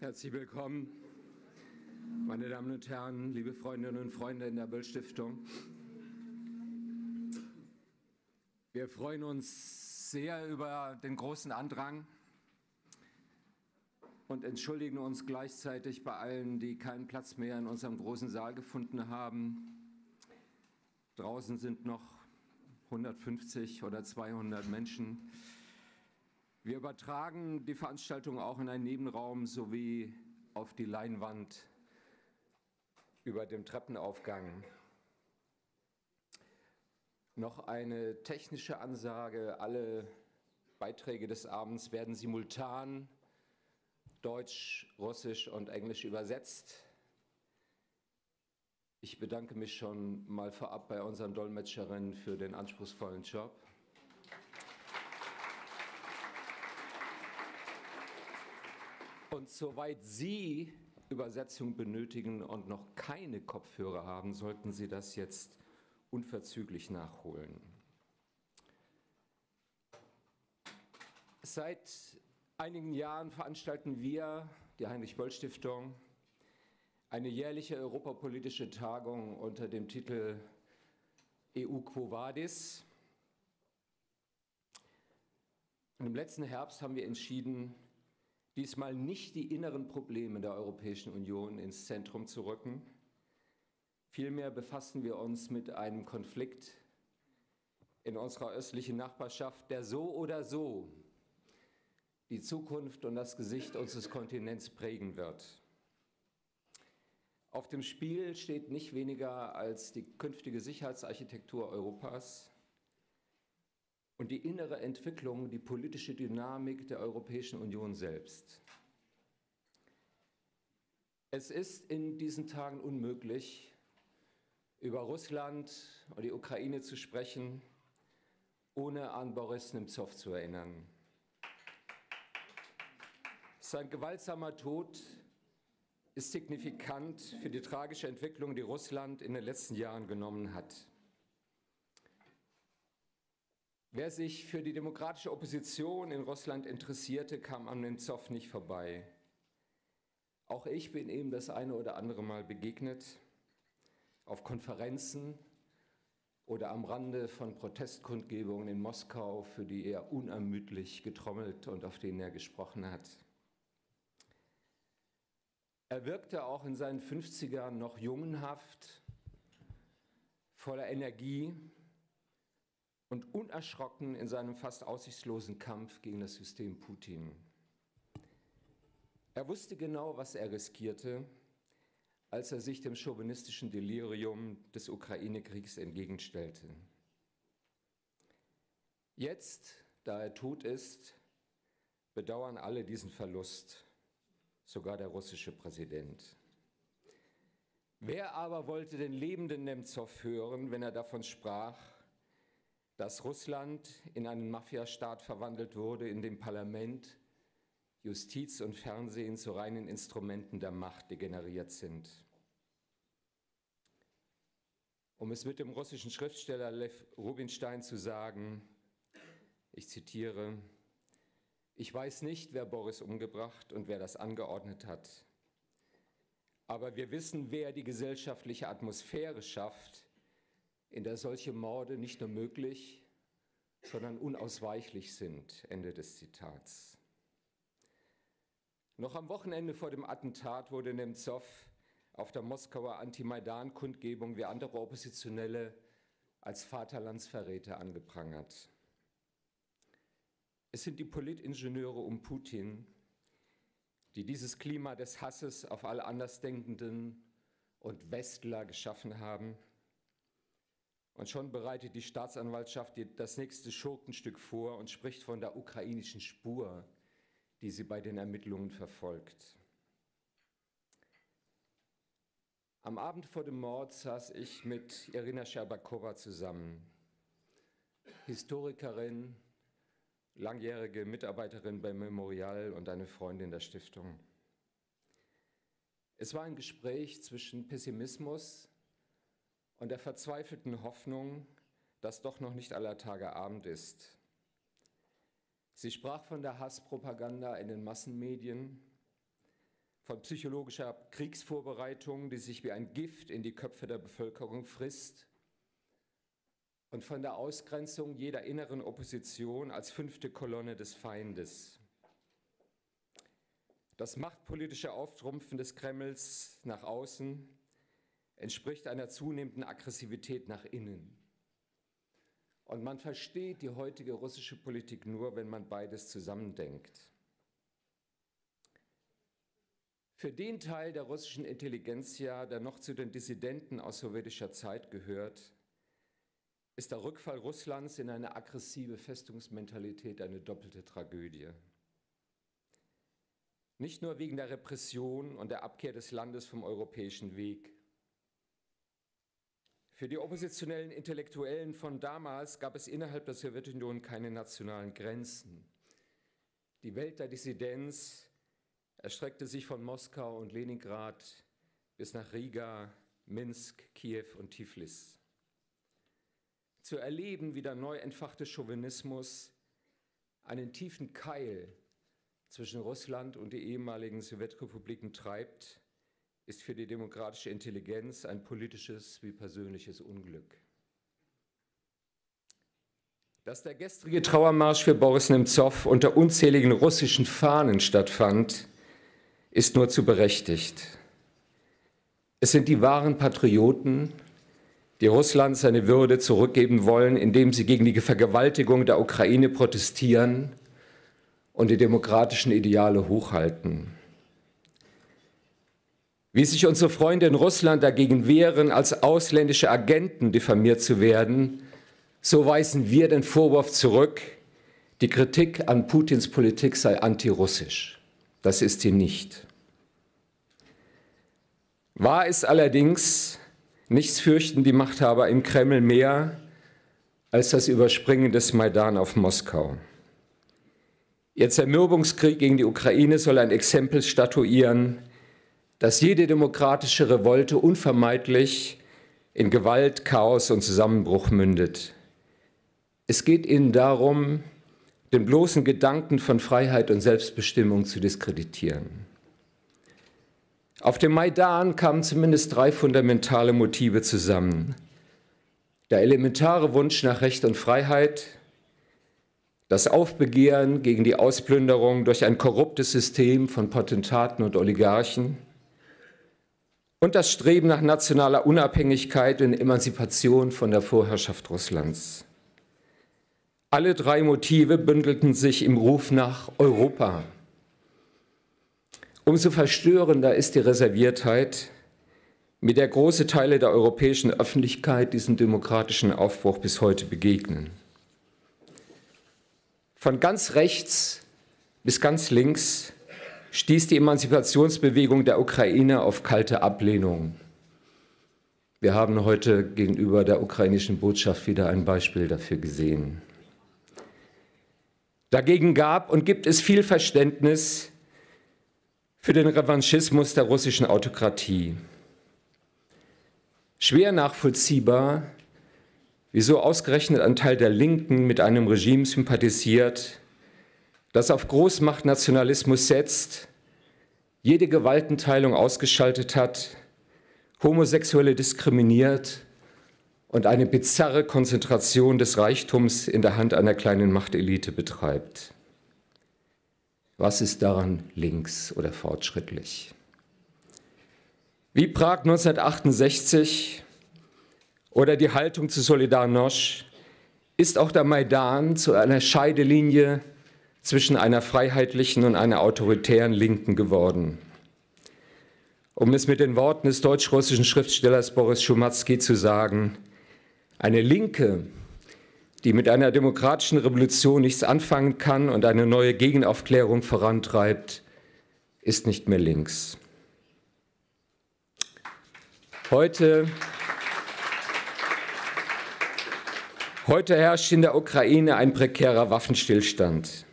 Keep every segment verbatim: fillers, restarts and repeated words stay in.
Herzlich willkommen, meine Damen und Herren, liebe Freundinnen und Freunde in der Böll-Stiftung. Wir freuen uns sehr über den großen Andrang und entschuldigen uns gleichzeitig bei allen, die keinen Platz mehr in unserem großen Saal gefunden haben. Draußen sind noch hundertfünfzig oder zweihundert Menschen. Wir übertragen die Veranstaltung auch in einen Nebenraum sowie auf die Leinwand über dem Treppenaufgang. Noch eine technische Ansage: Alle Beiträge des Abends werden simultan Deutsch, Russisch und Englisch übersetzt. Ich bedanke mich schon mal vorab bei unseren Dolmetscherinnen für den anspruchsvollen Job. Und soweit Sie Übersetzung benötigen und noch keine Kopfhörer haben, sollten Sie das jetzt unverzüglich nachholen. Seit einigen Jahren veranstalten wir, die Heinrich-Böll-Stiftung, eine jährliche europapolitische Tagung unter dem Titel E U Quo Vadis. Und im letzten Herbst haben wir entschieden, diesmal nicht die inneren Probleme der Europäischen Union ins Zentrum zu rücken. Vielmehr befassen wir uns mit einem Konflikt in unserer östlichen Nachbarschaft, der so oder so die Zukunft und das Gesicht unseres Kontinents prägen wird. Auf dem Spiel steht nicht weniger als die künftige Sicherheitsarchitektur Europas und die innere Entwicklung, die politische Dynamik der Europäischen Union selbst. Es ist in diesen Tagen unmöglich, über Russland und die Ukraine zu sprechen, ohne an Boris Nemzow zu erinnern. Sein gewaltsamer Tod ist signifikant für die tragische Entwicklung, die Russland in den letzten Jahren genommen hat. Wer sich für die demokratische Opposition in Russland interessierte, kam an Nemzow nicht vorbei. Auch ich bin ihm das eine oder andere Mal begegnet, auf Konferenzen oder am Rande von Protestkundgebungen in Moskau, für die er unermüdlich getrommelt und auf denen er gesprochen hat. Er wirkte auch in seinen fünfzigern noch jungenhaft, voller Energie und unerschrocken in seinem fast aussichtslosen Kampf gegen das System Putin. Er wusste genau, was er riskierte, als er sich dem chauvinistischen Delirium des Ukraine-Kriegs entgegenstellte. Jetzt, da er tot ist, bedauern alle diesen Verlust, sogar der russische Präsident. Wer aber wollte den lebenden Nemzow hören, wenn er davon sprach, dass Russland in einen Mafiastaat verwandelt wurde, in dem Parlament, Justiz und Fernsehen zu reinen Instrumenten der Macht degeneriert sind? Um es mit dem russischen Schriftsteller Lew Rubinstein zu sagen, ich zitiere: Ich weiß nicht, wer Boris umgebracht und wer das angeordnet hat. Aber wir wissen, wer die gesellschaftliche Atmosphäre schafft, in der solche Morde nicht nur möglich, sondern unausweichlich sind. Ende des Zitats. Noch am Wochenende vor dem Attentat wurde Nemzow auf der Moskauer Anti-Maidan-Kundgebung wie andere Oppositionelle als Vaterlandsverräter angeprangert. Es sind die Politingenieure um Putin, die dieses Klima des Hasses auf alle Andersdenkenden und Westler geschaffen haben. Und schon bereitet die Staatsanwaltschaft das nächste Schurkenstück vor und spricht von der ukrainischen Spur, die sie bei den Ermittlungen verfolgt. Am Abend vor dem Mord saß ich mit Irina Scherbakowa zusammen, Historikerin, langjährige Mitarbeiterin beim Memorial und eine Freundin der Stiftung. Es war ein Gespräch zwischen Pessimismus und der verzweifelten Hoffnung, dass doch noch nicht aller Tage Abend ist. Sie sprach von der Hasspropaganda in den Massenmedien, von psychologischer Kriegsvorbereitung, die sich wie ein Gift in die Köpfe der Bevölkerung frisst, und von der Ausgrenzung jeder inneren Opposition als fünfte Kolonne des Feindes. Das machtpolitische Auftrumpfen des Kremls nach außen entspricht einer zunehmenden Aggressivität nach innen. Und man versteht die heutige russische Politik nur, wenn man beides zusammendenkt. Für den Teil der russischen Intelligenzia, der noch zu den Dissidenten aus sowjetischer Zeit gehört, ist der Rückfall Russlands in eine aggressive Festungsmentalität eine doppelte Tragödie. Nicht nur wegen der Repression und der Abkehr des Landes vom europäischen Weg. Für die oppositionellen Intellektuellen von damals gab es innerhalb der Sowjetunion keine nationalen Grenzen. Die Welt der Dissidenz erstreckte sich von Moskau und Leningrad bis nach Riga, Minsk, Kiew und Tiflis. Zu erleben, wie der neu entfachte Chauvinismus einen tiefen Keil zwischen Russland und die ehemaligen Sowjetrepubliken treibt, ist für die demokratische Intelligenz ein politisches wie persönliches Unglück. Dass der gestrige Trauermarsch für Boris Nemzow unter unzähligen russischen Fahnen stattfand, ist nur zu berechtigt. Es sind die wahren Patrioten, die Russland seine Würde zurückgeben wollen, indem sie gegen die Vergewaltigung der Ukraine protestieren und die demokratischen Ideale hochhalten. Wie sich unsere Freunde in Russland dagegen wehren, als ausländische Agenten diffamiert zu werden, so weisen wir den Vorwurf zurück, die Kritik an Putins Politik sei antirussisch. Das ist sie nicht. Wahr ist allerdings, nichts fürchten die Machthaber im Kreml mehr als das Überspringen des Maidan auf Moskau. Ihr Zermürbungskrieg gegen die Ukraine soll ein Exempel statuieren, dass jede demokratische Revolte unvermeidlich in Gewalt, Chaos und Zusammenbruch mündet. Es geht ihnen darum, den bloßen Gedanken von Freiheit und Selbstbestimmung zu diskreditieren. Auf dem Maidan kamen zumindest drei fundamentale Motive zusammen. Der elementare Wunsch nach Recht und Freiheit, das Aufbegehren gegen die Ausplünderung durch ein korruptes System von Potentaten und Oligarchen und das Streben nach nationaler Unabhängigkeit und Emanzipation von der Vorherrschaft Russlands. Alle drei Motive bündelten sich im Ruf nach Europa. Umso verstörender ist die Reserviertheit, mit der große Teile der europäischen Öffentlichkeit diesem demokratischen Aufbruch bis heute begegnen. Von ganz rechts bis ganz links stieß die Emanzipationsbewegung der Ukraine auf kalte Ablehnung. Wir haben heute gegenüber der ukrainischen Botschaft wieder ein Beispiel dafür gesehen. Dagegen gab und gibt es viel Verständnis für den Revanchismus der russischen Autokratie. Schwer nachvollziehbar, wieso ausgerechnet ein Teil der Linken mit einem Regime sympathisiert, das auf Großmachtnationalismus setzt, jede Gewaltenteilung ausgeschaltet hat, Homosexuelle diskriminiert und eine bizarre Konzentration des Reichtums in der Hand einer kleinen Machtelite betreibt. Was ist daran links oder fortschrittlich? Wie Prag neunzehnhundertachtundsechzig oder die Haltung zu Solidarność ist auch der Maidan zu einer Scheidelinie zwischen einer freiheitlichen und einer autoritären Linken geworden. Um es mit den Worten des deutsch-russischen Schriftstellers Boris Schumatzki zu sagen: Eine Linke, die mit einer demokratischen Revolution nichts anfangen kann und eine neue Gegenaufklärung vorantreibt, ist nicht mehr links. Heute, heute herrscht in der Ukraine ein prekärer Waffenstillstand.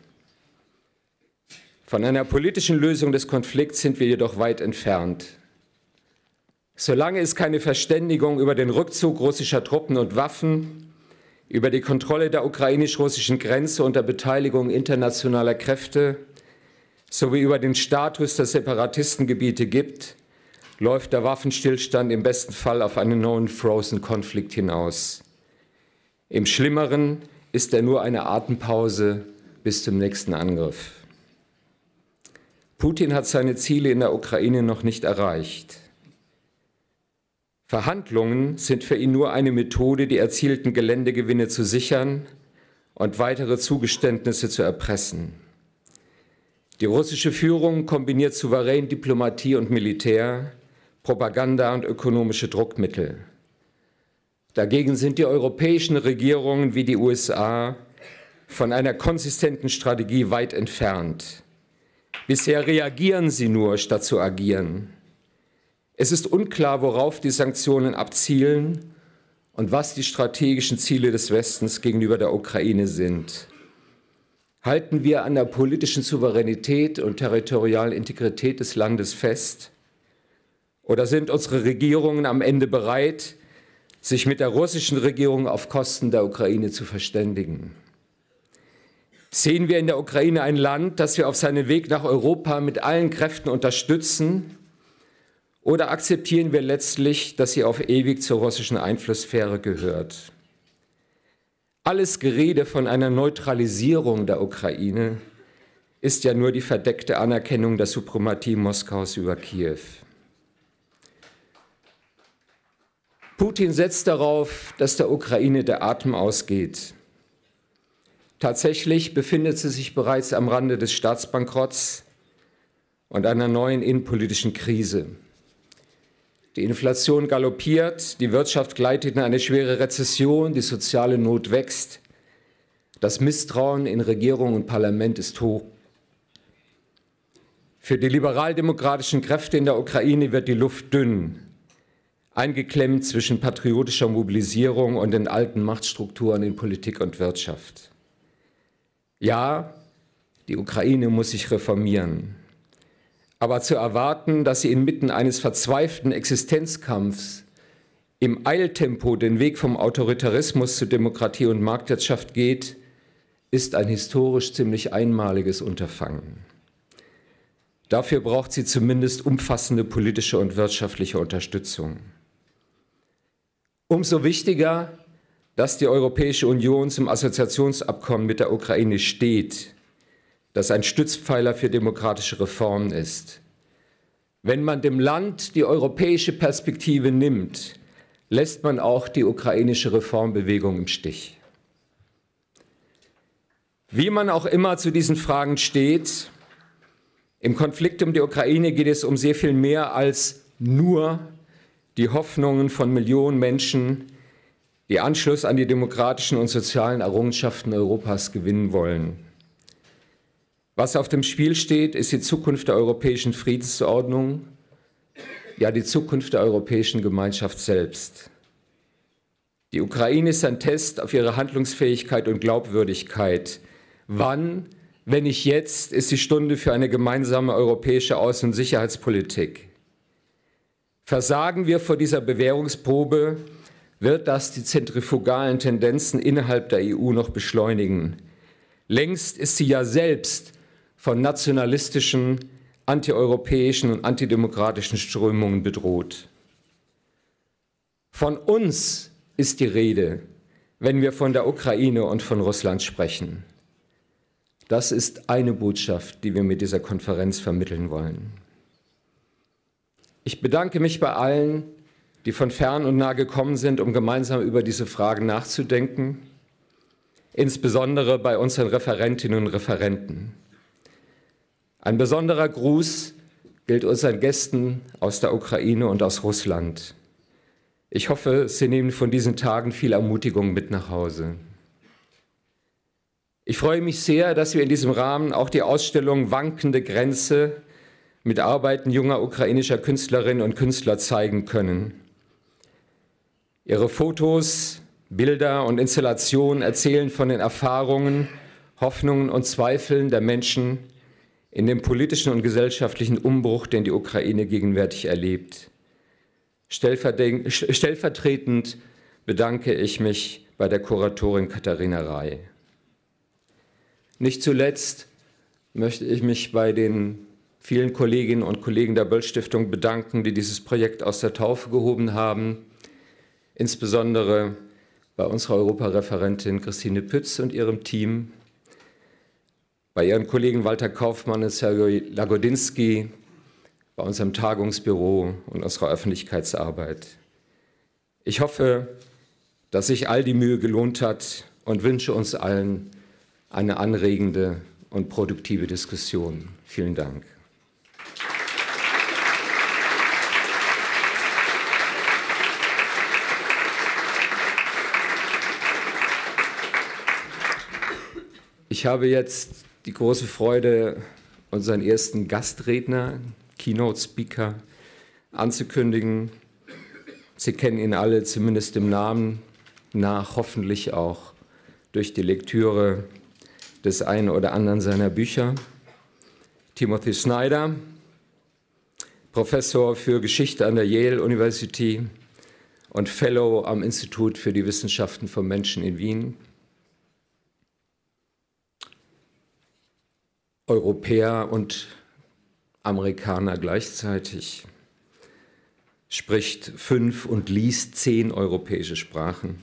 Von einer politischen Lösung des Konflikts sind wir jedoch weit entfernt. Solange es keine Verständigung über den Rückzug russischer Truppen und Waffen, über die Kontrolle der ukrainisch-russischen Grenze unter Beteiligung internationaler Kräfte sowie über den Status der Separatistengebiete gibt, läuft der Waffenstillstand im besten Fall auf einen neuen Frozen-Konflikt hinaus. Im Schlimmeren ist er nur eine Atempause bis zum nächsten Angriff. Putin hat seine Ziele in der Ukraine noch nicht erreicht. Verhandlungen sind für ihn nur eine Methode, die erzielten Geländegewinne zu sichern und weitere Zugeständnisse zu erpressen. Die russische Führung kombiniert souverän Diplomatie und Militär, Propaganda und ökonomische Druckmittel. Dagegen sind die europäischen Regierungen wie die U S A von einer konsistenten Strategie weit entfernt. Bisher reagieren sie nur, statt zu agieren. Es ist unklar, worauf die Sanktionen abzielen und was die strategischen Ziele des Westens gegenüber der Ukraine sind. Halten wir an der politischen Souveränität und territorialen Integrität des Landes fest? Oder sind unsere Regierungen am Ende bereit, sich mit der russischen Regierung auf Kosten der Ukraine zu verständigen? Sehen wir in der Ukraine ein Land, das wir auf seinem Weg nach Europa mit allen Kräften unterstützen? Oder akzeptieren wir letztlich, dass sie auf ewig zur russischen Einflusssphäre gehört? Alles Gerede von einer Neutralisierung der Ukraine ist ja nur die verdeckte Anerkennung der Suprematie Moskaus über Kiew. Putin setzt darauf, dass der Ukraine der Atem ausgeht. Tatsächlich befindet sie sich bereits am Rande des Staatsbankrotts und einer neuen innenpolitischen Krise. Die Inflation galoppiert, die Wirtschaft gleitet in eine schwere Rezession, die soziale Not wächst, das Misstrauen in Regierung und Parlament ist hoch. Für die liberaldemokratischen Kräfte in der Ukraine wird die Luft dünn, eingeklemmt zwischen patriotischer Mobilisierung und den alten Machtstrukturen in Politik und Wirtschaft. Ja, die Ukraine muss sich reformieren. Aber zu erwarten, dass sie inmitten eines verzweifelten Existenzkampfs im Eiltempo den Weg vom Autoritarismus zu Demokratie und Marktwirtschaft geht, ist ein historisch ziemlich einmaliges Unterfangen. Dafür braucht sie zumindest umfassende politische und wirtschaftliche Unterstützung. Umso wichtiger, dass die Europäische Union zum Assoziationsabkommen mit der Ukraine steht, das ein Stützpfeiler für demokratische Reformen ist. Wenn man dem Land die europäische Perspektive nimmt, lässt man auch die ukrainische Reformbewegung im Stich. Wie man auch immer zu diesen Fragen steht, im Konflikt um die Ukraine geht es um sehr viel mehr als nur die Hoffnungen von Millionen Menschen, die Anschluss an die demokratischen und sozialen Errungenschaften Europas gewinnen wollen. Was auf dem Spiel steht, ist die Zukunft der europäischen Friedensordnung, ja die Zukunft der europäischen Gemeinschaft selbst. Die Ukraine ist ein Test auf ihre Handlungsfähigkeit und Glaubwürdigkeit. Wann, wenn nicht jetzt, ist die Stunde für eine gemeinsame europäische Außen- und Sicherheitspolitik? Versagen wir vor dieser Bewährungsprobe, wird das die zentrifugalen Tendenzen innerhalb der E U noch beschleunigen. Längst ist sie ja selbst von nationalistischen, antieuropäischen und antidemokratischen Strömungen bedroht. Von uns ist die Rede, wenn wir von der Ukraine und von Russland sprechen. Das ist eine Botschaft, die wir mit dieser Konferenz vermitteln wollen. Ich bedanke mich bei allen, die von fern und nah gekommen sind, um gemeinsam über diese Fragen nachzudenken, insbesondere bei unseren Referentinnen und Referenten. Ein besonderer Gruß gilt unseren Gästen aus der Ukraine und aus Russland. Ich hoffe, Sie nehmen von diesen Tagen viel Ermutigung mit nach Hause. Ich freue mich sehr, dass wir in diesem Rahmen auch die Ausstellung Wankende Grenze mit Arbeiten junger ukrainischer Künstlerinnen und Künstler zeigen können. Ihre Fotos, Bilder und Installationen erzählen von den Erfahrungen, Hoffnungen und Zweifeln der Menschen in dem politischen und gesellschaftlichen Umbruch, den die Ukraine gegenwärtig erlebt. Stellvertretend bedanke ich mich bei der Kuratorin Katharina Rey. Nicht zuletzt möchte ich mich bei den vielen Kolleginnen und Kollegen der Böll-Stiftung bedanken, die dieses Projekt aus der Taufe gehoben haben, insbesondere bei unserer Europareferentin Christine Pütz und ihrem Team, bei ihren Kollegen Walter Kaufmann und Sergej Lagodinsky, bei unserem Tagungsbüro und unserer Öffentlichkeitsarbeit. Ich hoffe, dass sich all die Mühe gelohnt hat und wünsche uns allen eine anregende und produktive Diskussion. Vielen Dank. Ich habe jetzt die große Freude, unseren ersten Gastredner, Keynote Speaker, anzukündigen. Sie kennen ihn alle, zumindest im Namen nach, hoffentlich auch durch die Lektüre des einen oder anderen seiner Bücher. Timothy Snyder, Professor für Geschichte an der Yale University und Fellow am Institut für die Wissenschaften vom Menschen in Wien. Europäer und Amerikaner gleichzeitig, spricht fünf und liest zehn europäische Sprachen.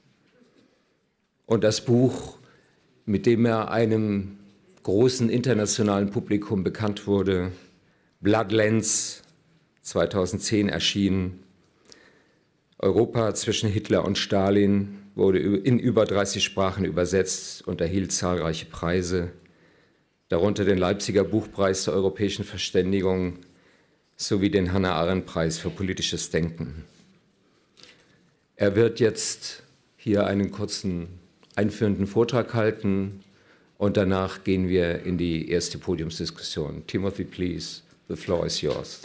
Und das Buch, mit dem er einem großen internationalen Publikum bekannt wurde, Bloodlands, zweitausendzehn erschienen, Europa zwischen Hitler und Stalin, wurde in über dreißig Sprachen übersetzt und erhielt zahlreiche Preise, darunter den Leipziger Buchpreis der europäischen Verständigung sowie den Hannah-Arendt-Preis für politisches Denken. Er wird jetzt hier einen kurzen einführenden Vortrag halten und danach gehen wir in die erste Podiumsdiskussion. Timothy, please, the floor is yours.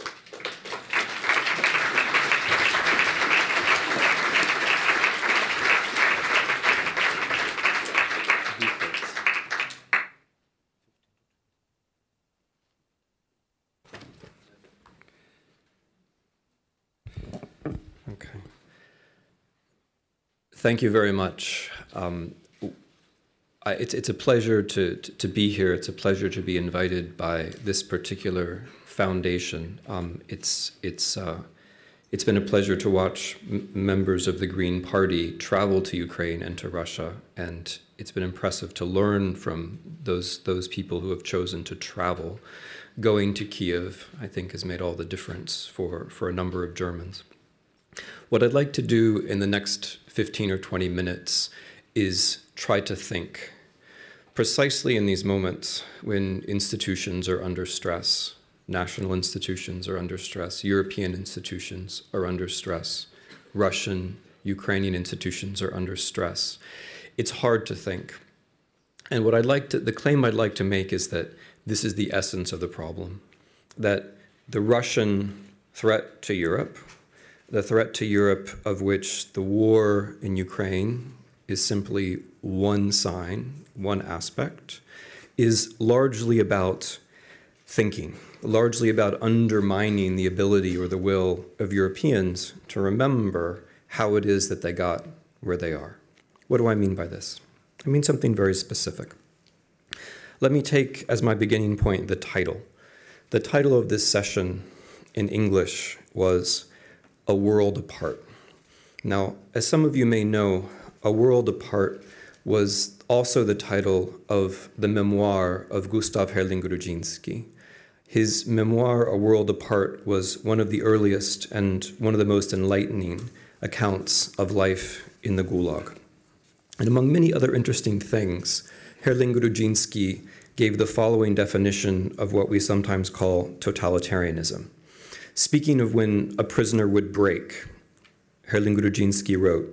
Thank you very much. Um, I, it's, it's a pleasure to, to, to be here. It's a pleasure to be invited by this particular foundation. Um, it's, it's, uh, it's been a pleasure to watch m members of the Green Party travel to Ukraine and to Russia, and it's been impressive to learn from those, those people who have chosen to travel. Going to Kiev, I think, has made all the difference for, for a number of Germans. What I'd like to do in the next fifteen or twenty minutes is try to think precisely in these moments when institutions are under stress, national institutions are under stress, European institutions are under stress, Russian, Ukrainian institutions are under stress. It's hard to think. And what I'd like to, the claim I'd like to make is that this is the essence of the problem, that the Russian threat to Europe, the threat to Europe of which the war in Ukraine is simply one sign, one aspect, is largely about thinking, largely about undermining the ability or the will of Europeans to remember how it is that they got where they are. What do I mean by this? I mean something very specific. Let me take as my beginning point the title. The title of this session in English was A World Apart. Now, as some of you may know, A World Apart was also the title of the memoir of Gustav Herling-Grudzinski. His memoir, A World Apart, was one of the earliest and one of the most enlightening accounts of life in the Gulag. And among many other interesting things, Herling-Grudzinski gave the following definition of what we sometimes call totalitarianism. Speaking of when a prisoner would break, Herling-Grudzinski wrote,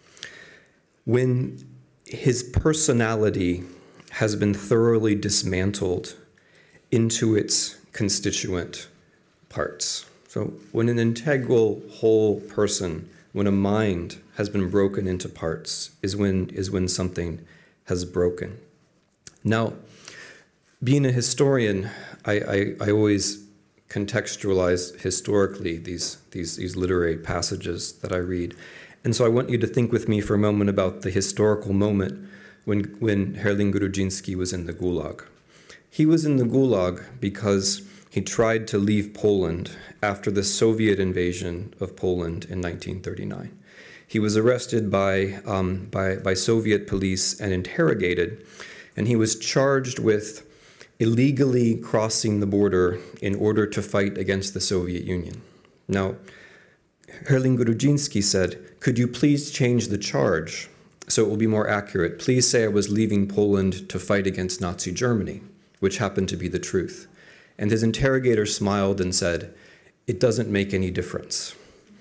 when his personality has been thoroughly dismantled into its constituent parts. So when an integral whole person, when a mind has been broken into parts, is when, is when something has broken. Now, being a historian, I, I, I always contextualize historically these, these, these literary passages that I read. And so I want you to think with me for a moment about the historical moment when, when Herling-Grudzinski was in the Gulag. He was in the Gulag because he tried to leave Poland after the Soviet invasion of Poland in nineteen thirty-nine. He was arrested by, um, by, by Soviet police and interrogated, and he was charged with illegally crossing the border in order to fight against the Soviet Union. Now, Herling Grudzinski said, "Could you please change the charge so it will be more accurate? Please say I was leaving Poland to fight against Nazi Germany," which happened to be the truth. And his interrogator smiled and said, "It doesn't make any difference."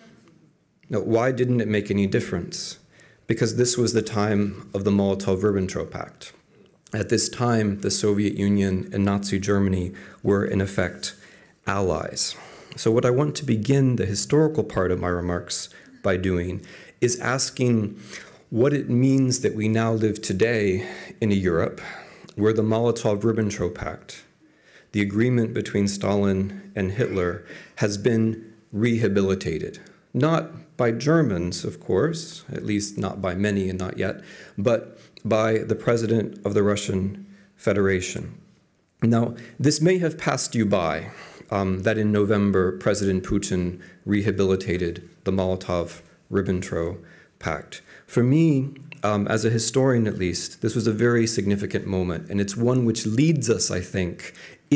Now, why didn't it make any difference? Because this was the time of the Molotov-Ribbentrop Pact. At this time, the Soviet Union and Nazi Germany were, in effect, allies. So what I want to begin the historical part of my remarks by doing is asking what it means that we now live today in a Europe where the Molotov-Ribbentrop Pact, the agreement between Stalin and Hitler, has been rehabilitated. Not by Germans, of course, at least not by many and not yet, but by the president of the Russian Federation. Now, this may have passed you by, um, that in November, President Putin rehabilitated the Molotov-Ribbentrop Pact. For me, um, as a historian at least, this was a very significant moment, and it's one which leads us, I think,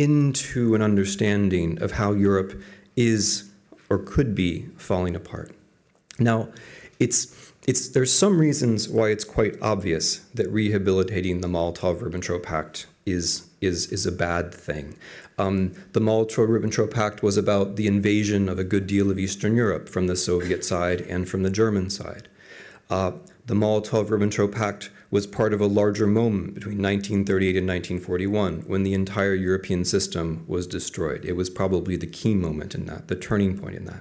into an understanding of how Europe is or could be falling apart. Now, it's, it's, there's some reasons why it's quite obvious that rehabilitating the Molotov-Ribbentrop Pact is, is, is a bad thing. Um, the Molotov-Ribbentrop Pact was about the invasion of a good deal of Eastern Europe from the Soviet side and from the German side. Uh, the Molotov-Ribbentrop Pact was part of a larger moment between nineteen thirty-eight and nineteen forty-one, when the entire European system was destroyed. It was probably the key moment in that, the turning point in that.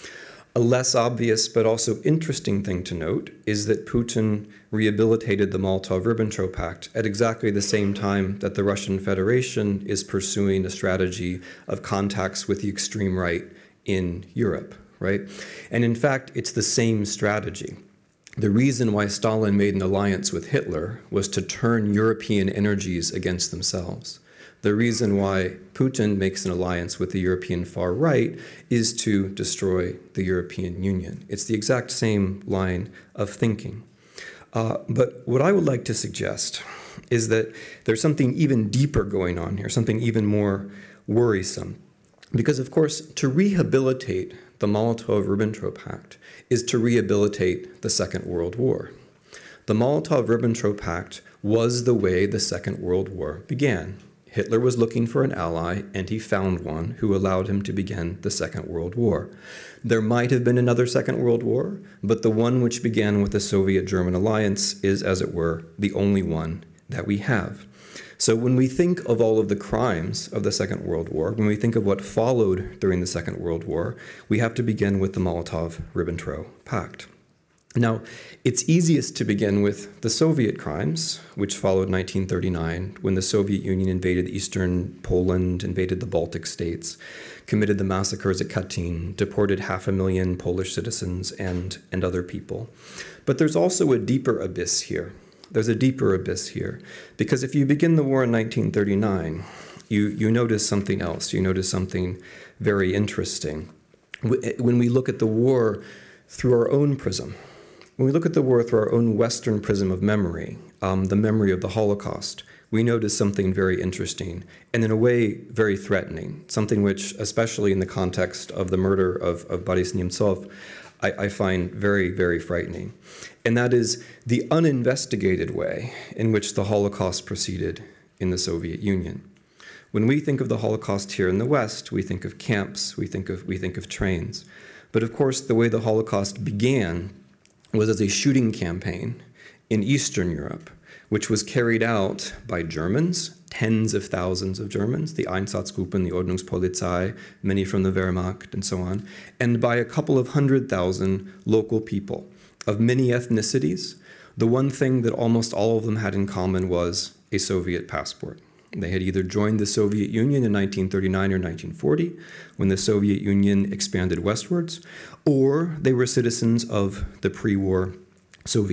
A less obvious but also interesting thing to note is that Putin rehabilitated the Molotov-Ribbentrop Pact at exactly the same time that the Russian Federation is pursuing a strategy of contacts with the extreme right in Europe, right? And in fact, it's the same strategy. The reason why Stalin made an alliance with Hitler was to turn European energies against themselves. The reason why Putin makes an alliance with the European far right is to destroy the European Union. It's the exact same line of thinking. Uh, but what I would like to suggest is that there's something even deeper going on here, something even more worrisome. Because, of course, to rehabilitate the Molotov-Ribbentrop Pact is to rehabilitate the Second World War. The Molotov-Ribbentrop Pact was the way the Second World War began. Hitler was looking for an ally, and he found one who allowed him to begin the Second World War. There might have been another Second World War, but the one which began with the Soviet-German alliance is, as it were, the only one that we have. So when we think of all of the crimes of the Second World War, when we think of what followed during the Second World War, we have to begin with the Molotov-Ribbentrop Pact. Now, it's easiest to begin with the Soviet crimes, which followed nineteen thirty-nine, when the Soviet Union invaded eastern Poland, invaded the Baltic states, committed the massacres at Katyn, deported half a million Polish citizens and, and other people. But there's also a deeper abyss here. There's a deeper abyss here, because if you begin the war in nineteen thirty-nine, you, you notice something else. You notice something very interesting. When we look at the war through our own prism, when we look at the war through our own Western prism of memory, um, the memory of the Holocaust, we notice something very interesting, and in a way, very threatening, something which, especially in the context of the murder of, of Boris Nemtsov, I, I find very, very frightening. And that is the uninvestigated way in which the Holocaust proceeded in the Soviet Union. When we think of the Holocaust here in the West, we think of camps, we think of, we think of trains. But of course, the way the Holocaust began was as a shooting campaign in Eastern Europe, which was carried out by Germans, tens of thousands of Germans, the Einsatzgruppen, the Ordnungspolizei, many from the Wehrmacht, and so on, and by a couple of hundred thousand local people of many ethnicities. The one thing that almost all of them had in common was a Soviet passport. They had either joined the Soviet Union in nineteen thirty-nine or nineteen forty, when the Soviet Union expanded westwards, or they were citizens of the pre-war Soviet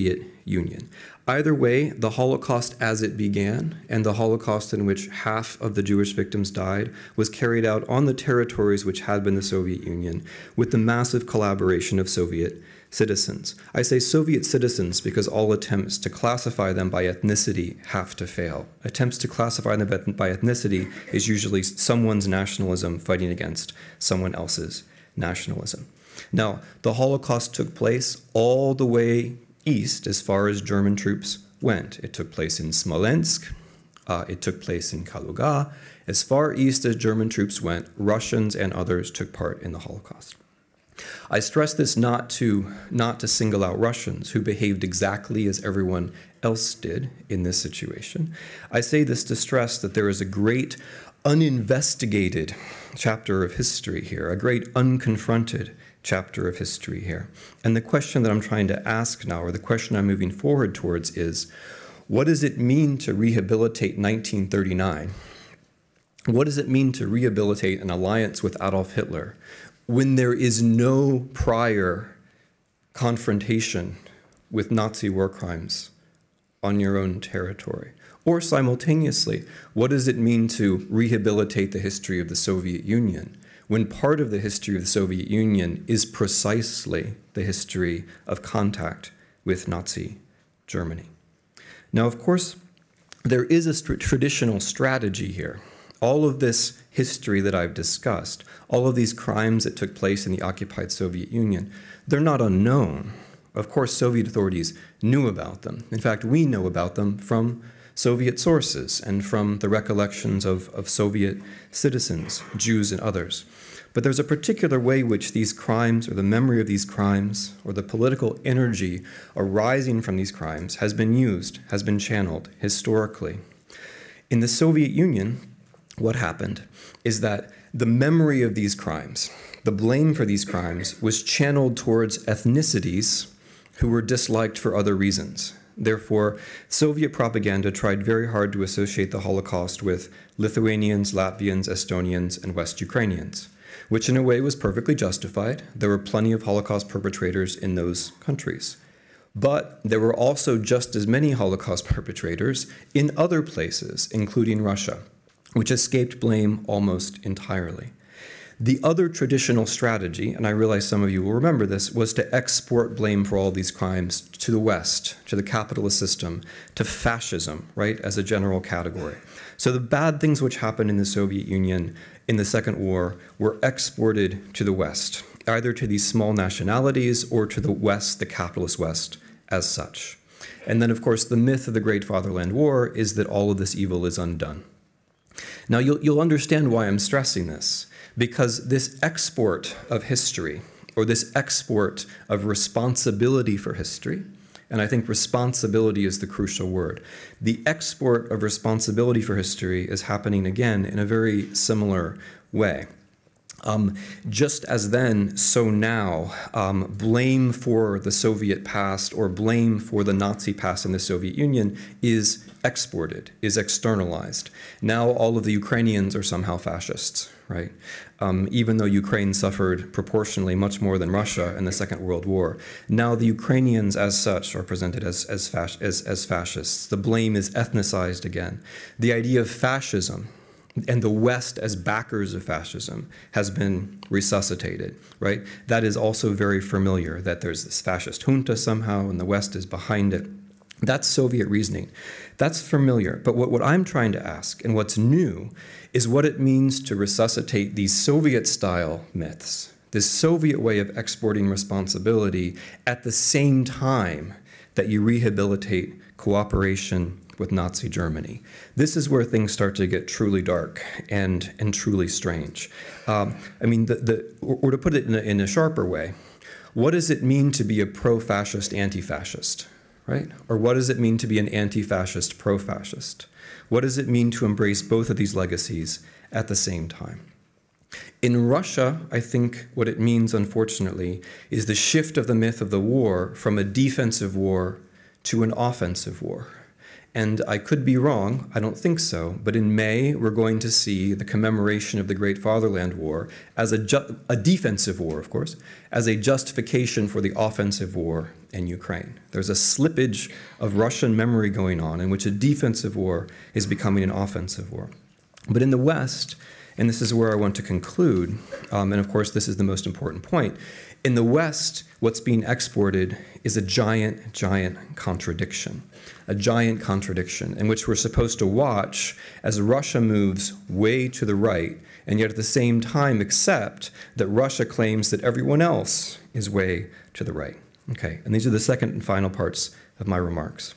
Union. Either way, the Holocaust as it began and the Holocaust in which half of the Jewish victims died was carried out on the territories which had been the Soviet Union with the massive collaboration of Soviet citizens. I say Soviet citizens because all attempts to classify them by ethnicity have to fail. Attempts to classify them by ethnicity is usually someone's nationalism fighting against someone else's nationalism. Now, the Holocaust took place all the way east as far as German troops went. It took place in Smolensk. Uh, it took place in Kaluga. As far east as German troops went, Russians and others took part in the Holocaust. I stress this not to, not to single out Russians who behaved exactly as everyone else did in this situation. I say this to stress that there is a great uninvestigated chapter of history here, a great unconfronted chapter of history here. And the question that I'm trying to ask now, or the question I'm moving forward towards is, what does it mean to rehabilitate nineteen thirty-nine? What does it mean to rehabilitate an alliance with Adolf Hitler when there is no prior confrontation with Nazi war crimes on your own territory? Or simultaneously, what does it mean to rehabilitate the history of the Soviet Union when part of the history of the Soviet Union is precisely the history of contact with Nazi Germany? Now, of course, there is a st- traditional strategy here. All of this history that I've discussed, all of these crimes that took place in the occupied Soviet Union, they're not unknown. Of course, Soviet authorities knew about them. In fact, we know about them from Soviet sources and from the recollections of, of Soviet citizens, Jews and others. But there's a particular way which these crimes, or the memory of these crimes, or the political energy arising from these crimes has been used, has been channeled historically. In the Soviet Union, what happened is that the memory of these crimes, the blame for these crimes, was channeled towards ethnicities who were disliked for other reasons. Therefore, Soviet propaganda tried very hard to associate the Holocaust with Lithuanians, Latvians, Estonians, and West Ukrainians, which in a way was perfectly justified. There were plenty of Holocaust perpetrators in those countries. But there were also just as many Holocaust perpetrators in other places, including Russia, which escaped blame almost entirely. The other traditional strategy, and I realize some of you will remember this, was to export blame for all these crimes to the West, to the capitalist system, to fascism, right, as a general category. So the bad things which happened in the Soviet Union in the Second War were exported to the West, either to these small nationalities or to the West, the capitalist West, as such. And then, of course, the myth of the Great Fatherland War is that all of this evil is undone. Now, you'll, you'll understand why I'm stressing this, because this export of history, or this export of responsibility for history, and I think responsibility is the crucial word, the export of responsibility for history is happening again in a very similar way. Um, just as then, so now, um, blame for the Soviet past or blame for the Nazi past in the Soviet Union is exported, is externalized. Now all of the Ukrainians are somehow fascists, right? Um, even though Ukraine suffered proportionally much more than Russia in the Second World War. Now the Ukrainians as such are presented as, as, fasc- as, as fascists. The blame is ethnicized again. The idea of fascism and the West as backers of fascism has been resuscitated, right? That is also very familiar, that there's this fascist junta somehow and the West is behind it. That's Soviet reasoning. That's familiar. But what, what I'm trying to ask, and what's new, is what it means to resuscitate these Soviet-style myths, this Soviet way of exporting responsibility at the same time that you rehabilitate cooperation with Nazi Germany. This is where things start to get truly dark and, and truly strange. Um, I mean, the, the, or, or to put it in a, in a sharper way, what does it mean to be a pro-fascist anti-fascist, right? Or what does it mean to be an anti-fascist pro-fascist? What does it mean to embrace both of these legacies at the same time? In Russia, I think what it means, unfortunately, is the shift of the myth of the war from a defensive war to an offensive war. And I could be wrong, I don't think so, but in May we're going to see the commemoration of the Great Fatherland War as a, ju- a defensive war, of course, as a justification for the offensive war in Ukraine. There's a slippage of Russian memory going on in which a defensive war is becoming an offensive war. But in the West, and this is where I want to conclude, um, and of course this is the most important point, in the West, what's being exported is a giant, giant contradiction. A giant contradiction in which we're supposed to watch as Russia moves way to the right, and yet at the same time accept that Russia claims that everyone else is way to the right. Okay, and these are the second and final parts of my remarks.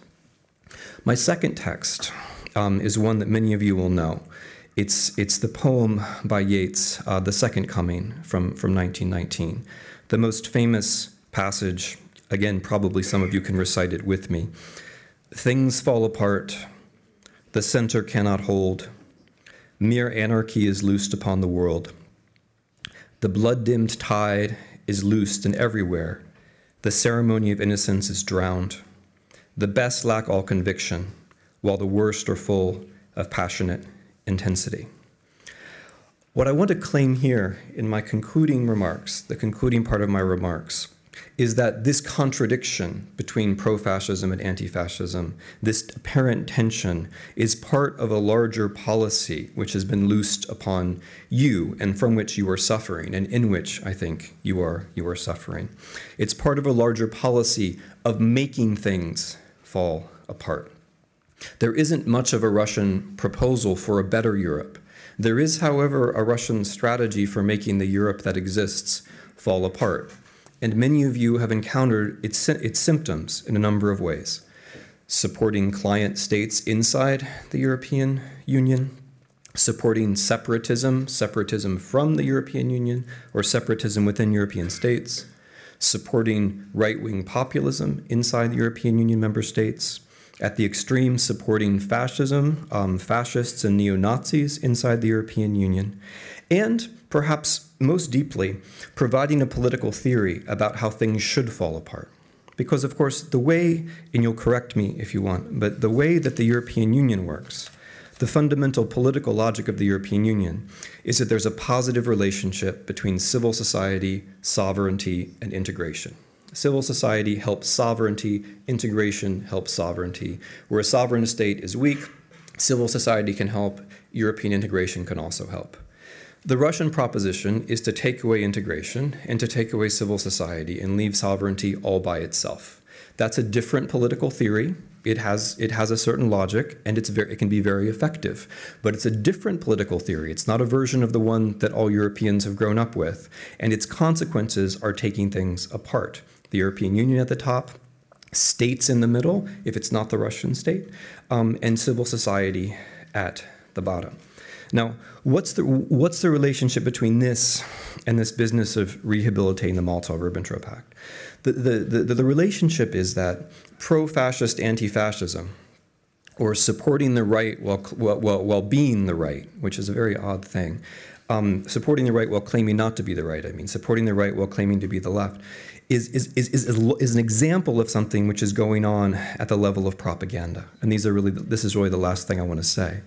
My second text um, is one that many of you will know. It's, it's the poem by Yeats, uh, The Second Coming, from, from nineteen nineteen. The most famous passage, again, probably some of you can recite it with me. Things fall apart, the center cannot hold, mere anarchy is loosed upon the world. The blood-dimmed tide is loosed and everywhere, the ceremony of innocence is drowned. The best lack all conviction, while the worst are full of passionate intensity. What I want to claim here in my concluding remarks, the concluding part of my remarks, is that this contradiction between pro-fascism and anti-fascism, this apparent tension, is part of a larger policy which has been loosed upon you and from which you are suffering, and in which I think you are, you are suffering. It's part of a larger policy of making things fall apart. There isn't much of a Russian proposal for a better Europe. There is, however, a Russian strategy for making the Europe that exists fall apart. And many of you have encountered its, its symptoms in a number of ways. Supporting client states inside the European Union, supporting separatism, separatism from the European Union, or separatism within European states, supporting right-wing populism inside the European Union member states, at the extreme supporting fascism, um, fascists and neo-Nazis inside the European Union, and perhaps most deeply, providing a political theory about how things should fall apart. Because, of course, the way, and you'll correct me if you want, but the way that the European Union works, the fundamental political logic of the European Union, is that there's a positive relationship between civil society, sovereignty, and integration. Civil society helps sovereignty, integration helps sovereignty. Where a sovereign state is weak, civil society can help, European integration can also help. The Russian proposition is to take away integration and to take away civil society and leave sovereignty all by itself. That's a different political theory. It has, it has a certain logic, and it's very, it can be very effective. But it's a different political theory. It's not a version of the one that all Europeans have grown up with, and its consequences are taking things apart. The European Union at the top, states in the middle, if it's not the Russian state, um, and civil society at the bottom. Now, what's the, what's the relationship between this and this business of rehabilitating the Molotov-Ribbentrop Pact? The, the, the, the relationship is that pro-fascist anti-fascism, or supporting the right while, while, while being the right, which is a very odd thing, um, supporting the right while claiming not to be the right, I mean, supporting the right while claiming to be the left, Is, is, is, is, is an example of something which is going on at the level of propaganda. And these are really, this is really the last thing I want to say.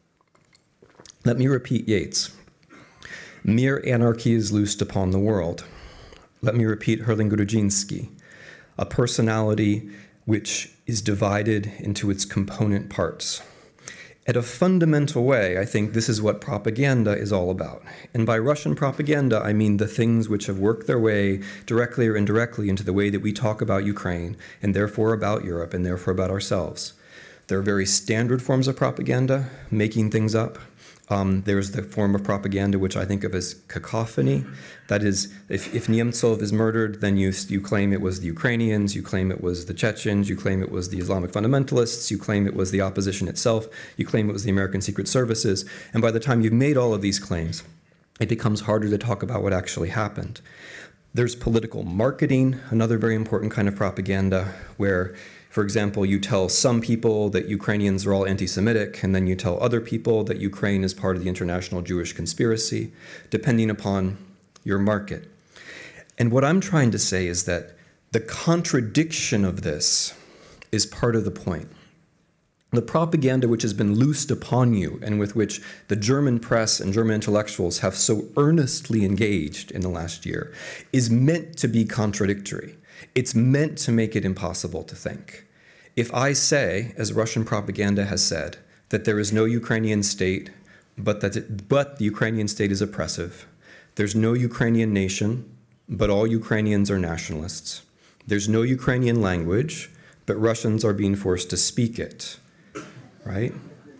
Let me repeat Yeats. Mere anarchy is loosed upon the world. Let me repeat Herling Grudzinski. A personality which is divided into its component parts. At a fundamental way, I think this is what propaganda is all about. And by Russian propaganda, I mean the things which have worked their way directly or indirectly into the way that we talk about Ukraine, and therefore about Europe, and therefore about ourselves. There are very standard forms of propaganda, making things up. Um, there's the form of propaganda which I think of as cacophony. That is, if, if Nemtsov is murdered, then you, you claim it was the Ukrainians, you claim it was the Chechens, you claim it was the Islamic fundamentalists, you claim it was the opposition itself, you claim it was the American Secret Services, and by the time you've made all of these claims, it becomes harder to talk about what actually happened. There's political marketing, another very important kind of propaganda, where, for example, you tell some people that Ukrainians are all anti-Semitic, and then you tell other people that Ukraine is part of the international Jewish conspiracy, depending upon your market. And what I'm trying to say is that the contradiction of this is part of the point. The propaganda which has been loosed upon you and with which the German press and German intellectuals have so earnestly engaged in the last year is meant to be contradictory. It's meant to make it impossible to think. If I say, as Russian propaganda has said, that there is no Ukrainian state, but that it, but the Ukrainian state is oppressive, there's no Ukrainian nation, but all Ukrainians are nationalists, there's no Ukrainian language, but Russians are being forced to speak it, right?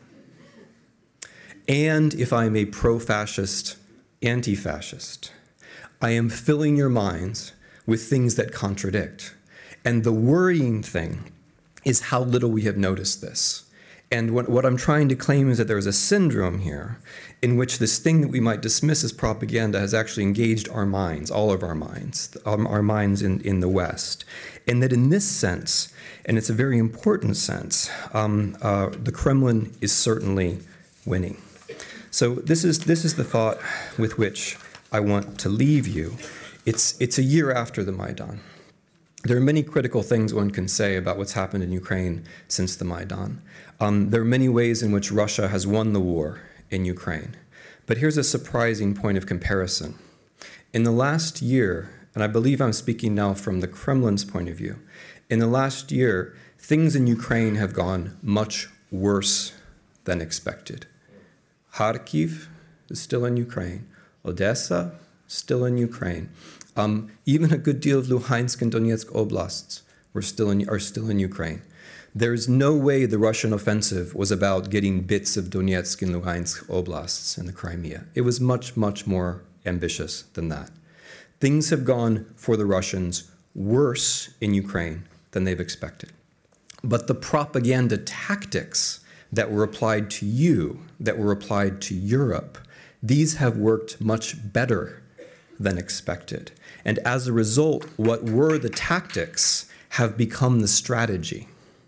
And if I'm a pro-fascist, anti-fascist, I am filling your minds with things that contradict. And the worrying thing is how little we have noticed this. And what, what I'm trying to claim is that there is a syndrome here in which this thing that we might dismiss as propaganda has actually engaged our minds, all of our minds, um, our minds in, in the West. And that in this sense, and it's a very important sense, um, uh, the Kremlin is certainly winning. So this is, this is the thought with which I want to leave you. It's, it's a year after the Maidan. There are many critical things one can say about what's happened in Ukraine since the Maidan. Um, there are many ways in which Russia has won the war in Ukraine. But here's a surprising point of comparison. In the last year, and I believe I'm speaking now from the Kremlin's point of view, in the last year, things in Ukraine have gone much worse than expected. Kharkiv is still in Ukraine. Odessa, still in Ukraine. Um, even a good deal of Luhansk and Donetsk oblasts were still in, are still in Ukraine. There's no way the Russian offensive was about getting bits of Donetsk and Luhansk oblasts in the Crimea. It was much, much more ambitious than that. Things have gone for the Russians worse in Ukraine than they've expected. But the propaganda tactics that were applied to you, that were applied to Europe, these have worked much better than expected. And as a result, what were the tactics have become the strategy.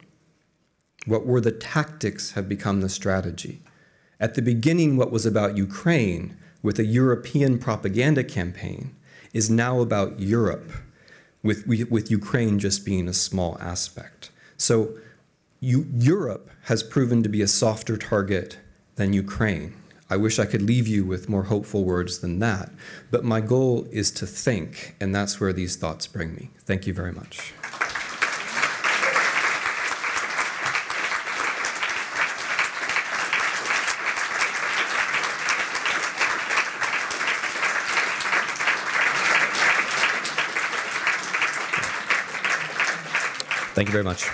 What were the tactics have become the strategy. At the beginning, what was about Ukraine with a European propaganda campaign is now about Europe, with, with Ukraine just being a small aspect. So you, Europe has proven to be a softer target than Ukraine. I wish I could leave you with more hopeful words than that, but my goal is to think, and that's where these thoughts bring me. Thank you very much. Thank you very much.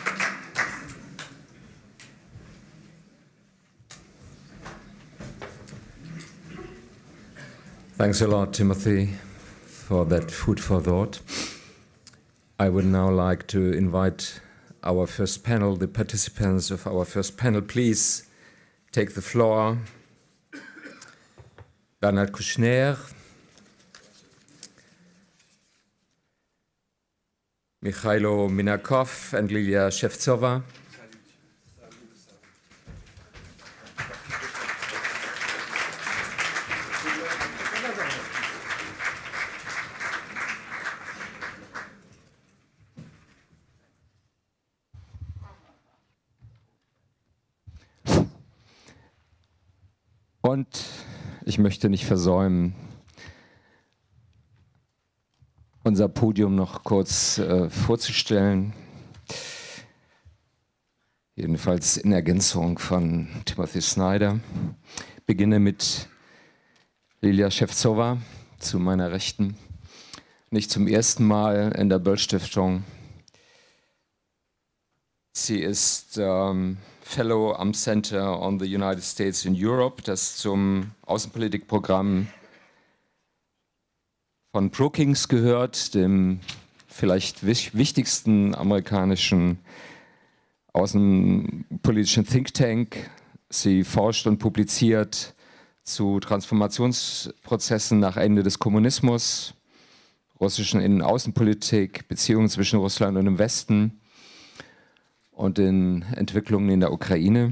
Thanks a lot, Timothy, for that food for thought. I would now like to invite our first panel, the participants of our first panel, please take the floor. Bernard Kouchner, Mikhailo Minakov and Lilia Shevtsova. Und ich möchte nicht versäumen, unser Podium noch kurz äh, vorzustellen. Jedenfalls in Ergänzung von Timothy Snyder. Ich beginne mit Lilia Shevtsova zu meiner Rechten. Nicht zum ersten Mal in der Böll-Stiftung. Sie ist ähm, Fellow am Center on the United States in Europe, das zum Außenpolitikprogramm von Brookings gehört, dem vielleicht wichtigsten amerikanischen außenpolitischen Think Tank. Sie forscht und publiziert zu Transformationsprozessen nach Ende des Kommunismus, russischen Innen- und Außenpolitik, Beziehungen zwischen Russland und dem Westen und den Entwicklungen in der Ukraine,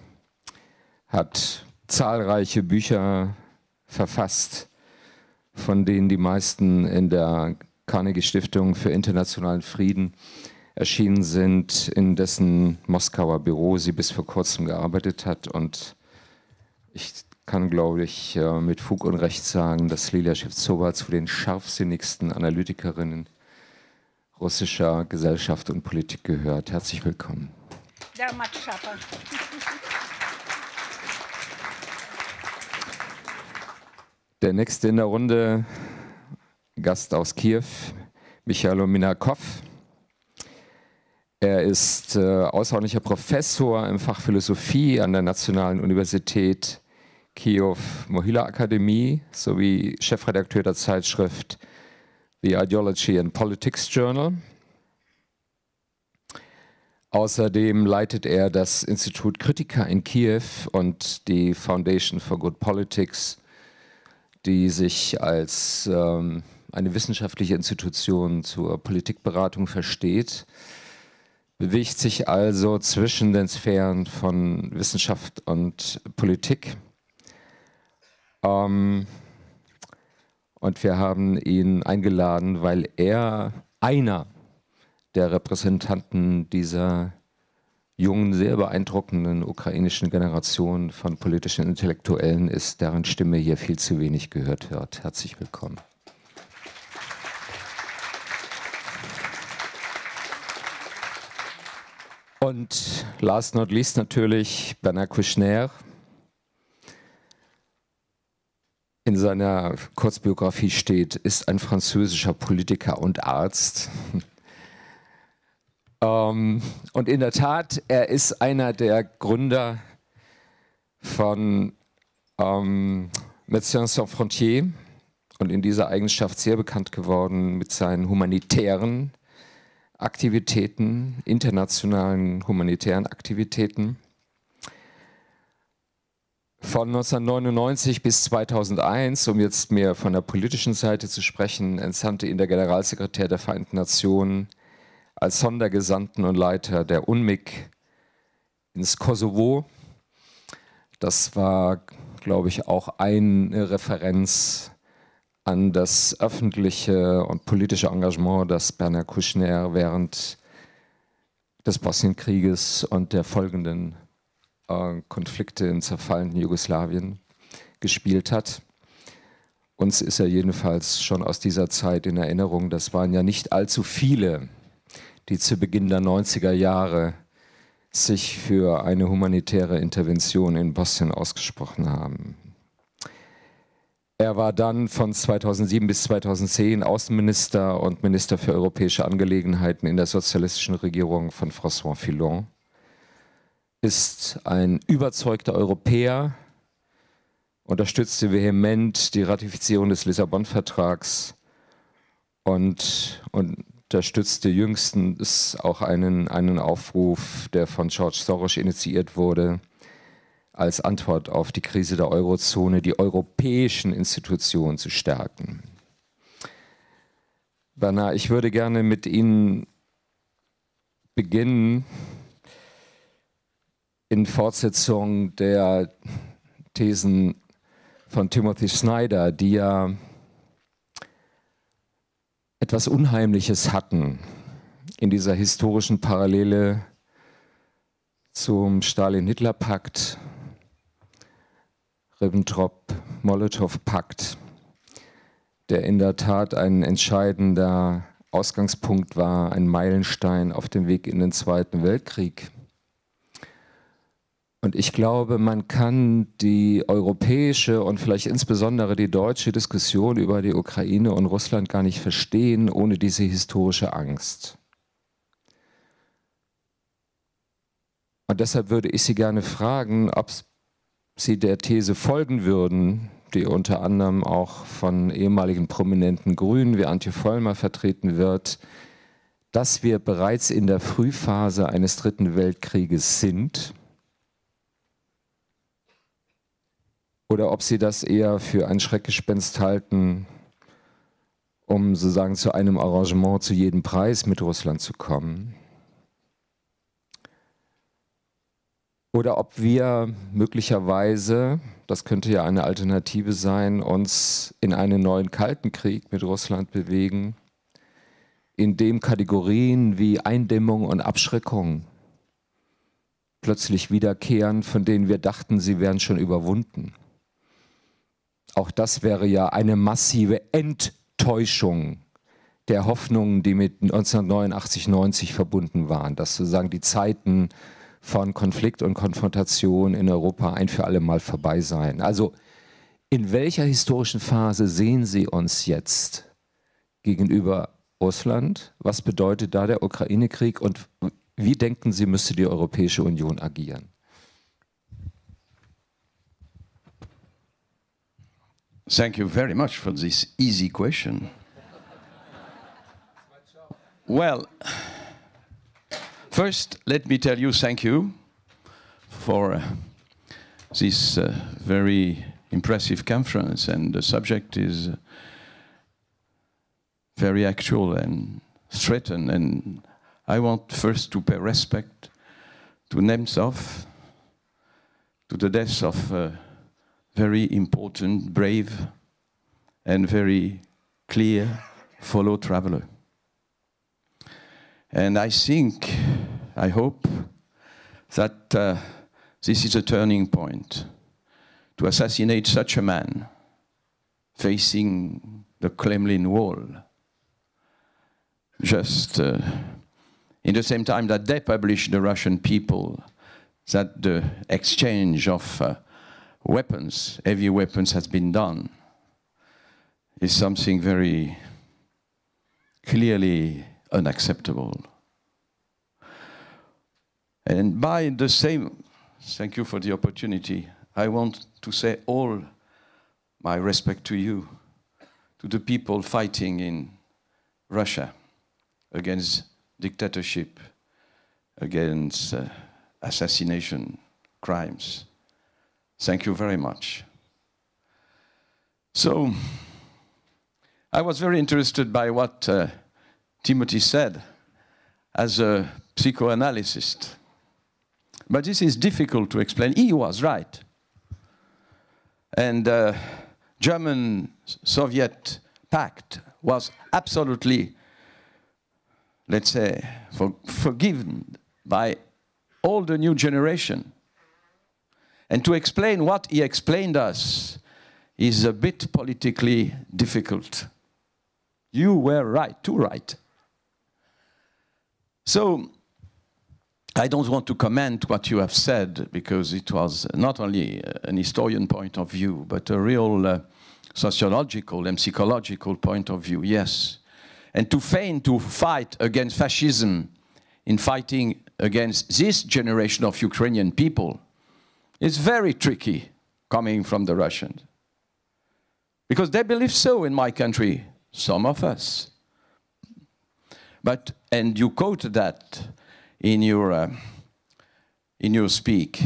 hat zahlreiche Bücher verfasst, von denen die meisten in der Carnegie Stiftung für internationalen Frieden erschienen sind, in dessen Moskauer Büro sie bis vor kurzem gearbeitet hat. Und ich kann, glaube ich, mit Fug und Recht sagen, dass Lilia Schewtsova zu den scharfsinnigsten Analytikerinnen russischer Gesellschaft und Politik gehört. Herzlich willkommen. Der nächste in der Runde, Gast aus Kiew, Michailo Minakov. Er ist äh, außerordentlicher Professor im Fach Philosophie an der Nationalen Universität Kiew Mohyla Akademie sowie Chefredakteur der Zeitschrift The Ideology and Politics Journal. Außerdem leitet er das Institut Kritika in Kiew und die Foundation for Good Politics, die sich als ähm, eine wissenschaftliche Institution zur Politikberatung versteht, bewegt sich also zwischen den Sphären von Wissenschaft und Politik. Ähm, und wir haben ihn eingeladen, weil er einer der Repräsentanten dieser jungen, sehr beeindruckenden ukrainischen Generation von politischen Intellektuellen ist, deren Stimme hier viel zu wenig gehört wird. Herzlich willkommen. Und last not least natürlich Bernard Kouchner. In seiner Kurzbiografie steht, ist ein französischer Politiker und Arzt. ähm, und in der Tat, er ist einer der Gründer von ähm, Médecins Sans Frontières und in dieser Eigenschaft sehr bekannt geworden mit seinen humanitären Aktivitäten, internationalen humanitären Aktivitäten. Von neunzehnhundertneunundneunzig bis zweitausendeins, um jetzt mehr von der politischen Seite zu sprechen, entsandte ihn der Generalsekretär der Vereinten Nationen als Sondergesandten und Leiter der U N M I K ins Kosovo. Das war, glaube ich, auch eine Referenz an das öffentliche und politische Engagement, das Bernard Kouchner während des Bosnienkrieges und der folgenden äh, Konflikte im zerfallenden Jugoslawien gespielt hat. Uns ist er jedenfalls schon aus dieser Zeit in Erinnerung. Das waren ja nicht allzu viele, die zu Beginn der neunziger Jahre sich für eine humanitäre Intervention in Bosnien ausgesprochen haben. Er war dann von zweitausendsieben bis zweitausendzehn Außenminister und Minister für europäische Angelegenheiten in der sozialistischen Regierung von François Fillon, ist ein überzeugter Europäer, unterstützte vehement die Ratifizierung des Lissabon-Vertrags und, und unterstützte jüngstens auch einen, einen Aufruf, der von George Soros initiiert wurde, als Antwort auf die Krise der Eurozone die europäischen Institutionen zu stärken. Bernard, ich würde gerne mit Ihnen beginnen in Fortsetzung der Thesen von Timothy Snyder, die ja etwas Unheimliches hatten in dieser historischen Parallele zum Stalin-Hitler-Pakt, Ribbentrop-Molotow-Pakt, der in der Tat ein entscheidender Ausgangspunkt war, ein Meilenstein auf dem Weg in den Zweiten Weltkrieg. Und ich glaube, man kann die europäische und vielleicht insbesondere die deutsche Diskussion über die Ukraine und Russland gar nicht verstehen, ohne diese historische Angst. Und deshalb würde ich Sie gerne fragen, ob Sie der These folgen würden, die unter anderem auch von ehemaligen prominenten Grünen wie Antje Vollmer vertreten wird, dass wir bereits in der Frühphase eines Dritten Weltkrieges sind, oder ob Sie das eher für ein Schreckgespenst halten, um sozusagen zu einem Arrangement zu jedem Preis mit Russland zu kommen. Oder ob wir möglicherweise, das könnte ja eine Alternative sein, uns in einen neuen Kalten Krieg mit Russland bewegen, in dem Kategorien wie Eindämmung und Abschreckung plötzlich wiederkehren, von denen wir dachten, sie wären schon überwunden. Auch das wäre ja eine massive Enttäuschung der Hoffnungen, die mit neunzehnhundertneunundachtzig, neunzig verbunden waren, dass sozusagen die Zeiten von Konflikt und Konfrontation in Europa ein für alle Mal vorbei seien. Also in welcher historischen Phase sehen Sie uns jetzt gegenüber Russland? Was bedeutet da der Ukraine-Krieg und wie denken Sie, müsste die Europäische Union agieren? Thank you very much for this easy question. Well, first, let me tell you thank you for uh, this uh, very impressive conference, and the subject is uh, very actual and threatened, and I want first to pay respect to Nemtsov, to the death of a very important, brave, and very clear fellow traveler. And I think, I hope, that uh, this is a turning point. To assassinate such a man facing the Kremlin wall, just uh, in the same time that they publish, the Russian people, that the exchange of uh, weapons, heavy weapons, has been done, is something very clearly unacceptable. And by the same, thank you for the opportunity, I want to say all my respect to you, to the people fighting in Russia against dictatorship, against uh, assassination crimes. Thank you very much. So, I was very interested by what uh, Timothy said as a psychoanalyst. But this is difficult to explain. He was right. And uh, German-Soviet pact was absolutely, let's say, for, forgiven by all the new generation. And to explain what he explained us is a bit politically difficult. You were right, too right. So, I don't want to comment what you have said, because it was not only an historian point of view, but a real uh, sociological and psychological point of view, yes. And to feign to fight against fascism in fighting against this generation of Ukrainian people is very tricky coming from the Russians. Because they believe so in my country, some of us. But, and you quoted that in your, uh, in your speak.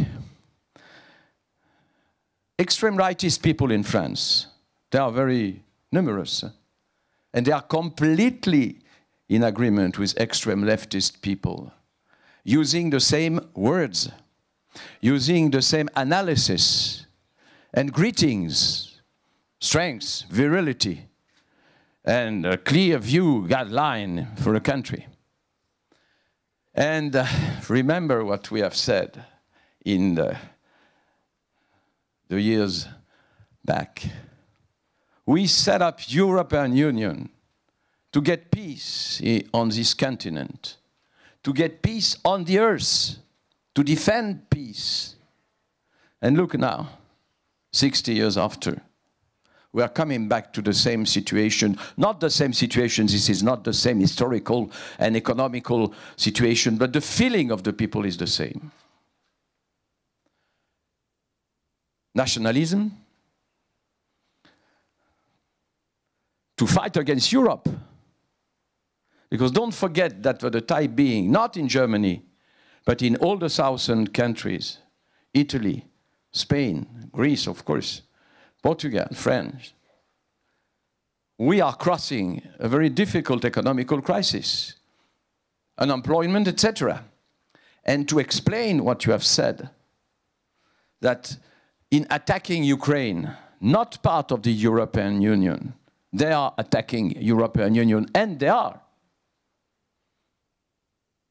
Extreme rightist people in France, they are very numerous. And they are completely in agreement with extreme leftist people, using the same words, using the same analysis and greetings, strength, virility, and a clear view, guideline for a country. And uh, remember what we have said in the, the years back. We set up European Union to get peace on this continent, to get peace on the earth, to defend peace. And look now, sixty years after, we are coming back to the same situation. Not the same situation, this is not the same historical and economical situation, but the feeling of the people is the same. Nationalism, to fight against Europe. Because don't forget that for the time being, not in Germany, but in all the southern countries, Italy, Spain, Greece, of course, Portugal, France, we are crossing a very difficult economical crisis, unemployment, et cetera. And to explain what you have said, that in attacking Ukraine, not part of the European Union, they are attacking European Union, and they are.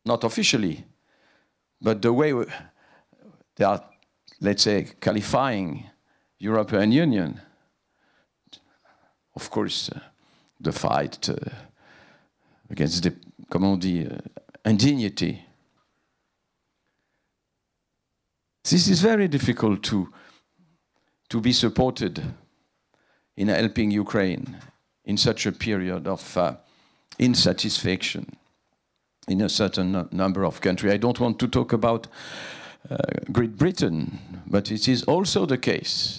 not officially, but the way we, they are, let's say, qualifying European Union, of course, uh, the fight uh, against the, comment on dit, uh, indignity. This is very difficult to, to be supported in helping Ukraine in such a period of uh, insatisfaction in a certain no number of countries. I don't want to talk about uh, Great Britain, but it is also the case.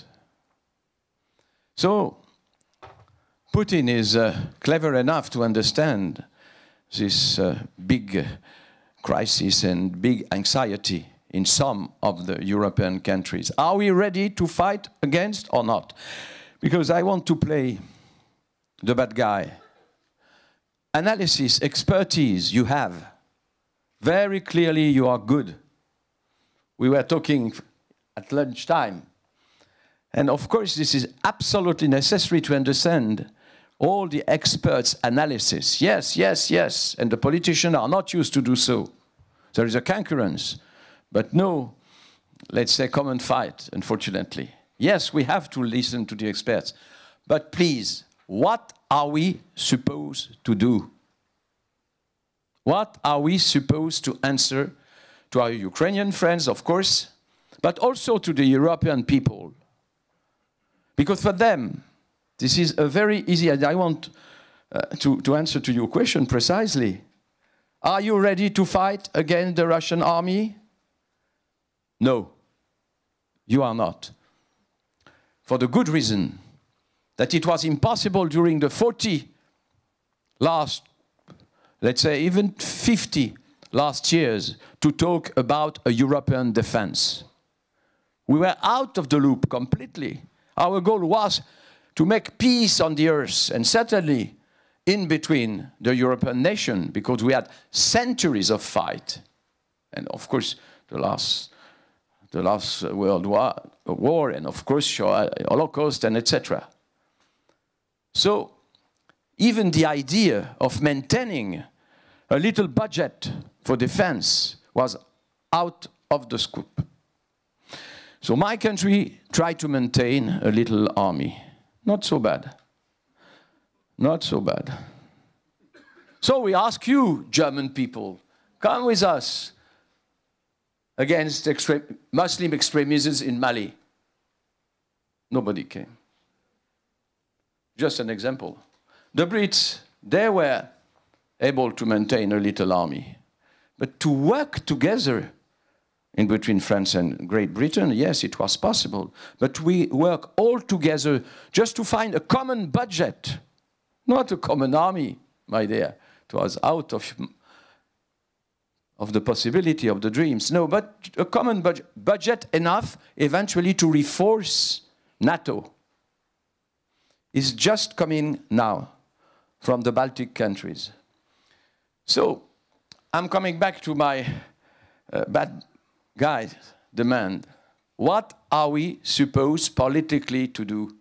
So, Putin is uh, clever enough to understand this uh, big uh, crisis and big anxiety in some of the European countries. Are we ready to fight against or not? Because I want to play the bad guy. Analysis, expertise you have. Very clearly you are good. We were talking at lunchtime. And of course this is absolutely necessary to understand all the experts' analysis. Yes, yes, yes. And the politicians are not used to do so. There is a concurrence, but no, let's say, common fight, unfortunately. Yes, we have to listen to the experts. But please, what are we supposed to do? What are we supposed to answer to our Ukrainian friends, of course, but also to the European people? Because for them, this is a very easy, and I want uh, to, to answer to your question precisely. Are you ready to fight against the Russian army? No, you are not. For the good reason that it was impossible during the forty last, let's say even fifty last years, to talk about a European defense. We were out of the loop completely. Our goal was to make peace on the earth, and certainly in between the European nation, because we had centuries of fight. And of course, the last, the last World War, war and of course, Holocaust and et cetera. So, even the idea of maintaining a little budget for defense was out of the scope. So my country tried to maintain a little army. Not so bad. Not so bad. So we ask you, German people, come with us against extreme, Muslim extremism in Mali. Nobody came. Just an example. The Brits, they were able to maintain a little army. But to work together in between France and Great Britain, yes, it was possible. But we work all together just to find a common budget, not a common army, my dear. It was out of, of the possibility of the dreams. No, but a common budget, budget enough eventually to reinforce NATO. Is just coming now from the Baltic countries. So, I'm coming back to my uh, bad guy demand. What are we supposed politically to do?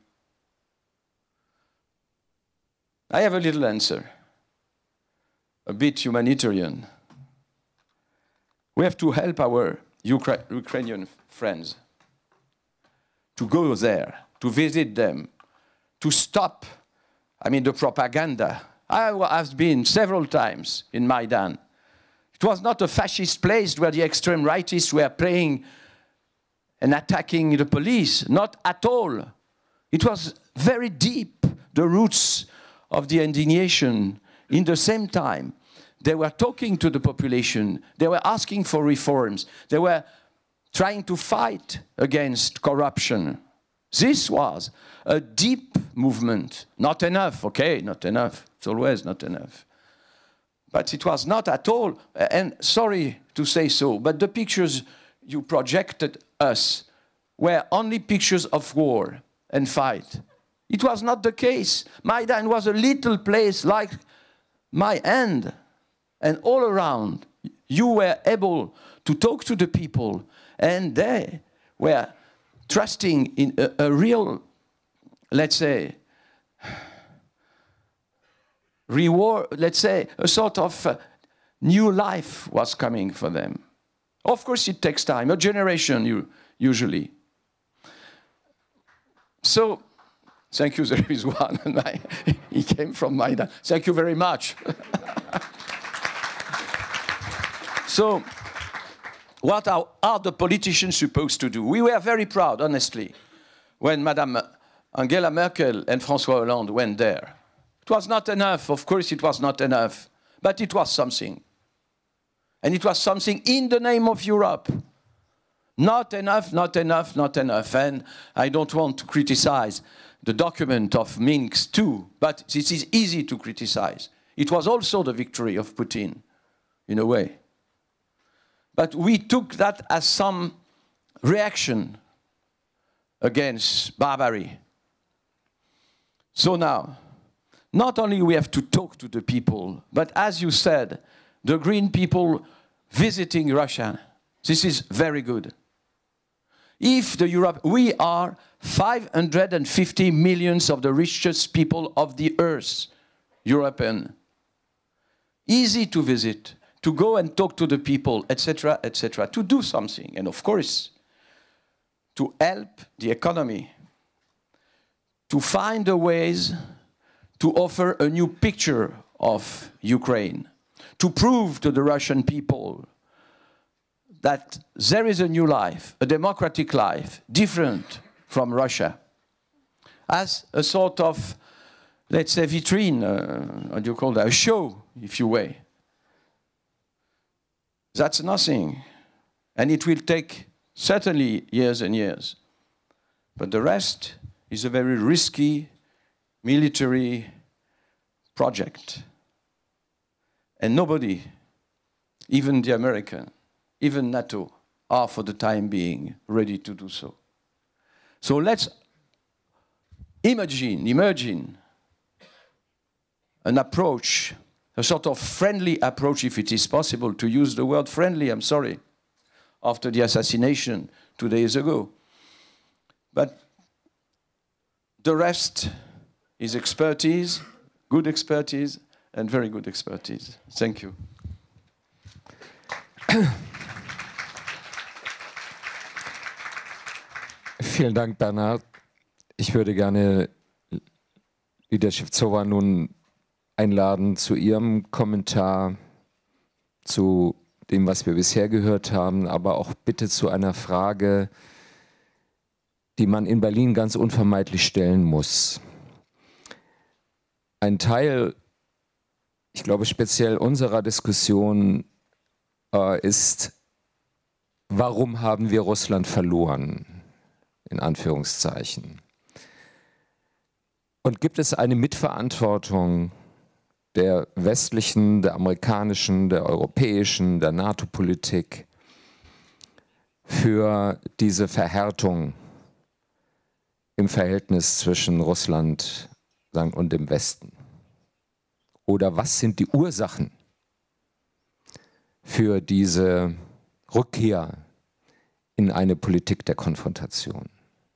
I have a little answer, a bit humanitarian. We have to help our Ukra- Ukrainian friends to go there, to visit them, to stop, I mean, the propaganda. I have been several times in Maidan. It was not a fascist place where the extreme rightists were playing and attacking the police, not at all. It was very deep, the roots of the indignation. In the same time, they were talking to the population, they were asking for reforms, they were trying to fight against corruption. This was a deep movement. Not enough, okay, not enough. It's always not enough. But it was not at all, and sorry to say so, but the pictures you projected us were only pictures of war and fight. It was not the case. Maidan was a little place like my hand, and all around you were able to talk to the people, and they were trusting in a, a real, let's say, reward, let's say, a sort of uh, new life was coming for them. Of course, it takes time, a generation you, usually. So, thank you, there is one, and I, he came from Maidan. Thank you very much. So, what are, are the politicians supposed to do? We were very proud, honestly, when Madame Angela Merkel and François Hollande went there. It was not enough, of course it was not enough, but it was something. And it was something in the name of Europe. Not enough, not enough, not enough. And I don't want to criticize the document of Minsk too, but this is easy to criticize. It was also the victory of Putin, in a way. But we took that as some reaction against barbary. So now, not only we have to talk to the people, but as you said, the green people visiting Russia, this is very good. If the Europe, we are five hundred fifty millions of the richest people of the earth, European. Easy to visit, to go and talk to the people, et cetera, et cetera, to do something, and of course, to help the economy, to find the ways to offer a new picture of Ukraine, to prove to the Russian people that there is a new life, a democratic life, different from Russia, as a sort of, let's say, vitrine, uh, what do you call that, a show, if you will. That's nothing, and it will take certainly years and years. But the rest is a very risky military project. And nobody, even the American, even NATO, are for the time being ready to do so. So let's imagine, imagine an approach, a sort of friendly approach, if it is possible to use the word friendly, I'm sorry, after the assassination two days ago. But the rest is expertise, good expertise, and very good expertise. Thank you. Vielen Dank, Bernhard. Ich würde gerne Lydia Shevtsova nun einladen zu ihrem Kommentar zu dem, was wir bisher gehört haben, aber auch bitte zu einer Frage, die man in Berlin ganz unvermeidlich stellen muss. Ein Teil, ich glaube speziell unserer Diskussion, äh, ist, warum haben wir Russland verloren, in Anführungszeichen. Und gibt es eine Mitverantwortung der westlichen, der amerikanischen, der europäischen, der NATO-Politik für diese Verhärtung im Verhältnis zwischen Russland und dem Westen? Oder was sind die Ursachen für diese Rückkehr in eine Politik der Konfrontation?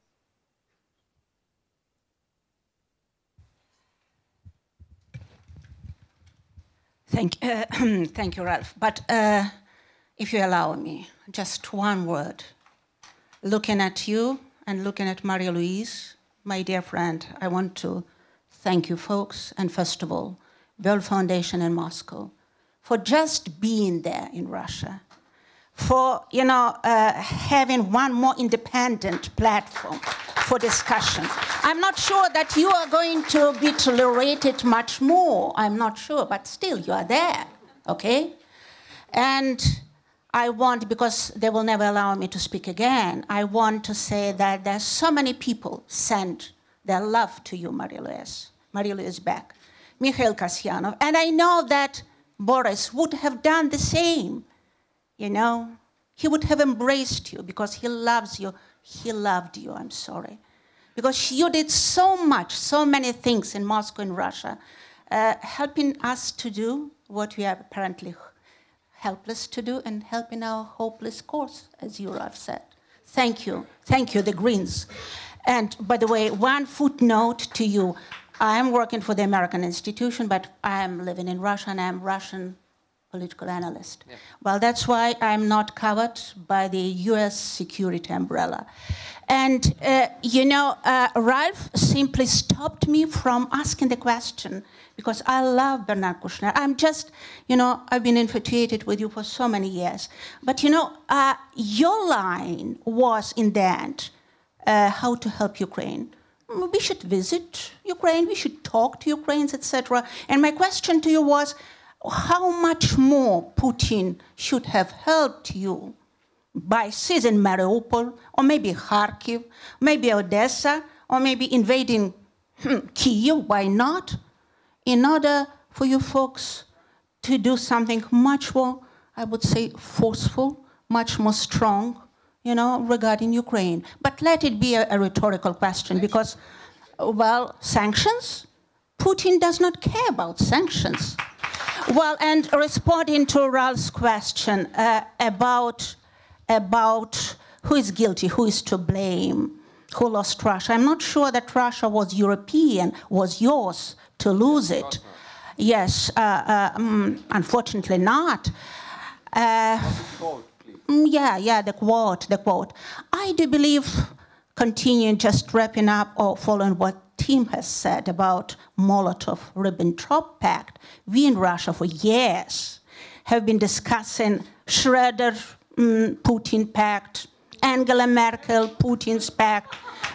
Thank, uh, thank you, Ralph. But uh, if you allow me, just one word. Looking at you and looking at Marie-Louise, my dear friend, I want to thank you folks, and first of all, World Foundation in Moscow, for just being there in Russia, for you know uh, having one more independent platform for discussion. I'm not sure that you are going to be tolerated much more. I'm not sure, but still you are there, okay? And I want, because they will never allow me to speak again, I want to say that there's so many people send their love to you, Marie-Louise, Marie-Louise Beck, Mikhail Kasyanov, and I know that Boris would have done the same. You know, he would have embraced you because he loves you. He loved you, I'm sorry. Because you did so much, so many things in Moscow and Russia, uh, helping us to do what we are apparently helpless to do and helping our hopeless cause, as you have said. Thank you. Thank you, the Greens. And by the way, one footnote to you. I am working for the American institution, but I am living in Russia and I am Russian political analyst. Yeah. Well, that's why I'm not covered by the U S security umbrella. And, uh, you know, uh, Ralph simply stopped me from asking the question because I love Bernard Kouchner. I'm just, you know, I've been infatuated with you for so many years. But, you know, uh, your line was, in the end, uh, how to help Ukraine. We should visit Ukraine, we should talk to Ukrainians, et cetera. And my question to you was, how much more Putin should have helped you by seizing Mariupol, or maybe Kharkiv, maybe Odessa, or maybe invading hmm, Kyiv, why not? In order for you folks to do something much more, I would say, forceful, much more strong, you know, regarding Ukraine. But let it be a, a rhetorical question, because, well, sanctions? Putin does not care about sanctions. Well, and responding to Ralph's question uh, about, about who is guilty, who is to blame, who lost Russia, I'm not sure that Russia was European, was yours to lose it. Yes, uh, uh, um, unfortunately not. Uh, yeah, yeah, the quote, the quote. I do believe, continuing, just wrapping up or following what Tim has said about Molotov-Ribbentrop Pact, we in Russia for years have been discussing Schroeder-Putin um, Pact, Angela Merkel, Putin's Pact,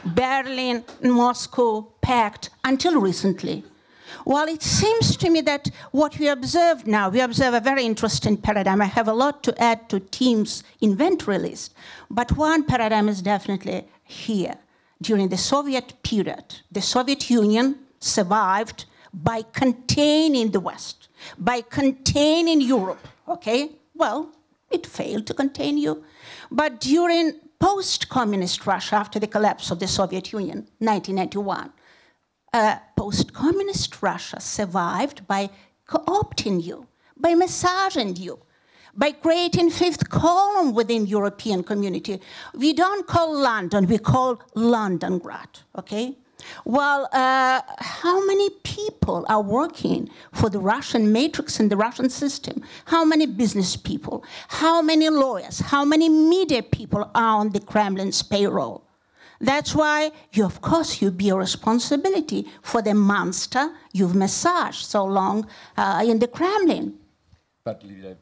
Berlin-Moscow Pact, until recently. Well, it seems to me that what we observe now, we observe a very interesting paradigm. I have a lot to add to Tim's inventory list, but one paradigm is definitely here. During the Soviet period, the Soviet Union survived by containing the West, by containing Europe, okay? Well, it failed to contain you. But during post-communist Russia, after the collapse of the Soviet Union, nineteen ninety-one, uh, post-communist Russia survived by co-opting you, by massaging you, by creating fifth column within European community. We don't call London, we call Londongrad, okay? Well, uh, how many people are working for the Russian matrix and the Russian system? How many business people? How many lawyers? How many media people are on the Kremlin's payroll? That's why, you, of course, you bear responsibility for the monster you've massaged so long uh, in the Kremlin. But Lida,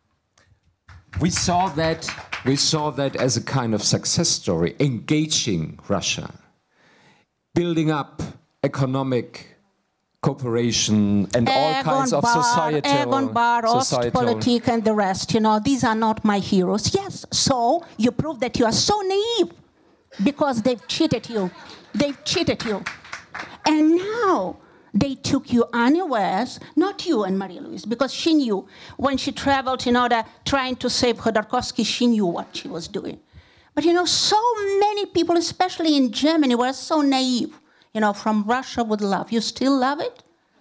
we saw that we saw that as a kind of success story, engaging Russia, building up economic cooperation and all Egon kinds of Bahr, societal, Egon Bahr, societal... Ostpolitik and the rest, you know, these are not my heroes. Yes, so you prove that you are so naive because they've cheated you. They've cheated you. And now they took you unawares, not you and Maria Louise, because she knew when she traveled in order trying to save Khodorkovsky, she knew what she was doing. But you know, so many people, especially in Germany, were so naive. You know, from Russia with love. You still love it?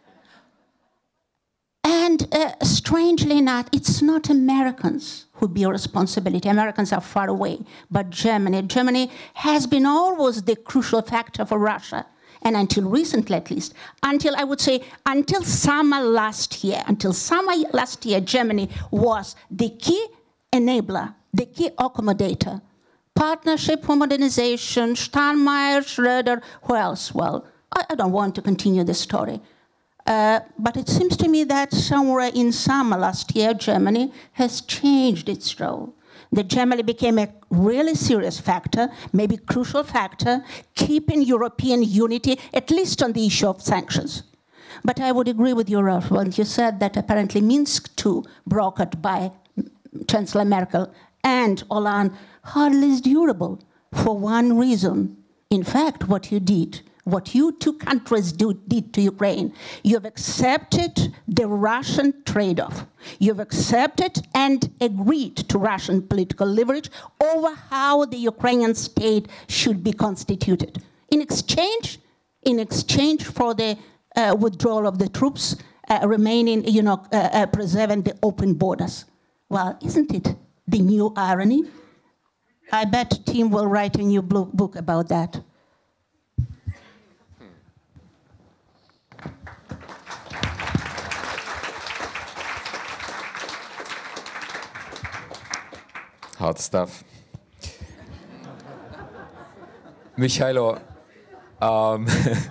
And uh, strangely enough, it's not Americans who bear responsibility. Americans are far away, but Germany. Germany has been always the crucial factor for Russia. And until recently, at least, until I would say, until summer last year, until summer last year, Germany was the key enabler, the key accommodator. Partnership for Modernization, Steinmeier, Schroeder, who else? Well, I, I don't want to continue the story. Uh, but it seems to me that somewhere in summer last year, Germany has changed its role. That Germany became a really serious factor, maybe crucial factor, keeping European unity, at least on the issue of sanctions. But I would agree with you, Ralph, when you said that apparently Minsk two, brokered by Chancellor Merkel and Hollande, hardly is durable for one reason. In fact, what you did, what you two countries do, did to Ukraine, you've accepted the Russian trade-off. You've accepted and agreed to Russian political leverage over how the Ukrainian state should be constituted. In exchange, in exchange for the uh, withdrawal of the troops, uh, remaining, you know, uh, uh, preserving the open borders. Well, isn't it the new irony? I bet Tim will write a new book about that. hard stuff. Michailo, um,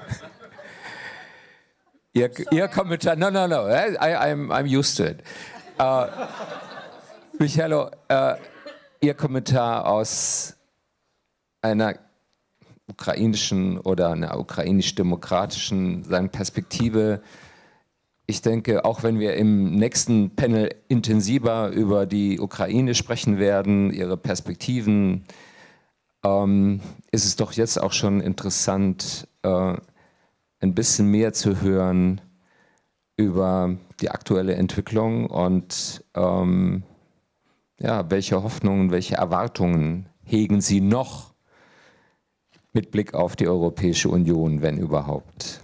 Ihr, Ihr Kommentar, no, no, no, I, I'm, I'm used to it. Uh, Michailo, uh, Ihr Kommentar aus einer ukrainischen oder einer ukrainisch-demokratischen Perspektive. Ich denke, auch wenn wir im nächsten Panel intensiver über die Ukraine sprechen werden, ihre Perspektiven, ähm, ist es doch jetzt auch schon interessant, äh, ein bisschen mehr zu hören über die aktuelle Entwicklung und ähm, ja, welche Hoffnungen, welche Erwartungen hegen Sie noch mit Blick auf die Europäische Union, wenn überhaupt?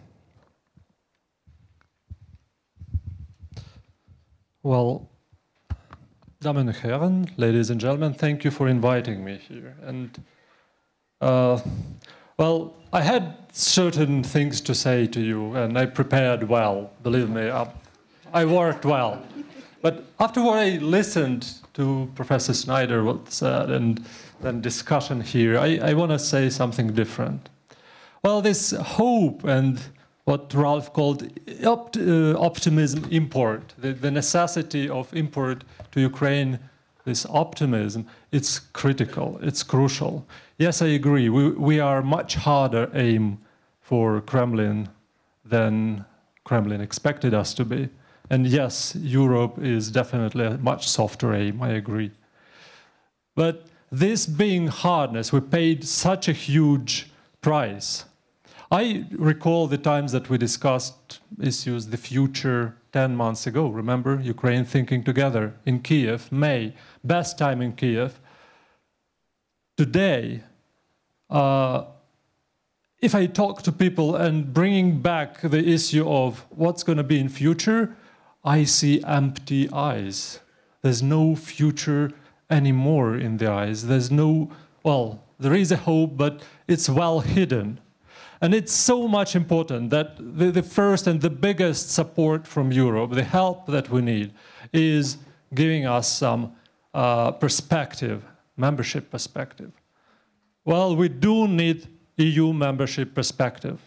Well, Damen und Herren, ladies and gentlemen, thank you for inviting me here. And uh, well, I had certain things to say to you, and I prepared well. Believe me, I, I worked well. But after what I listened to Professor Snyder what said and then discussion here, I, I want to say something different. Well, this hope and what Ralph called opt, uh, optimism import, the, the necessity of import to Ukraine, this optimism, it's critical, it's crucial. Yes, I agree, we, we are much harder aim for Kremlin than Kremlin expected us to be. And yes, Europe is definitely a much softer aim, I agree. But this being hardness, we paid such a huge price. I recall the times that we discussed issues, the future, ten months ago. Remember, Ukraine Thinking Together in Kiev, May, best time in Kiev. Today, uh, if I talk to people and bringing back the issue of what's going to be in future, I see empty eyes. There's no future anymore in the eyes. There's no, well, there is a hope, but it's well hidden. And it's so much important that the, the first and the biggest support from Europe, the help that we need, is giving us some uh, perspective, membership perspective. Well, we do need E U membership perspective.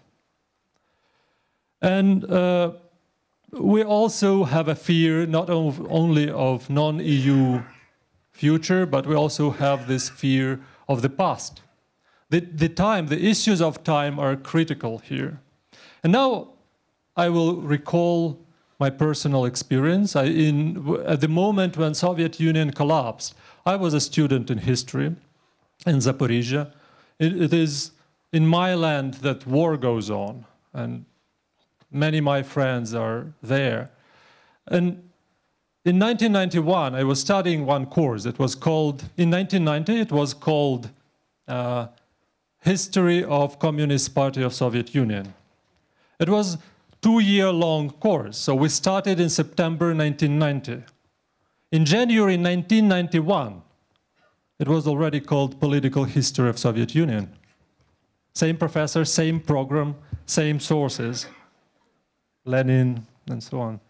And uh, we also have a fear not of, only of non-E U future, but we also have this fear of the past. The, the time, the issues of time are critical here. And now I will recall my personal experience. I, in, at the moment when Soviet Union collapsed, I was a student in history in Zaporizhia. It, it is in my land that war goes on, and many of my friends are there. And in nineteen ninety-one, I was studying one course. It was called, in nineteen ninety, it was called uh, History of Communist Party of Soviet Union. It was a two-year-long course, so we started in September nineteen ninety. In January nineteen ninety-one, it was already called Political History of Soviet Union. Same professor, same program, same sources, Lenin, and so on.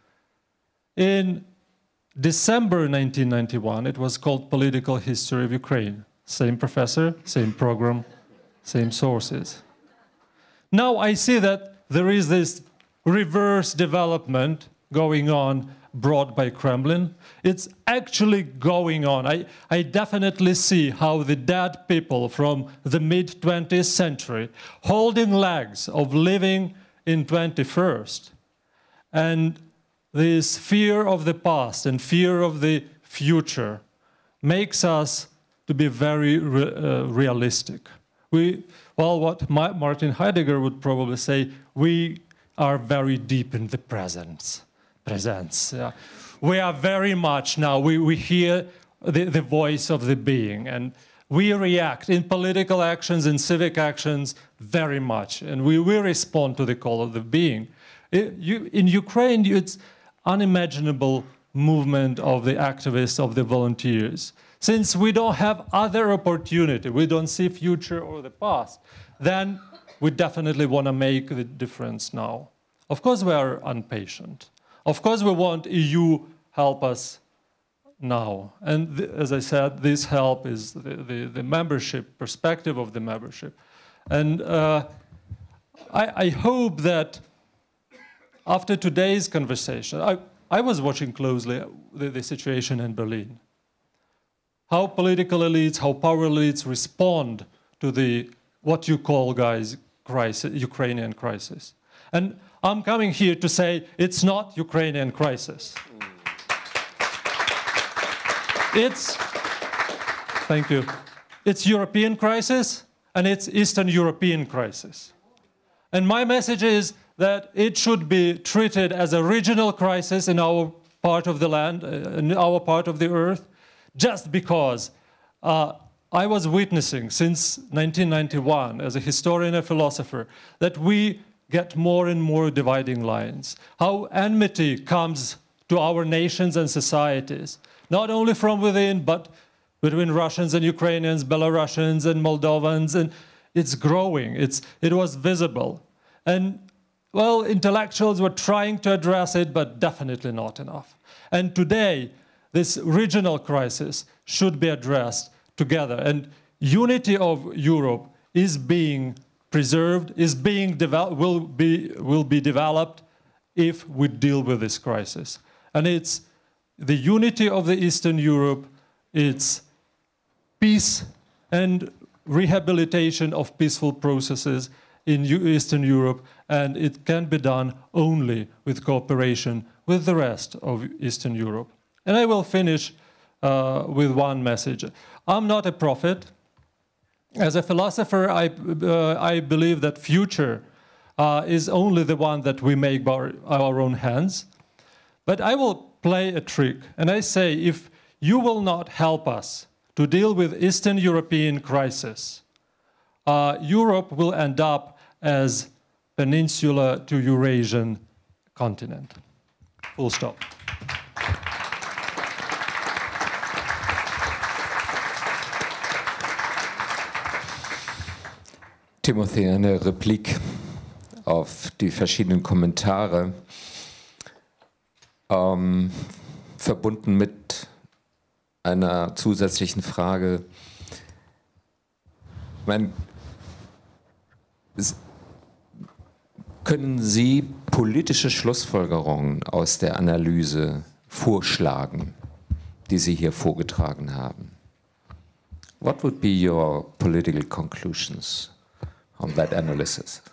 In December nineteen ninety-one, it was called Political History of Ukraine. Same professor, same program, same sources. Now I see that there is this reverse development going on brought by Kremlin. It's actually going on. I, I definitely see how the dead people from the mid twentieth century holding legs of living in twenty-first. And this fear of the past and fear of the future makes us to be very re uh, realistic. We, well, what Ma Martin Heidegger would probably say, we are very deep in the presence. Presence. Yeah. We are very much now, we, we hear the, the voice of the being, and we react in political actions, in civic actions, very much, and we will respond to the call of the being. It, you, in Ukraine, it's unimaginable movement of the activists, of the volunteers. Since we don't have other opportunity, we don't see future or the past, then we definitely want to make the difference now. Of course we are impatient. Of course we want E U help us now. And th as I said, this help is the, the, the membership, perspective of the membership. And uh, I, I hope that after today's conversation, I, I was watching closely the, the situation in Berlin. How political elites, how power elites respond to the, what you call, guys, crisis, Ukrainian crisis. And I'm coming here to say it's not Ukrainian crisis. It's, thank you, it's European crisis and it's Eastern European crisis. And my message is that it should be treated as a regional crisis in our part of the land, uh, in our part of the earth, just because uh, I was witnessing since nineteen ninety-one, as a historian and philosopher, that we get more and more dividing lines. How enmity comes to our nations and societies, not only from within, but between Russians and Ukrainians, Belarusians and Moldovans, and it's growing, it's, it was visible. And, well, intellectuals were trying to address it, but definitely not enough. And today, this regional crisis should be addressed together. And unity of Europe is being preserved, is being developed, will be, will be developed if we deal with this crisis. And it's the unity of the Eastern Europe, it's peace and rehabilitation of peaceful processes in Eastern Europe, and it can be done only with cooperation with the rest of Eastern Europe. And I will finish uh, with one message. I'm not a prophet. As a philosopher, I, uh, I believe that future uh, is only the one that we make by our, our own hands. But I will play a trick, and I say, if you will not help us to deal with Eastern European crisis, uh, Europe will end up as peninsula to Eurasian continent. Full stop. Timothy, eine Replik auf die verschiedenen Kommentare, ähm, verbunden mit einer zusätzlichen Frage. Ich meine, es, können Sie politische Schlussfolgerungen aus der Analyse vorschlagen, die Sie hier vorgetragen haben? What would be your political conclusions on that analysis?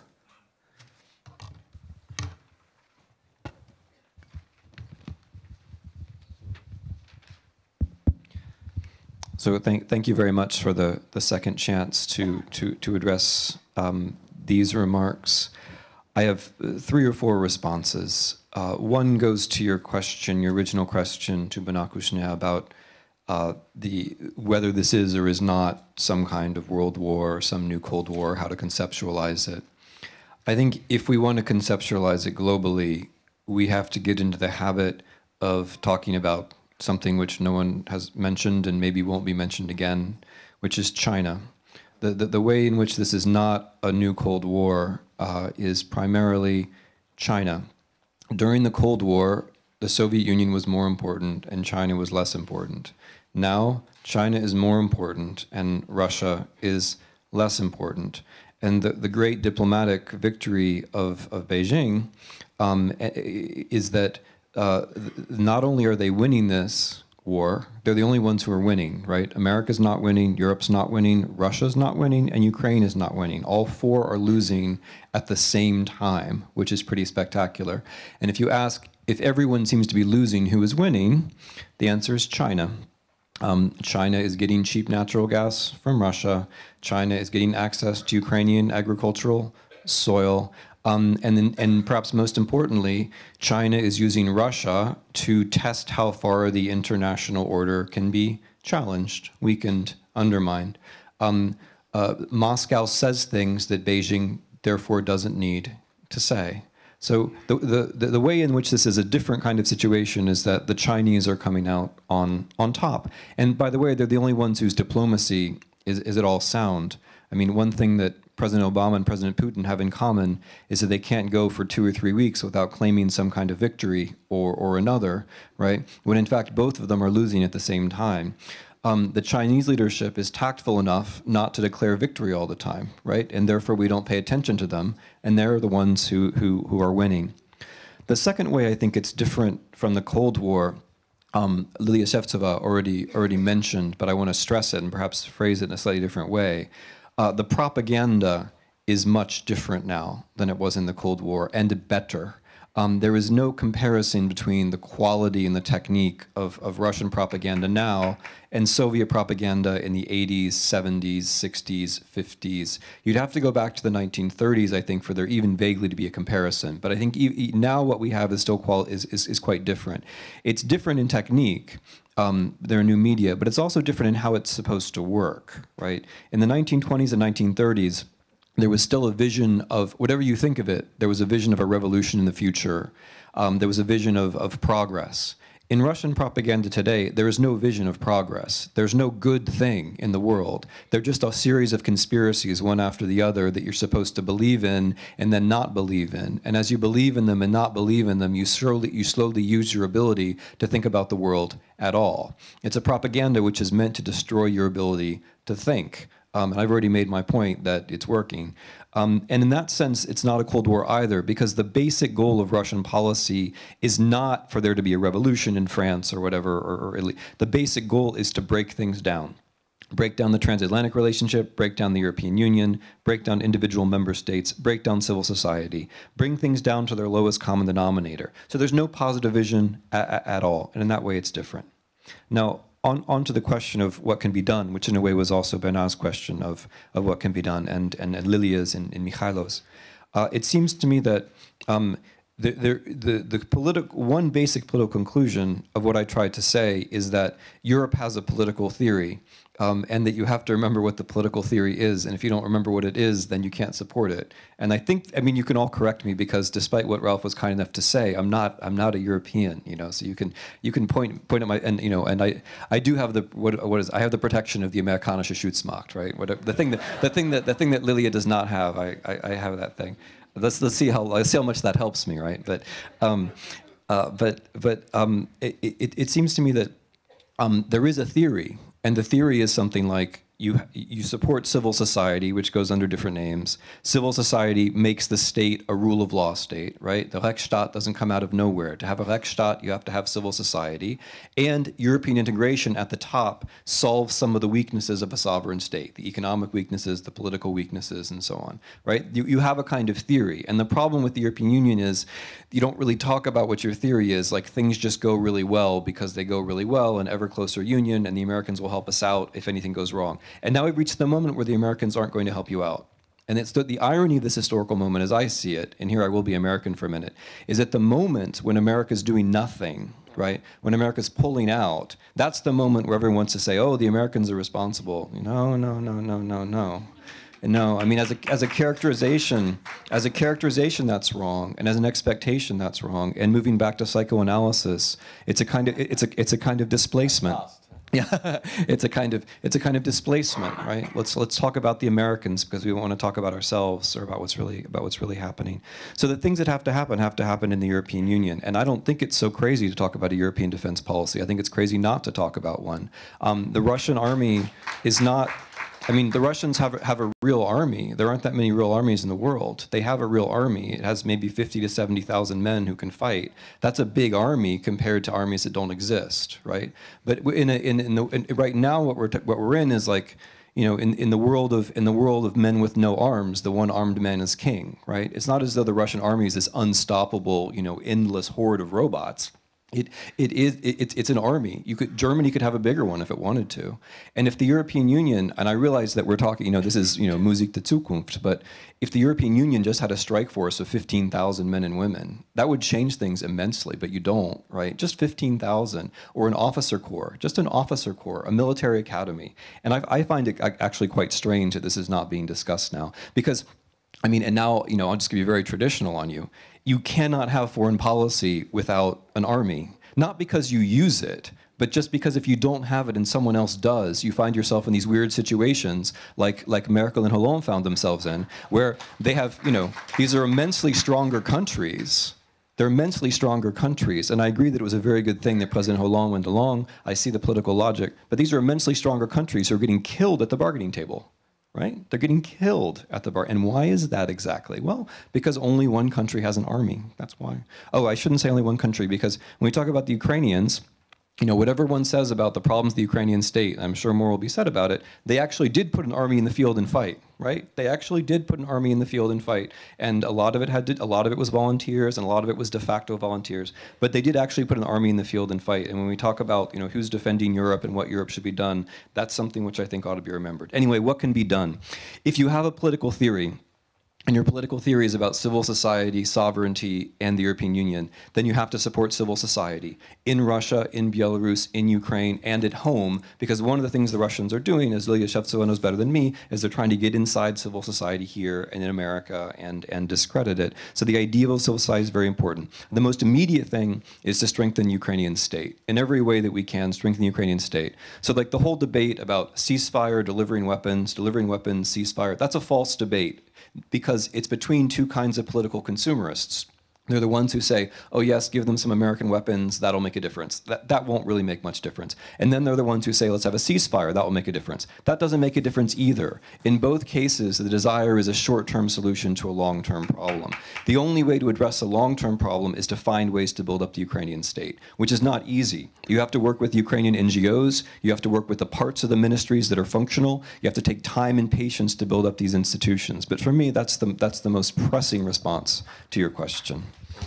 So thank, thank you very much for the, the second chance to, to, to address um, these remarks. I have three or four responses. Uh, one goes to your question, your original question to Banakushnia about uh, the, whether this is or is not some kind of world war, or some new Cold War, how to conceptualize it. I think if we want to conceptualize it globally, we have to get into the habit of talking about something which no one has mentioned and maybe won't be mentioned again, which is China. The, the, the way in which this is not a new Cold War uh, is primarily China. During the Cold War, the Soviet Union was more important and China was less important. Now, China is more important and Russia is less important. And the, the great diplomatic victory of, of Beijing um, is that Uh, not only are they winning this war, they're the only ones who are winning, right? America's not winning, Europe's not winning, Russia's not winning, and Ukraine is not winning. All four are losing at the same time, which is pretty spectacular. And if you ask if everyone seems to be losing, who is winning, the answer is China. Um, China is getting cheap natural gas from Russia. China is getting access to Ukrainian agricultural soil. Um, and, then, and perhaps most importantly, China is using Russia to test how far the international order can be challenged, weakened, undermined. Um, uh, Moscow says things that Beijing therefore doesn't need to say. So the, the, the way in which this is a different kind of situation is that the Chinese are coming out on, on top. And by the way, they're the only ones whose diplomacy is, is at all sound. I mean, one thing that President Obama and President Putin have in common is that they can't go for two or three weeks without claiming some kind of victory or, or another, right? When in fact, both of them are losing at the same time. Um, the Chinese leadership is tactful enough not to declare victory all the time, right? And therefore we don't pay attention to them, and they're the ones who, who, who are winning. The second way I think it's different from the Cold War, um, Lilia Shevtsova already, already mentioned, but I want to stress it and perhaps phrase it in a slightly different way. Uh, the propaganda is much different now than it was in the Cold War, and better. Um, there is no comparison between the quality and the technique of, of Russian propaganda now and Soviet propaganda in the eighties, seventies, sixties, fifties. You'd have to go back to the nineteen thirties, I think, for there even vaguely to be a comparison. But I think e e now what we have is still qual is, is, is quite different. It's different in technique. Um, there are new media, but it's also different in how it's supposed to work, right? In the nineteen twenties and nineteen thirties, there was still a vision of, whatever you think of it, there was a vision of a revolution in the future. Um, there was a vision of, of progress. In Russian propaganda today, there is no vision of progress. There's no good thing in the world. They're just a series of conspiracies, one after the other, that you're supposed to believe in and then not believe in. And as you believe in them and not believe in them, you slowly, you slowly use your ability to think about the world at all. It's a propaganda which is meant to destroy your ability to think. Um, and I've already made my point that it's working. Um, and in that sense, it's not a Cold War either, because the basic goal of Russian policy is not for there to be a revolution in France or whatever. Or, or Italy. The basic goal is to break things down. Break down the transatlantic relationship, break down the European Union, break down individual member states, break down civil society, bring things down to their lowest common denominator. So there's no positive vision at, at all, and in that way it's different. Now, On, on to the question of what can be done, which in a way was also Bernard's question of, of what can be done, and, and, and Lilia's and, and Mikhailo's. Uh, it seems to me that um, the, the, the, the politi- one basic political conclusion of what I tried to say is that Europe has a political theory, um, and that you have to remember what the political theory is, and if you don't remember what it is, then you can't support it. And I think, I mean, you can all correct me, because despite what Ralph was kind enough to say, I'm not, I'm not a European, you know. So you can, you can point, point at my, and you know, and I, I do have the, what, what is, I have the protection of the Amerikanische Schutzmacht, right? What, the thing that, the thing that, the thing that Lilia does not have, I, I, I have that thing. Let's, let's see how, let's see how much that helps me, right? But, um, uh, but, but um, it, it, it seems to me that um, there is a theory. And the theory is something like, you, you support civil society, which goes under different names. Civil society makes the state a rule of law state, right? The Rechtsstaat doesn't come out of nowhere. To have a Rechtsstaat, you have to have civil society. And European integration at the top solves some of the weaknesses of a sovereign state, the economic weaknesses, the political weaknesses, and so on, right? You, you have a kind of theory. And the problem with the European Union is you don't really talk about what your theory is, like things just go really well because they go really well, and ever closer union, and the Americans will help us out if anything goes wrong. And now we've reached the moment where the Americans aren't going to help you out. And it's the, the irony of this historical moment, as I see it, and here I will be American for a minute, is at the moment when America's doing nothing, right? When America's pulling out, that's the moment where everyone wants to say, oh, the Americans are responsible. No, no, no, no, no, no. No, I mean, as a, as a characterization, as a characterization, that's wrong, and as an expectation, that's wrong. And moving back to psychoanalysis, it's a kind of, it's a, it's a kind of displacement. Yeah, it's a kind of it's a kind of displacement, right? Let's let's talk about the Americans, because we want to talk about ourselves or about what's really about what's really happening. So the things that have to happen have to happen in the European Union, and I don't think it's so crazy to talk about a European defense policy. I think it's crazy not to talk about one. Um, the Russian army is not. I mean, the Russians have have a real army. There aren't that many real armies in the world. They have a real army. It has maybe fifty to seventy thousand men who can fight. That's a big army compared to armies that don't exist, right? But in a, in in, the, in right now, what we're t what we're in is like, you know, in in the world of in the world of men with no arms, the one armed man is king, right? It's not as though the Russian army is this unstoppable, you know, endless horde of robots. It, it is, it, it's an army. You could, Germany could have a bigger one if it wanted to. And if the European Union, and I realize that we're talking, you know, this is, you know, Musik der Zukunft, but if the European Union just had a strike force of fifteen thousand men and women, that would change things immensely, but you don't, right? Just fifteen thousand, or an officer corps, just an officer corps, a military academy. And I, I find it actually quite strange that this is not being discussed now, because I mean, and now, you know, I'll just give you very traditional on you. You cannot have foreign policy without an army, not because you use it, But just because if you don't have it and someone else does, you find yourself in these weird situations like, like Merkel and Hollande found themselves in, where they have, you know, these are immensely stronger countries. They're immensely stronger countries. And I agree that it was a very good thing that President Hollande went along. I see the political logic. But these are immensely stronger countries who are getting killed at the bargaining table. Right? They're getting killed at the bar. And why is that exactly? Well, because only one country has an army. That's why. Oh, I shouldn't say only one country, because when we talk about the Ukrainians, you know, whatever one says about the problems of the Ukrainian state, I'm sure more will be said about it, they actually did put an army in the field and fight, right? They actually did put an army in the field and fight. And a lot of it had to, a lot of it was volunteers, and a lot of it was de facto volunteers. But they did actually put an army in the field and fight. And when we talk about, you know, who's defending Europe and what Europe should be done, that's something which I think ought to be remembered. Anyway, what can be done? If you have a political theory, and your political theory is about civil society, sovereignty, and the European Union, then you have to support civil society in Russia, in Belarus, in Ukraine, and at home, because one of the things the Russians are doing, as Lilia Shevtsova knows better than me, is they're trying to get inside civil society here and in America and, and discredit it. So the idea of civil society is very important. The most immediate thing is to strengthen the Ukrainian state. In every way that we can, strengthen the Ukrainian state. So like the whole debate about ceasefire, delivering weapons, delivering weapons, ceasefire, that's a false debate, because it's between two kinds of political consumerists. They're the ones who say, oh yes, give them some American weapons, that'll make a difference. That, that won't really make much difference. And then they're the ones who say, let's have a ceasefire, that will make a difference. That doesn't make a difference either. In both cases, the desire is a short-term solution to a long-term problem. The only way to address a long-term problem is to find ways to build up the Ukrainian state, which is not easy. You have to work with Ukrainian N G Os, you have to work with the parts of the ministries that are functional, you have to take time and patience to build up these institutions. But for me, that's the, that's the most pressing response to your question.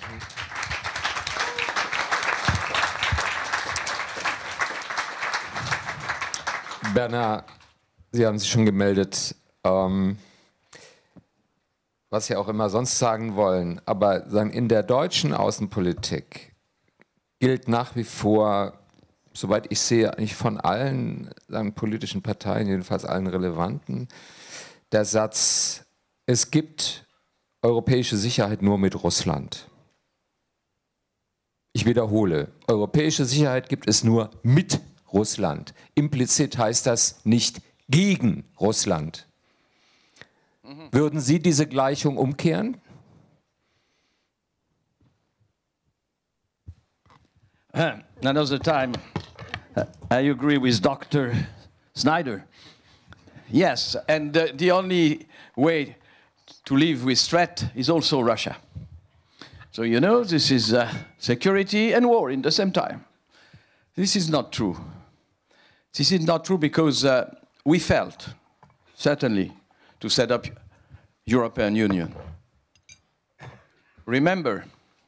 Bernhard, Sie haben sich schon gemeldet, ähm, was Sie auch immer sonst sagen wollen, aber sagen, in der deutschen Außenpolitik gilt nach wie vor, soweit ich sehe, eigentlich von allen sagen, politischen Parteien, jedenfalls allen relevanten, der Satz, es gibt europäische Sicherheit nur mit Russland. Ich wiederhole, europäische Sicherheit gibt es nur mit Russland. Implizit heißt das nicht gegen Russland. Mhm. Würden Sie diese Gleichung umkehren? Uh, another time, uh, I agree with Doctor Snyder. Yes, and uh, the only way to live with threat is also Russia. So you know, this is uh, security and war in the same time. This is not true. This is not true because uh, we failed, certainly, to set up European Union. Remember,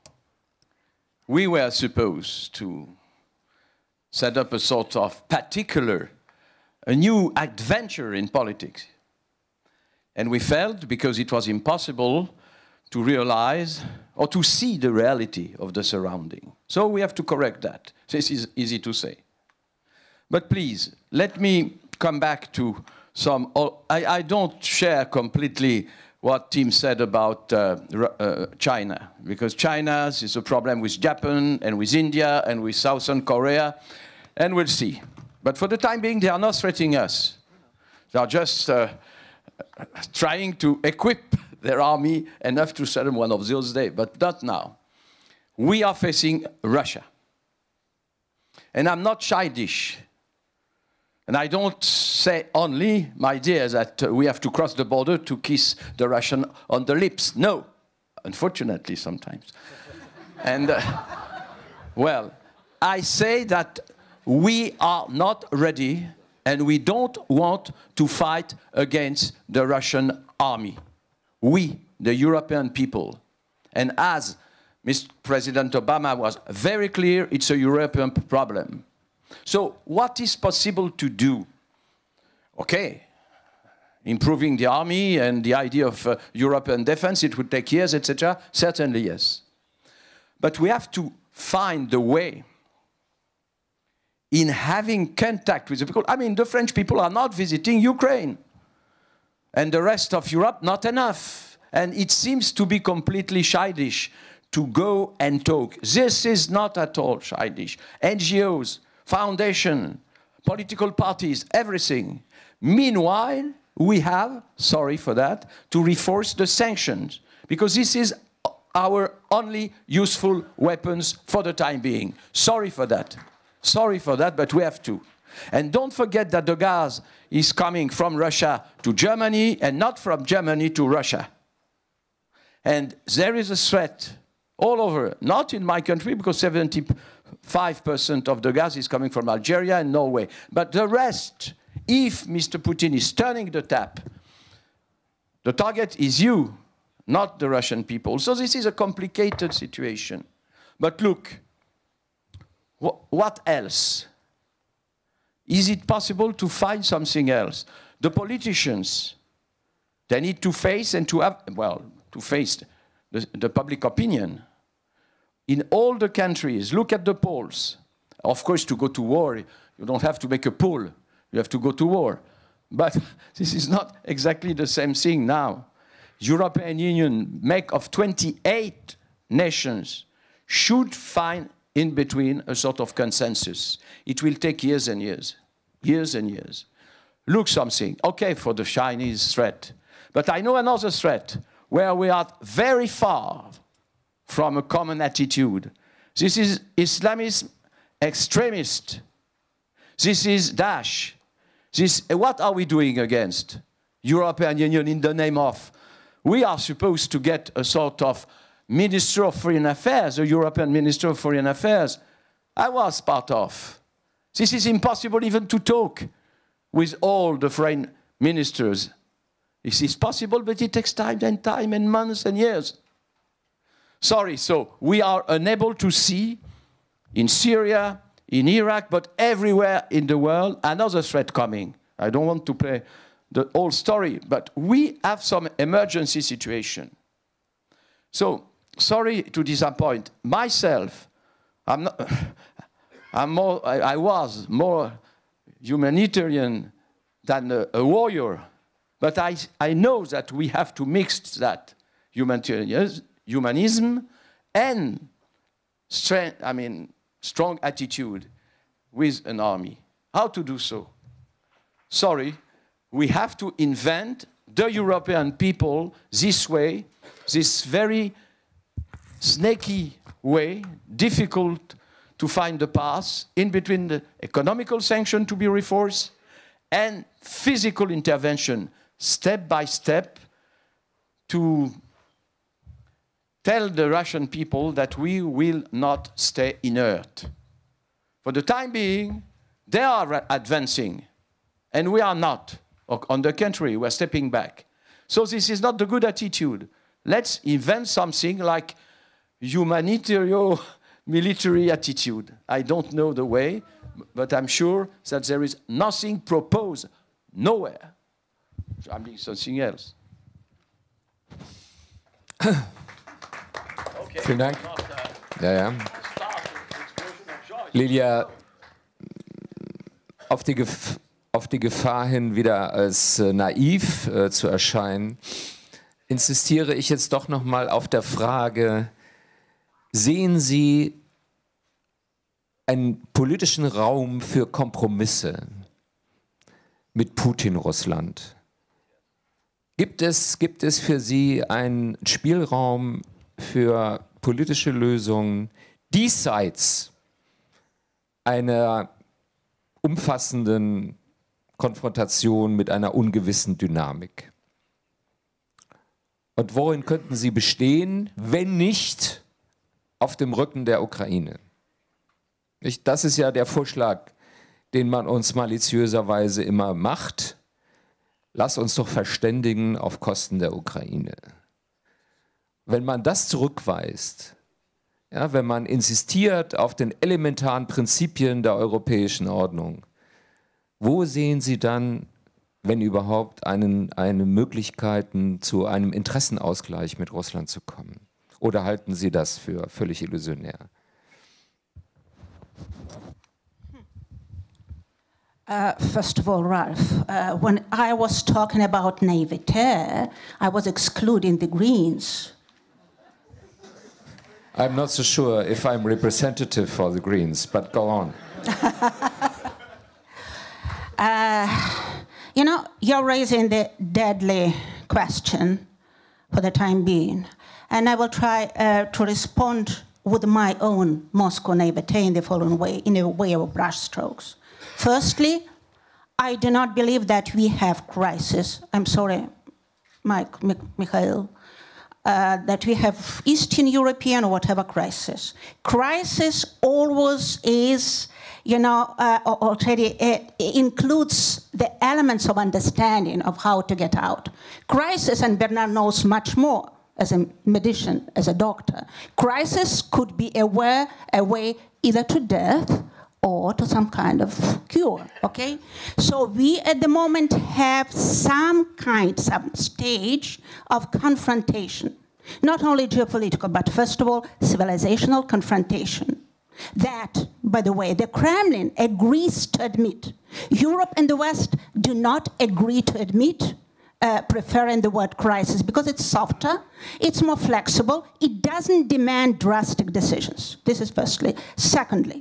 we were supposed to set up a sort of particular, a new adventure in politics. And we failed because it was impossible to realize or to see the reality of the surrounding. So we have to correct that. This is easy to say. But please, let me come back to some... I, I don't share completely what Tim said about uh, uh, China, because China is a problem with Japan and with India and with Southern Korea, and we'll see. But for the time being, they are not threatening us. They are just uh, trying to equip their army enough to set them one of those days, but not now. We are facing Russia. And I'm not childish. And I don't say only, my dear, that uh, we have to cross the border to kiss the Russian on the lips. No, unfortunately sometimes. And, uh, well, I say that we are not ready and we don't want to fight against the Russian army. We, the European people. And as Mister President Obama was very clear, it's a European problem. So what is possible to do? Okay, improving the army and the idea of uh, European defense, it would take years, et cetera. Certainly, yes. But we have to find the way in having contact with the people. I mean, the French people are not visiting Ukraine. And the rest of Europe, not enough. And it seems to be completely childish to go and talk. This is not at all childish. N G Os, foundation, political parties, everything. Meanwhile, we have, sorry for that, to reinforce the sanctions, because this is our only useful weapons for the time being. Sorry for that. Sorry for that, but we have to. And don't forget that the gas is coming from Russia to Germany and not from Germany to Russia. And there is a threat all over, not in my country, because seventy-five percent of the gas is coming from Algeria and Norway. But the rest, if Mister Putin is turning the tap, the target is you, not the Russian people. So this is a complicated situation. But look, wh- what else? Is it possible to find something else? The politicians, they need to face and to have, well, to face the, the public opinion. In all the countries, look at the polls. Of course, to go to war, you don't have to make a poll. You have to go to war. But this is not exactly the same thing now. European Union make of twenty-eight nations should find in between a sort of consensus. It will take years and years, years and years. Look something, okay for the Chinese threat, but I know another threat where we are very far from a common attitude. This is Islamist extremist. This is Daesh. This, what are we doing against European Union in the name of? We are supposed to get a sort of Minister of Foreign Affairs, a European Minister of Foreign Affairs. I was part of. This is impossible even to talk with all the foreign ministers. This is possible, but it takes time and time and months and years. Sorry, so we are unable to see in Syria, in Iraq, but everywhere in the world, another threat coming. I don't want to play the whole story, but we have some emergency situation. So, sorry to disappoint myself. I'm not, I'm more, I, I was more humanitarian than a, a warrior, but I, I know that we have to mix that humanitarianism, humanism and strength, I mean, strong attitude with an army. How to do so? Sorry, we have to invent the European people this way, this very snaky way, difficult to find the path in between the economical sanction to be reinforced and physical intervention, step by step, to tell the Russian people that we will not stay inert. For the time being, they are advancing, and we are not. On the contrary, we're stepping back. So this is not the good attitude. Let's invent something like humanitarian military attitude. I don't know the way, but I'm sure that there is nothing proposed nowhere. I mean something else. Okay. Vielen Dank. Ja, ja. Lilia, auf die, Gef auf die Gefahr hin, wieder als äh, naiv äh, zu erscheinen, insistiere ich jetzt doch noch mal auf der Frage: Sehen Sie einen politischen Raum für Kompromisse mit Putin-Russland? Gibt es, gibt es für Sie einen Spielraum für politische Lösungen diesseits einer umfassenden Konfrontation mit einer ungewissen Dynamik? Und worin könnten sie bestehen, wenn nicht auf dem Rücken der Ukraine? Ich, das ist ja der Vorschlag, den man uns maliziöserweise immer macht. Lass uns doch verständigen auf Kosten der Ukraine. Wenn man das zurückweist, ja, wenn man insistiert auf den elementaren Prinzipien der europäischen Ordnung, wo sehen Sie dann, wenn überhaupt, einen, eine Möglichkeiten zu einem Interessenausgleich mit Russland zu kommen? Oder halten Sie das für völlig illusionär? Uh, first of all, Ralph, uh, when I was talking about naivete, I was excluding the Greens. I'm not so sure if I'm representative for the Greens, but go on. uh, you know, you're raising the deadly question for the time being. And I will try uh, to respond with my own Moscow naivete in the following way, in a way of brushstrokes. Firstly, I do not believe that we have crisis. I'm sorry, Mike, Mikhail, uh, that we have Eastern European or whatever crisis. Crisis always is, you know, uh, already uh, includes the elements of understanding of how to get out. Crisis, and Bernard knows much more as a medician, as a doctor, crisis could be a way, a way either to death or to some kind of cure, okay? So we at the moment have some kind, some stage of confrontation. Not only geopolitical, but first of all, civilizational confrontation. That, by the way, the Kremlin agrees to admit. Europe and the West do not agree to admit, uh, preferring the word crisis, because it's softer, it's more flexible, it doesn't demand drastic decisions. This is firstly. Secondly,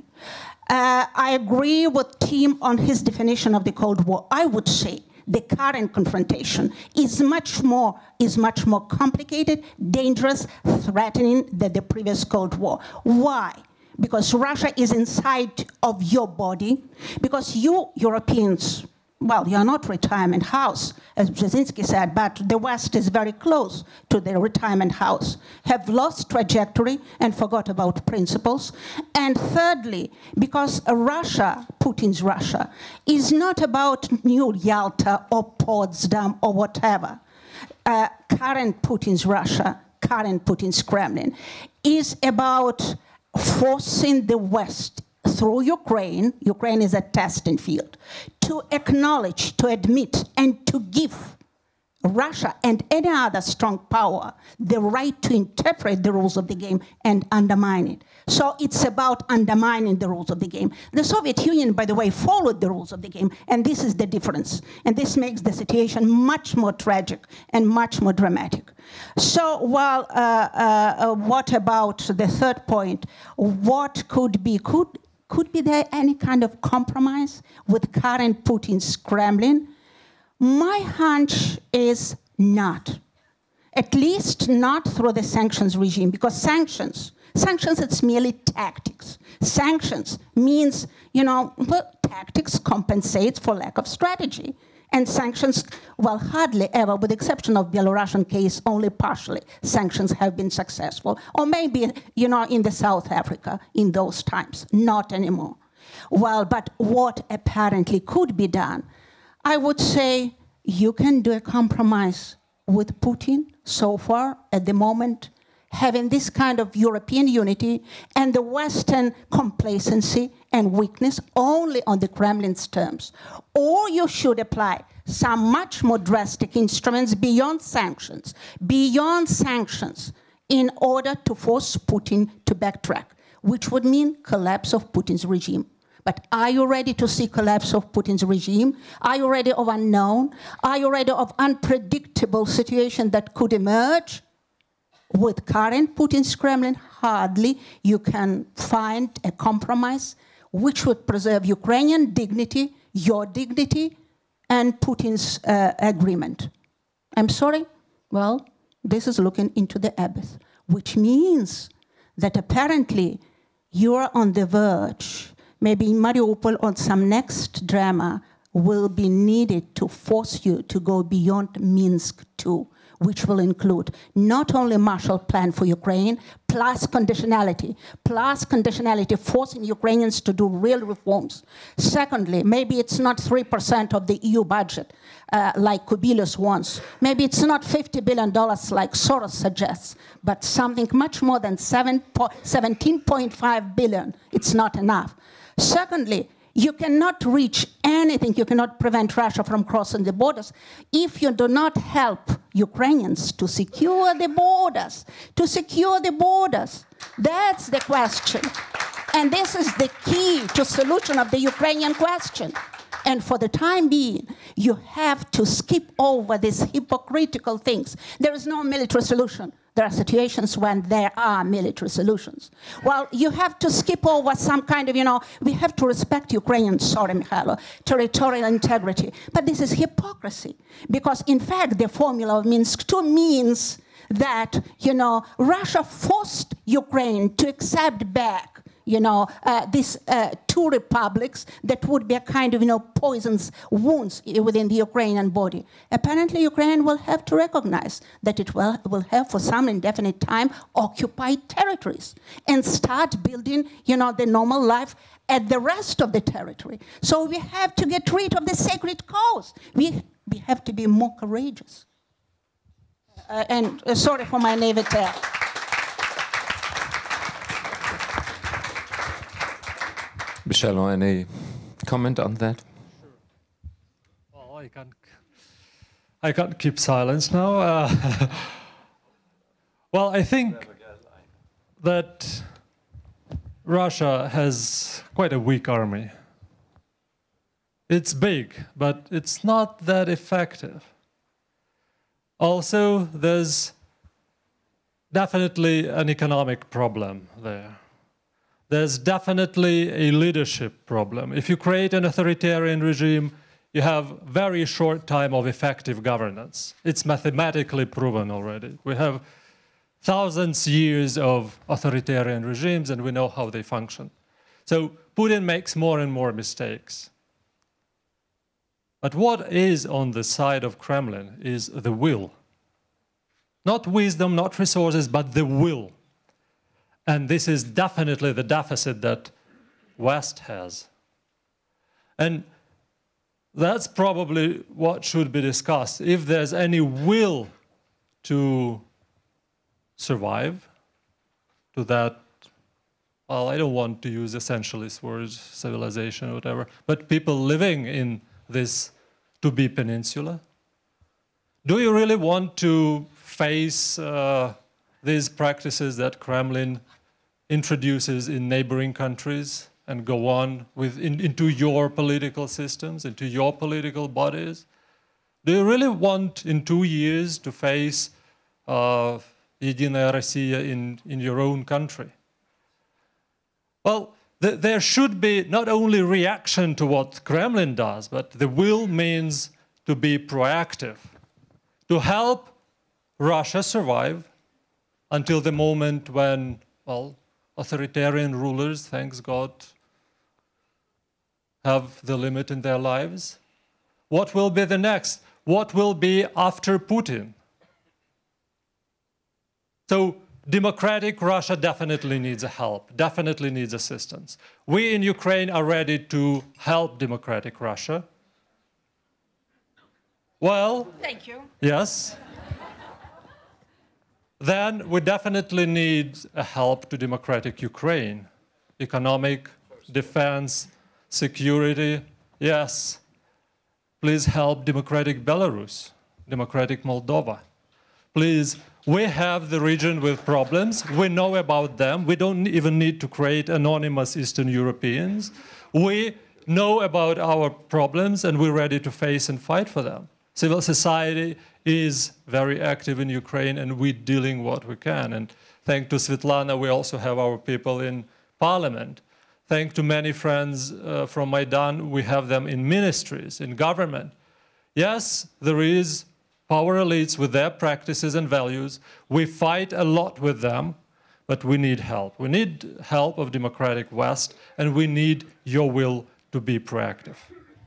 Uh, I agree with Tim on his definition of the Cold War. I would say the current confrontation is much more, is much more complicated, dangerous, threatening than the previous Cold War. Why? Because Russia is inside of your body, because you Europeans, well, you're not retirement house, as Brzezinski said, but the West is very close to the retirement house, have lost trajectory and forgot about principles. And thirdly, because Russia, Putin's Russia, is not about New Yalta or Potsdam or whatever. Uh, current Putin's Russia, current Putin's Kremlin, is about forcing the West through Ukraine, Ukraine is a testing field, to acknowledge, to admit, and to give Russia and any other strong power the right to interpret the rules of the game and undermine it. So it's about undermining the rules of the game. The Soviet Union, by the way, followed the rules of the game, and this is the difference. And this makes the situation much more tragic and much more dramatic. So, well, uh, uh, what about the third point? What could be, could, could be there any kind of compromise with current Putin's Kremlin? My hunch is not. At least not through the sanctions regime, because sanctions, sanctions, it's merely tactics. Sanctions means, you know, well, tactics compensates for lack of strategy. And sanctions, well, hardly ever, with the exception of Belarusian case, only partially sanctions have been successful. Or maybe, you know, in the South Africa in those times, not anymore. Well, but what apparently could be done, I would say you can do a compromise with Putin so far at the moment, having this kind of European unity and the Western complacency and weakness only on the Kremlin's terms. Or you should apply some much more drastic instruments beyond sanctions, beyond sanctions, in order to force Putin to backtrack, which would mean collapse of Putin's regime. But are you ready to see collapse of Putin's regime? Are you ready of unknown? Are you ready of unpredictable situation that could emerge? With current Putin's Kremlin, hardly you can find a compromise which would preserve Ukrainian dignity, your dignity, and Putin's uh, agreement. I'm sorry? Well, this is looking into the abyss, which means that apparently you are on the verge. Maybe in Mariupol or some next drama will be needed to force you to go beyond Minsk two, which will include not only Marshall Plan for Ukraine, plus conditionality, plus conditionality forcing Ukrainians to do real reforms. Secondly, maybe it's not three percent of the E U budget, uh, like Kubilius wants. Maybe it's not fifty billion dollars like Soros suggests, but something much more than seventeen point five billion dollars. It's not enough. Secondly, you cannot reach anything, you cannot prevent Russia from crossing the borders if you do not help Ukrainians to secure the borders, to secure the borders. That's the question. And this is the key to solution of the Ukrainian question. And for the time being, you have to skip over these hypocritical things. There is no military solution. There are situations when there are military solutions. Well, you have to skip over some kind of, you know, we have to respect Ukrainian, sorry, Mikhailo, territorial integrity. But this is hypocrisy. Because, in fact, the formula of Minsk two means that, you know, Russia forced Ukraine to accept back, you know, uh, these uh, two republics that would be a kind of, you know, poisons wounds within the Ukrainian body. Apparently, Ukraine will have to recognize that it will, will have, for some indefinite time, occupied territories and start building, you know, the normal life at the rest of the territory. So we have to get rid of the sacred cause. We, we have to be more courageous. Uh, and uh, sorry for my naivete. Michelle, any comment on that? Well, I can't, I can't keep silence now. Uh, well, I think that Russia has quite a weak army. It's big, but it's not that effective. Also, there's definitely an economic problem there. There's definitely a leadership problem. If you create an authoritarian regime, you have very short time of effective governance. It's mathematically proven already. We have thousands of years of authoritarian regimes, and we know how they function. So Putin makes more and more mistakes. But what is on the side of Kremlin is the will. Not wisdom, not resources, but the will. And this is definitely the deficit that West has. And that's probably what should be discussed. If there's any will to survive, to that, well, I don't want to use essentialist words, civilization or whatever, but people living in this to-be peninsula, do you really want to face uh, these practices that Kremlin introduces in neighboring countries and go on with in, into your political systems, into your political bodies? Do you really want in two years to face uh, Единая Россия in, in your own country? Well, th there should be not only reaction to what Kremlin does, but the will means to be proactive, to help Russia survive until the moment when, well, authoritarian rulers, thanks God, have the limit in their lives. What will be the next? What will be after Putin? So democratic Russia definitely needs help, definitely needs assistance. We in Ukraine are ready to help democratic Russia. Well, thank you. Yes. Then we definitely need a help to democratic Ukraine. Economic, defense, security, yes. Please help democratic Belarus, democratic Moldova. Please, we have the region with problems. We know about them. We don't even need to create anonymous Eastern Europeans. We know about our problems and we're ready to face and fight for them. Civil society is very active in Ukraine and we're dealing what we can. And thanks to Svetlana, we also have our people in parliament. Thanks to many friends uh, from Maidan, we have them in ministries, in government. Yes, there is power elites with their practices and values. We fight a lot with them, but we need help. We need help of democratic West, and we need your will to be proactive.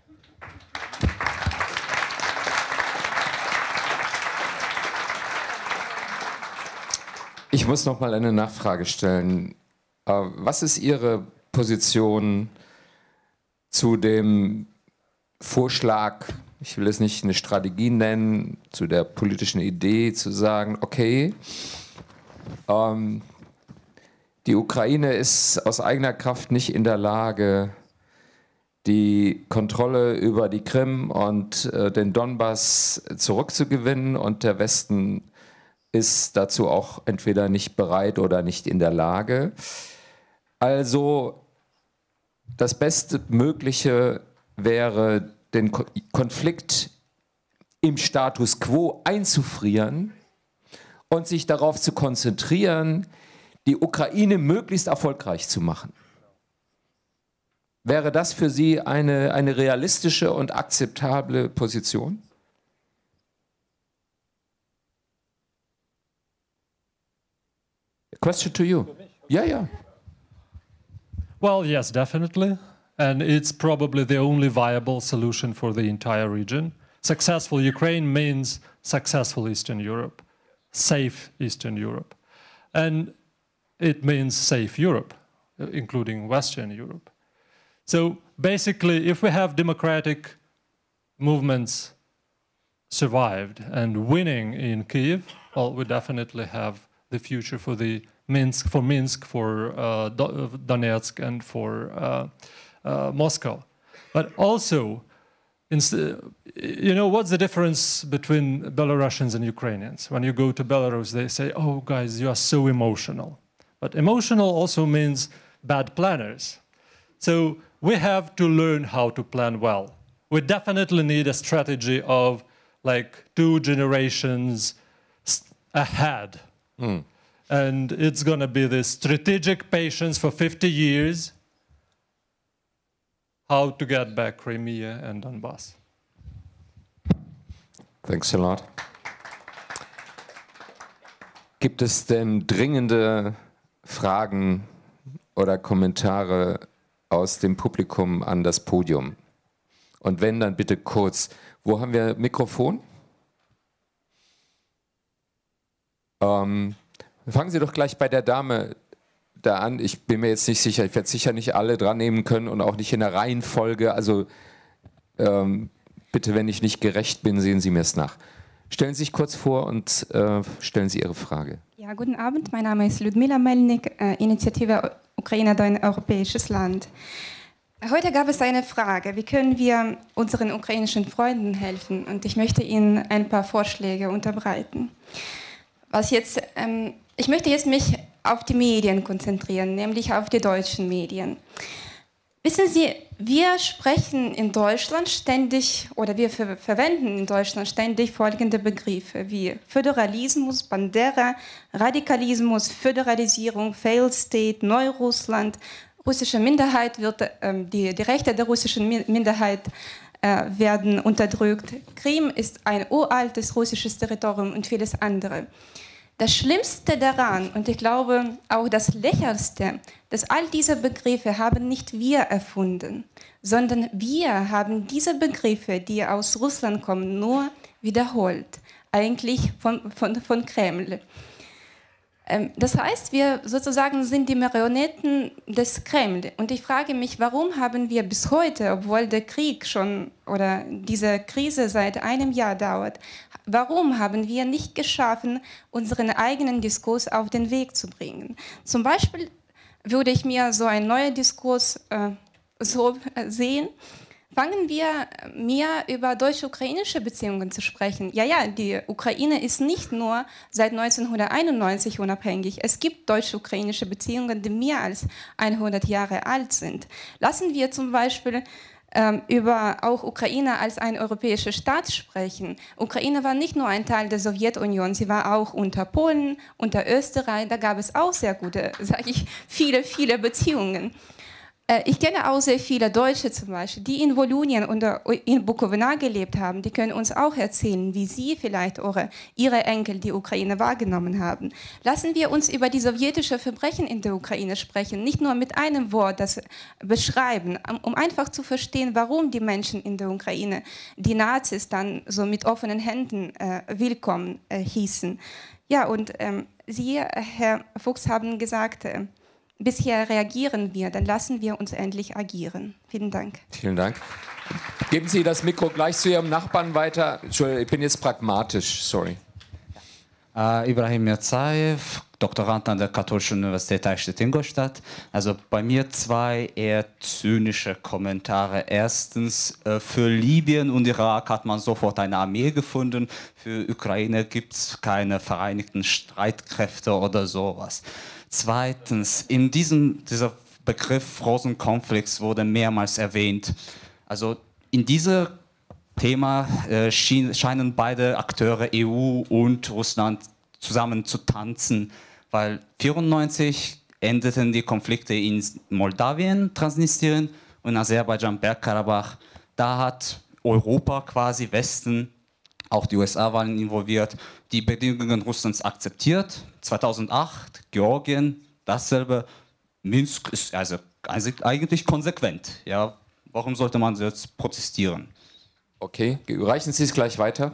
Ich muss noch mal eine Nachfrage stellen. Was ist Ihre Position zu dem Vorschlag, ich will es nicht eine Strategie nennen, zu der politischen Idee zu sagen, okay, ähm, die Ukraine ist aus eigener Kraft nicht in der Lage, die Kontrolle über die Krim und äh, den Donbass zurückzugewinnen und der Westen ist dazu auch entweder nicht bereit oder nicht in der Lage. Also das Bestmögliche wäre, den Konflikt im Status quo einzufrieren und sich darauf zu konzentrieren, die Ukraine möglichst erfolgreich zu machen. Wäre das für Sie eine, eine realistische und akzeptable Position? A question to you. Yeah, yeah. Well, yes, definitely. And it's probably the only viable solution for the entire region. Successful Ukraine means successful Eastern Europe, safe Eastern Europe. And it means safe Europe, including Western Europe. So basically, if we have democratic movements survived and winning in Kyiv, well, we definitely have the future for the Minsk, for Minsk, for uh, Donetsk, and for uh, uh, Moscow. But also, you know, what's the difference between Belarusians and Ukrainians? When you go to Belarus, they say, "Oh, guys, you are so emotional." But emotional also means bad planners. So we have to learn how to plan well. We definitely need a strategy of like two generations ahead. Mm. And it's going to be this strategic patience for fifty years, how to get back Crimea and Donbass. Thanks a lot. Gibt es denn dringende Fragen oder Kommentare aus dem Publikum an das Podium? Und wenn, dann bitte kurz. Wo haben wir Mikrofon? Ähm, fangen Sie doch gleich bei der Dame da an. Ich bin mir jetzt nicht sicher, ich werde sicher nicht alle dran nehmen können und auch nicht in der Reihenfolge. Also ähm, bitte, wenn ich nicht gerecht bin, sehen Sie mir es nach. Stellen Sie sich kurz vor und äh, stellen Sie Ihre Frage. Ja, guten Abend, mein Name ist Ludmila Melnik, äh, Initiative Ukraine, ein europäisches Land. Heute gab es eine Frage, wie können wir unseren ukrainischen Freunden helfen? Und ich möchte Ihnen ein paar Vorschläge unterbreiten. Was jetzt, ähm, ich möchte jetzt mich auf die Medien konzentrieren, nämlich auf die deutschen Medien. Wissen Sie, wir sprechen in Deutschland ständig, oder wir ver verwenden in Deutschland ständig folgende Begriffe wie Föderalismus, Bandera, Radikalismus, Föderalisierung, Failed State, Neurussland, russische Minderheit wird, ähm, die, die Rechte der russischen Minderheit äh, werden unterdrückt. Krim ist ein uraltes russisches Territorium und vieles andere. Das Schlimmste daran, und ich glaube auch das Lächerlichste, dass all diese Begriffe haben nicht wir erfunden, sondern wir haben diese Begriffe, die aus Russland kommen, nur wiederholt, eigentlich von, von, von Kreml. Das heißt, wir sozusagen sind die Marionetten des Kreml. Und ich frage mich, warum haben wir bis heute, obwohl der Krieg schon oder diese Krise seit einem Jahr dauert, warum haben wir nicht geschaffen, unseren eigenen Diskurs auf den Weg zu bringen? Zum Beispiel würde ich mir so einen neuen Diskurs äh, so äh, sehen. Fangen wir mehr über deutsch-ukrainische Beziehungen zu sprechen. Ja, ja, die Ukraine ist nicht nur seit neunzehnhunderteinundneunzig unabhängig. Es gibt deutsch-ukrainische Beziehungen, die mehr als hundert Jahre alt sind. Lassen wir zum Beispiel ähm, über auch Ukraine als ein europäischer Staat sprechen. Ukraine war nicht nur ein Teil der Sowjetunion, sie war auch unter Polen, unter Österreich. Da gab es auch sehr gute, sage ich, viele, viele Beziehungen. Ich kenne auch sehr viele Deutsche zum Beispiel, die in Wolunien oder in Bukowina gelebt haben. Die können uns auch erzählen, wie sie vielleicht eure, ihre Enkel die Ukraine wahrgenommen haben. Lassen wir uns über die sowjetischen Verbrechen in der Ukraine sprechen, nicht nur mit einem Wort das beschreiben, um einfach zu verstehen, warum die Menschen in der Ukraine die Nazis dann so mit offenen Händen äh, willkommen äh, hießen. Ja, und ähm, Sie, Herr Fuchs, haben gesagt, äh, bisher reagieren wir, dann lassen wir uns endlich agieren. Vielen Dank. Vielen Dank. Geben Sie das Mikro gleich zu Ihrem Nachbarn weiter. Entschuldigung, ich bin jetzt pragmatisch, sorry. Uh, Ibrahim Mirzaev, Doktorand an der Katholischen Universität Eichstätt-Ingolstadt. Also bei mir zwei eher zynische Kommentare. Erstens, uh, für Libyen und Irak hat man sofort eine Armee gefunden. Für Ukraine gibt es keine vereinigten Streitkräfte oder sowas. Zweitens, in diesem dieser Begriff Frozen Conflicts wurde mehrmals erwähnt. Also in diesem Thema äh, schien, scheinen beide Akteure, E U und Russland, zusammen zu tanzen, weil vierundneunzig endeten die Konflikte in Moldawien, Transnistrien und Aserbaidschan, Bergkarabach. Da hat Europa quasi, Westen, auch die U S A waren involviert, die Bedingungen Russlands akzeptiert. zweitausendacht, Georgien, dasselbe. Minsk ist also eigentlich konsequent. Ja, warum sollte man jetzt protestieren? Okay, reichen Sie es gleich weiter?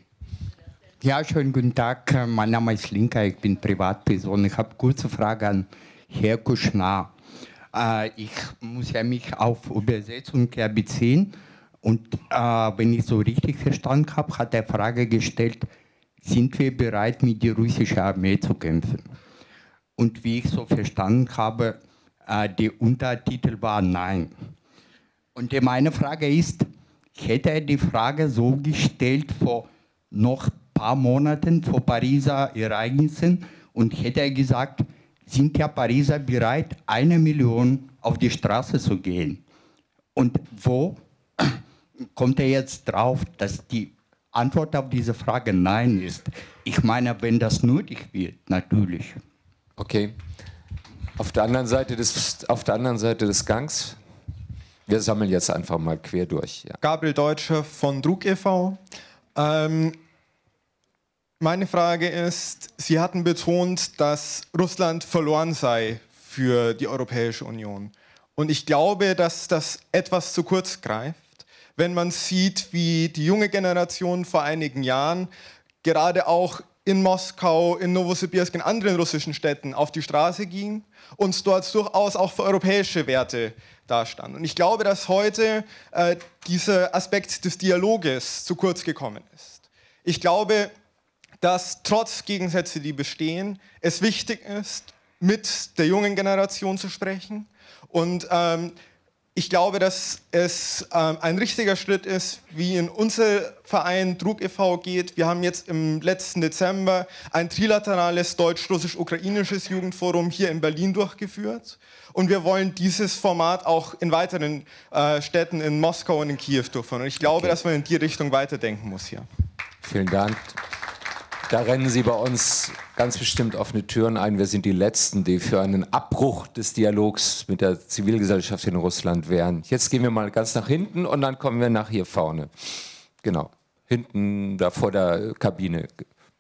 Ja, schönen guten Tag. Mein Name ist Linka, ich bin Privatperson. Ich habe eine kurze Frage an Herrn Kushner. Äh, ich muss ja mich auf Übersetzung ja beziehen. Und äh, wenn ich so richtig verstanden habe, hat er Frage gestellt, sind wir bereit, mit der russischen Armee zu kämpfen? Und wie ich so verstanden habe, äh, der Untertitel war Nein. Und meine Frage ist, hätte er die Frage so gestellt vor noch ein paar Monaten, vor Pariser Ereignissen, und hätte er gesagt, sind ja Pariser bereit, eine Million auf die Straße zu gehen? Und wo kommt er jetzt drauf, dass die Antwort auf diese Frage Nein ist? Ich meine, wenn das nötig wird, natürlich. Okay. Auf der anderen Seite des, auf der anderen Seite des Gangs, wir sammeln jetzt einfach mal quer durch. Ja. Gabriel Deutscher von Druck e V Ähm, meine Frage ist, Sie hatten betont, dass Russland verloren sei für die Europäische Union. Und ich glaube, dass das etwas zu kurz greift, wenn man sieht, wie die junge Generation vor einigen Jahren gerade auch in Moskau, in Novosibirsk, in anderen russischen Städten auf die Straße ging und dort durchaus auch für europäische Werte dastand. Und ich glaube, dass heute äh, dieser Aspekt des Dialoges zu kurz gekommen ist. Ich glaube, dass trotz Gegensätze, die bestehen, es wichtig ist, mit der jungen Generation zu sprechen. Und ähm, ich glaube, dass es ähm, ein richtiger Schritt ist, wie in unser Verein Druck e V geht. Wir haben jetzt im letzten Dezember ein trilaterales deutsch-russisch-ukrainisches Jugendforum hier in Berlin durchgeführt. Und wir wollen dieses Format auch in weiteren äh, Städten in Moskau und in Kiew durchführen. Und ich glaube, okay, dass man in die Richtung weiterdenken muss hier. Vielen Dank. Da rennen Sie bei uns ganz bestimmt offene Türen ein. Wir sind die Letzten, die für einen Abbruch des Dialogs mit der Zivilgesellschaft in Russland wären. Jetzt gehen wir mal ganz nach hinten und dann kommen wir nach hier vorne. Genau, hinten da vor der Kabine.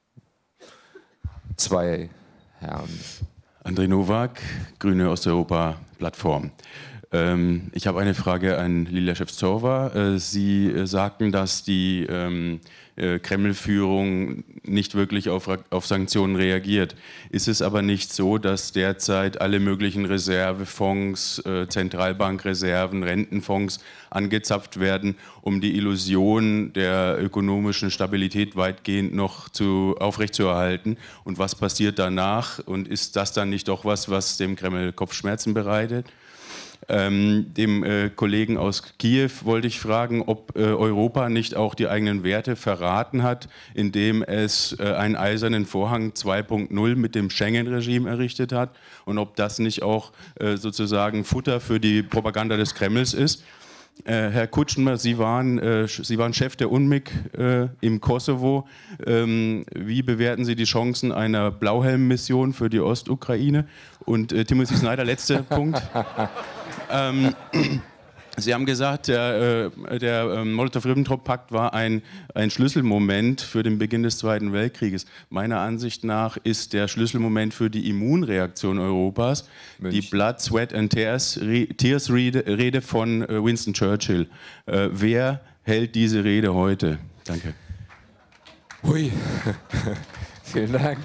Zwei Herren. André Nowak, Grüne Osteuropa-Plattform. Ähm, ich habe eine Frage an Lilia Schewtsova. Äh, Sie äh, sagten, dass die ähm, äh, Kreml-Führung nicht wirklich auf, auf Sanktionen reagiert. Ist es aber nicht so, dass derzeit alle möglichen Reservefonds, äh, Zentralbankreserven, Rentenfonds angezapft werden, um die Illusion der ökonomischen Stabilität weitgehend noch zu, aufrechtzuerhalten? Und was passiert danach? Und ist das dann nicht doch was, was dem Kreml Kopfschmerzen bereitet? Ähm, dem äh, Kollegen aus Kiew wollte ich fragen, ob äh, Europa nicht auch die eigenen Werte verraten hat, indem es äh, einen eisernen Vorhang zwei Punkt null mit dem Schengen-Regime errichtet hat, und ob das nicht auch äh, sozusagen Futter für die Propaganda des Kremls ist. Äh, Herr Kutschner, Sie waren, äh, Sie waren Chef der U N M I K äh, im Kosovo. Ähm, wie bewerten Sie die Chancen einer Blauhelm-Mission für die Ostukraine? Und äh, Timothy Snyder, letzter Punkt. Ähm, Sie haben gesagt, der, äh, der äh, Molotow-Ribbentrop-Pakt war ein, ein Schlüsselmoment für den Beginn des Zweiten Weltkrieges. Meiner Ansicht nach ist der Schlüsselmoment für die Immunreaktion Europas München. Die Blood, Sweat and Tears, Re Tears Rede, Rede von äh, Winston Churchill. Äh, wer hält diese Rede heute? Danke. Hui, vielen Dank.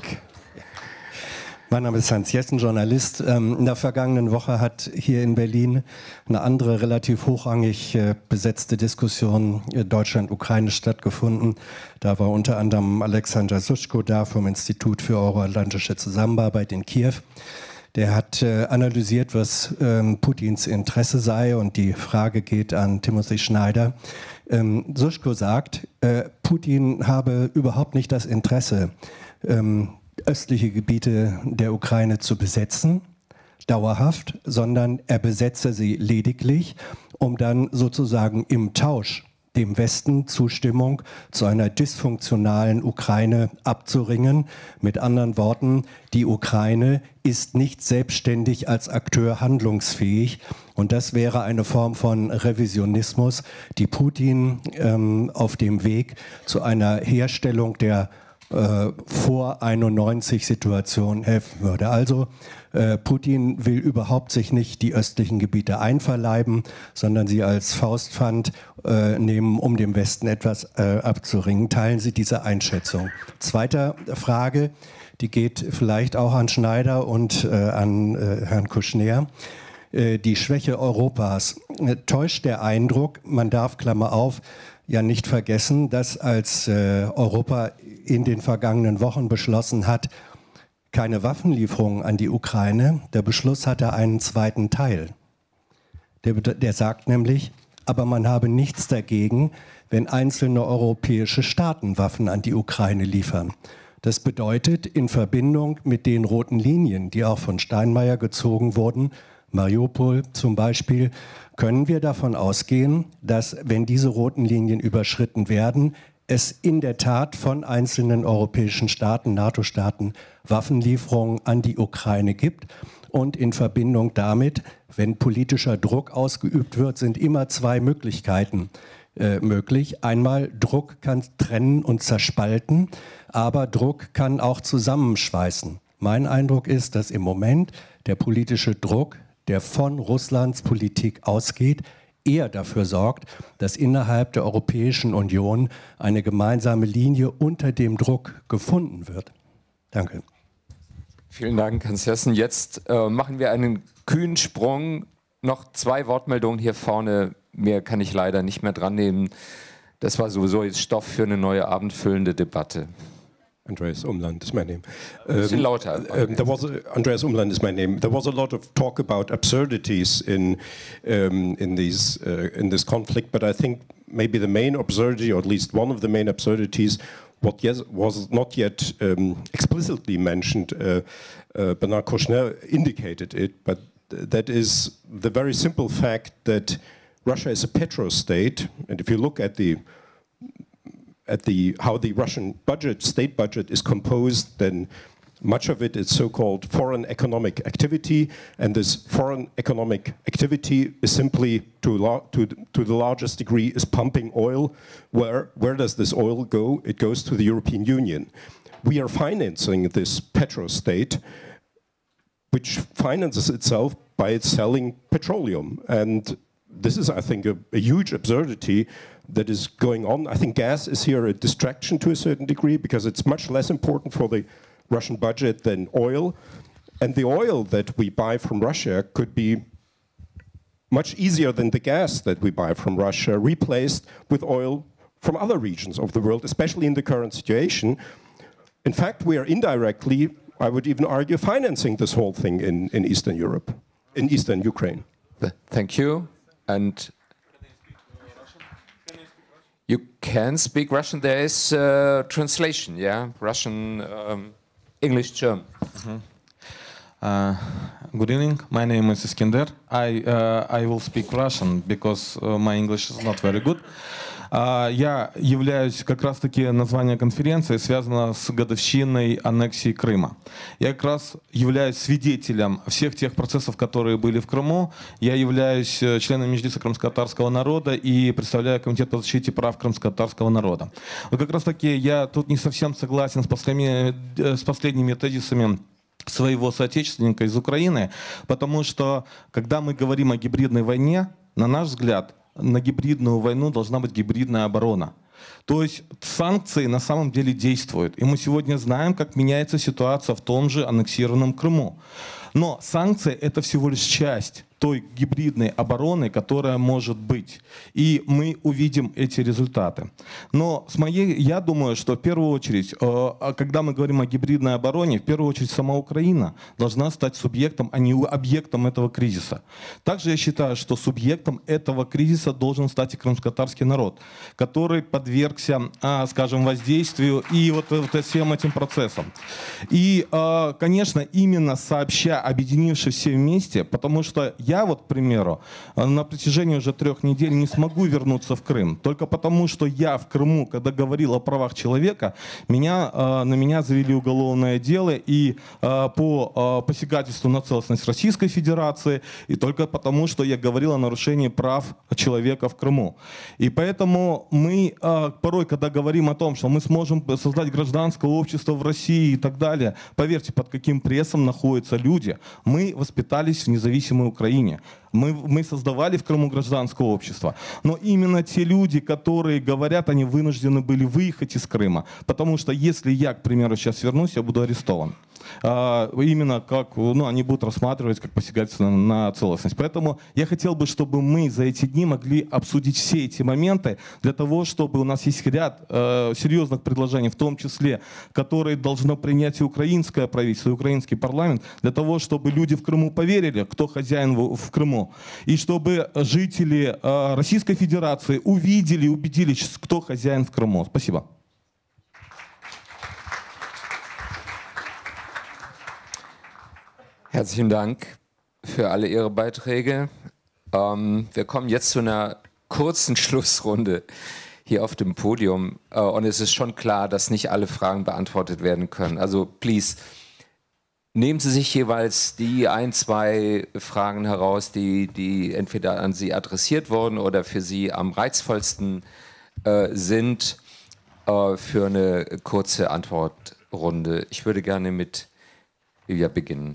Mein Name ist Hans Jessen, Journalist. In der vergangenen Woche hat hier in Berlin eine andere relativ hochrangig besetzte Diskussion Deutschland-Ukraine stattgefunden. Da war unter anderem Alexander Suschko da vom Institut für Euroatlantische Zusammenarbeit in Kiew. Der hat analysiert, was Putins Interesse sei, und die Frage geht an Timothy Snyder. Suschko sagt, Putin habe überhaupt nicht das Interesse, östliche Gebiete der Ukraine zu besetzen, dauerhaft, sondern er besetze sie lediglich, um dann sozusagen im Tausch dem Westen Zustimmung zu einer dysfunktionalen Ukraine abzuringen. Mit anderen Worten, die Ukraine ist nicht selbstständig als Akteur handlungsfähig. Und das wäre eine Form von Revisionismus, die Putin ähm, auf dem Weg zu einer Herstellung der äh, vor einundneunzig Situation helfen würde. Also äh, Putin will überhaupt sich nicht die östlichen Gebiete einverleiben, sondern sie als Faustpfand äh, nehmen, um dem Westen etwas äh, abzuringen. Teilen Sie diese Einschätzung? Zweite Frage, die geht vielleicht auch an Schneider und äh, an äh, Herrn Kouchner. Äh, die Schwäche Europas. Äh, täuscht der Eindruck, man darf, Klammer auf, ja nicht vergessen, dass als äh, Europa in den vergangenen Wochen beschlossen hat, keine Waffenlieferungen an die Ukraine, der Beschluss hatte einen zweiten Teil. Der, der sagt nämlich, aber man habe nichts dagegen, wenn einzelne europäische Staaten Waffen an die Ukraine liefern. Das bedeutet, in Verbindung mit den roten Linien, die auch von Steinmeier gezogen wurden, Mariupol zum Beispiel, können wir davon ausgehen, dass, wenn diese roten Linien überschritten werden, es in der Tat von einzelnen europäischen Staaten, NATO-Staaten, Waffenlieferungen an die Ukraine gibt. Und in Verbindung damit, wenn politischer Druck ausgeübt wird, sind immer zwei Möglichkeiten äh, möglich. Einmal, Druck kann trennen und zerspalten, aber Druck kann auch zusammenschweißen. Mein Eindruck ist, dass im Moment der politische Druck, der von Russlands Politik ausgeht, eher dafür sorgt, dass innerhalb der Europäischen Union eine gemeinsame Linie unter dem Druck gefunden wird. Danke. Vielen Dank, Hans Jessen. Jetzt äh, machen wir einen kühnen Sprung. Noch zwei Wortmeldungen hier vorne. Mehr kann ich leider nicht mehr dran nehmen. Das war sowieso jetzt Stoff für eine neue abendfüllende Debatte. Andreas Umland is my name. Um, lauter. Um, there was a, Andreas Umland is my name. There was a lot of talk about absurdities in um, in these uh, in this conflict, but I think maybe the main absurdity, or at least one of the main absurdities, what yes, was not yet um, explicitly mentioned. Uh, uh, Bernard Kouchner indicated it, but that is the very simple fact that Russia is a petrostate, and if you look at the at the how the Russian budget, state budget is composed, then much of it is so-called foreign economic activity, and this foreign economic activity is simply, to, to, to the largest degree, is pumping oil. Where, where does this oil go? It goes to the European Union. We are financing this petrostate, which finances itself by selling petroleum. And this is, I think, a, a huge absurdity that is going on. I think gas is here a distraction to a certain degree because it's much less important for the Russian budget than oil. And the oil that we buy from Russia could be much easier than the gas that we buy from Russia, replaced with oil from other regions of the world, especially in the current situation. In fact, we are indirectly, I would even argue, financing this whole thing in, in Eastern Europe, in Eastern Ukraine. Thank you. And you can speak Russian. There is uh, translation, yeah? Russian, um, English, German. Mm-hmm. uh, good evening. My name is Iskender. I, uh, I will speak Russian because uh, my English is not very good. Я являюсь, как раз-таки название конференции связано с годовщиной аннексии Крыма. Я как раз являюсь свидетелем всех тех процессов, которые были в Крыму. Я являюсь членом Меджлиса крымско-татарского народа и представляю Комитет по защите прав крымско-татарского народа. Вот как раз-таки я тут не совсем согласен с последними, с последними тезисами своего соотечественника из Украины, потому что, когда мы говорим о гибридной войне, на наш взгляд, на гибридную войну должна быть гибридная оборона. То есть санкции на самом деле действуют. И мы сегодня знаем, как меняется ситуация в том же аннексированном Крыму. Но санкции — это всего лишь часть той гибридной обороны, которая может быть. И мы увидим эти результаты. Но с моей, я думаю, что в первую очередь, когда мы говорим о гибридной обороне, в первую очередь сама Украина должна стать субъектом, а не объектом этого кризиса. Также я считаю, что субъектом этого кризиса должен стать и крымско-татарский народ, который подвергся, скажем, воздействию и вот, вот всем этим процессам. И, конечно, именно сообща, объединившись все вместе, потому что я я вот, к примеру, на протяжении уже трех недель не смогу вернуться в Крым. Только потому, что я в Крыму, когда говорил о правах человека, меня, на меня завели уголовное дело и по посягательству на целостность Российской Федерации, и только потому, что я говорил о нарушении прав человека в Крыму. И поэтому мы порой, когда говорим о том, что мы сможем создать гражданское общество в России и так далее, поверьте, под каким прессом находятся люди. Мы воспитались в независимой Украине. Мы, мы создавали в Крыму гражданское общество. Но именно те люди, которые говорят, они вынуждены были выехать из Крыма. Потому что если я, к примеру, сейчас вернусь, я буду арестован. А, именно как, ну, они будут рассматривать как посягательство на, на целостность. Поэтому я хотел бы, чтобы мы за эти дни могли обсудить все эти моменты, для того, чтобы у нас есть ряд э, серьезных предложений, в том числе, которые должно принять и украинское правительство, и украинский парламент, для того, чтобы люди в Крыму поверили, кто хозяин в, в Крыму, и чтобы жители э, Российской Федерации увидели и убедились, кто хозяин в Крыму. Спасибо. Herzlichen Dank für alle Ihre Beiträge. Ähm, wir kommen jetzt zu einer kurzen Schlussrunde hier auf dem Podium. Äh, und es ist schon klar, dass nicht alle Fragen beantwortet werden können. Also, please, nehmen Sie sich jeweils die ein, zwei Fragen heraus, die, die entweder an Sie adressiert wurden oder für Sie am reizvollsten äh, sind, äh, für eine kurze Antwortrunde. Ich würde gerne mit Ilja beginnen.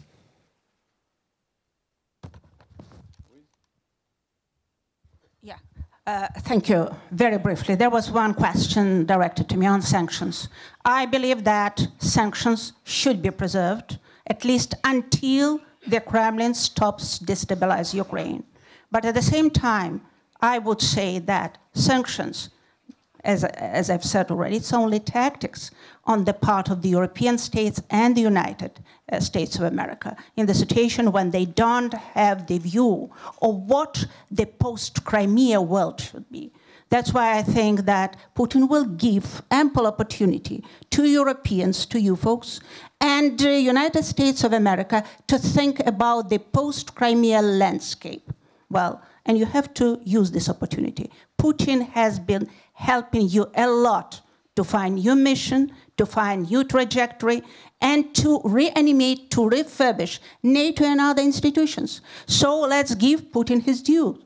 Uh, thank you. Very briefly, there was one question directed to me on sanctions. I believe that sanctions should be preserved, at least until the Kremlin stops destabilizing Ukraine. But at the same time, I would say that sanctions, as, as I've said already, it's only tactics on the part of the European states and the United uh, States of America in the situation when they don't have the view of what the post-Crimea world should be. That's why I think that Putin will give ample opportunity to Europeans, to you folks, and the United States of America to think about the post-Crimea landscape. Well, and you have to use this opportunity. Putin has been helping you a lot to find new mission, to find new trajectory, and to reanimate, to refurbish NATO and other institutions. So let's give Putin his due.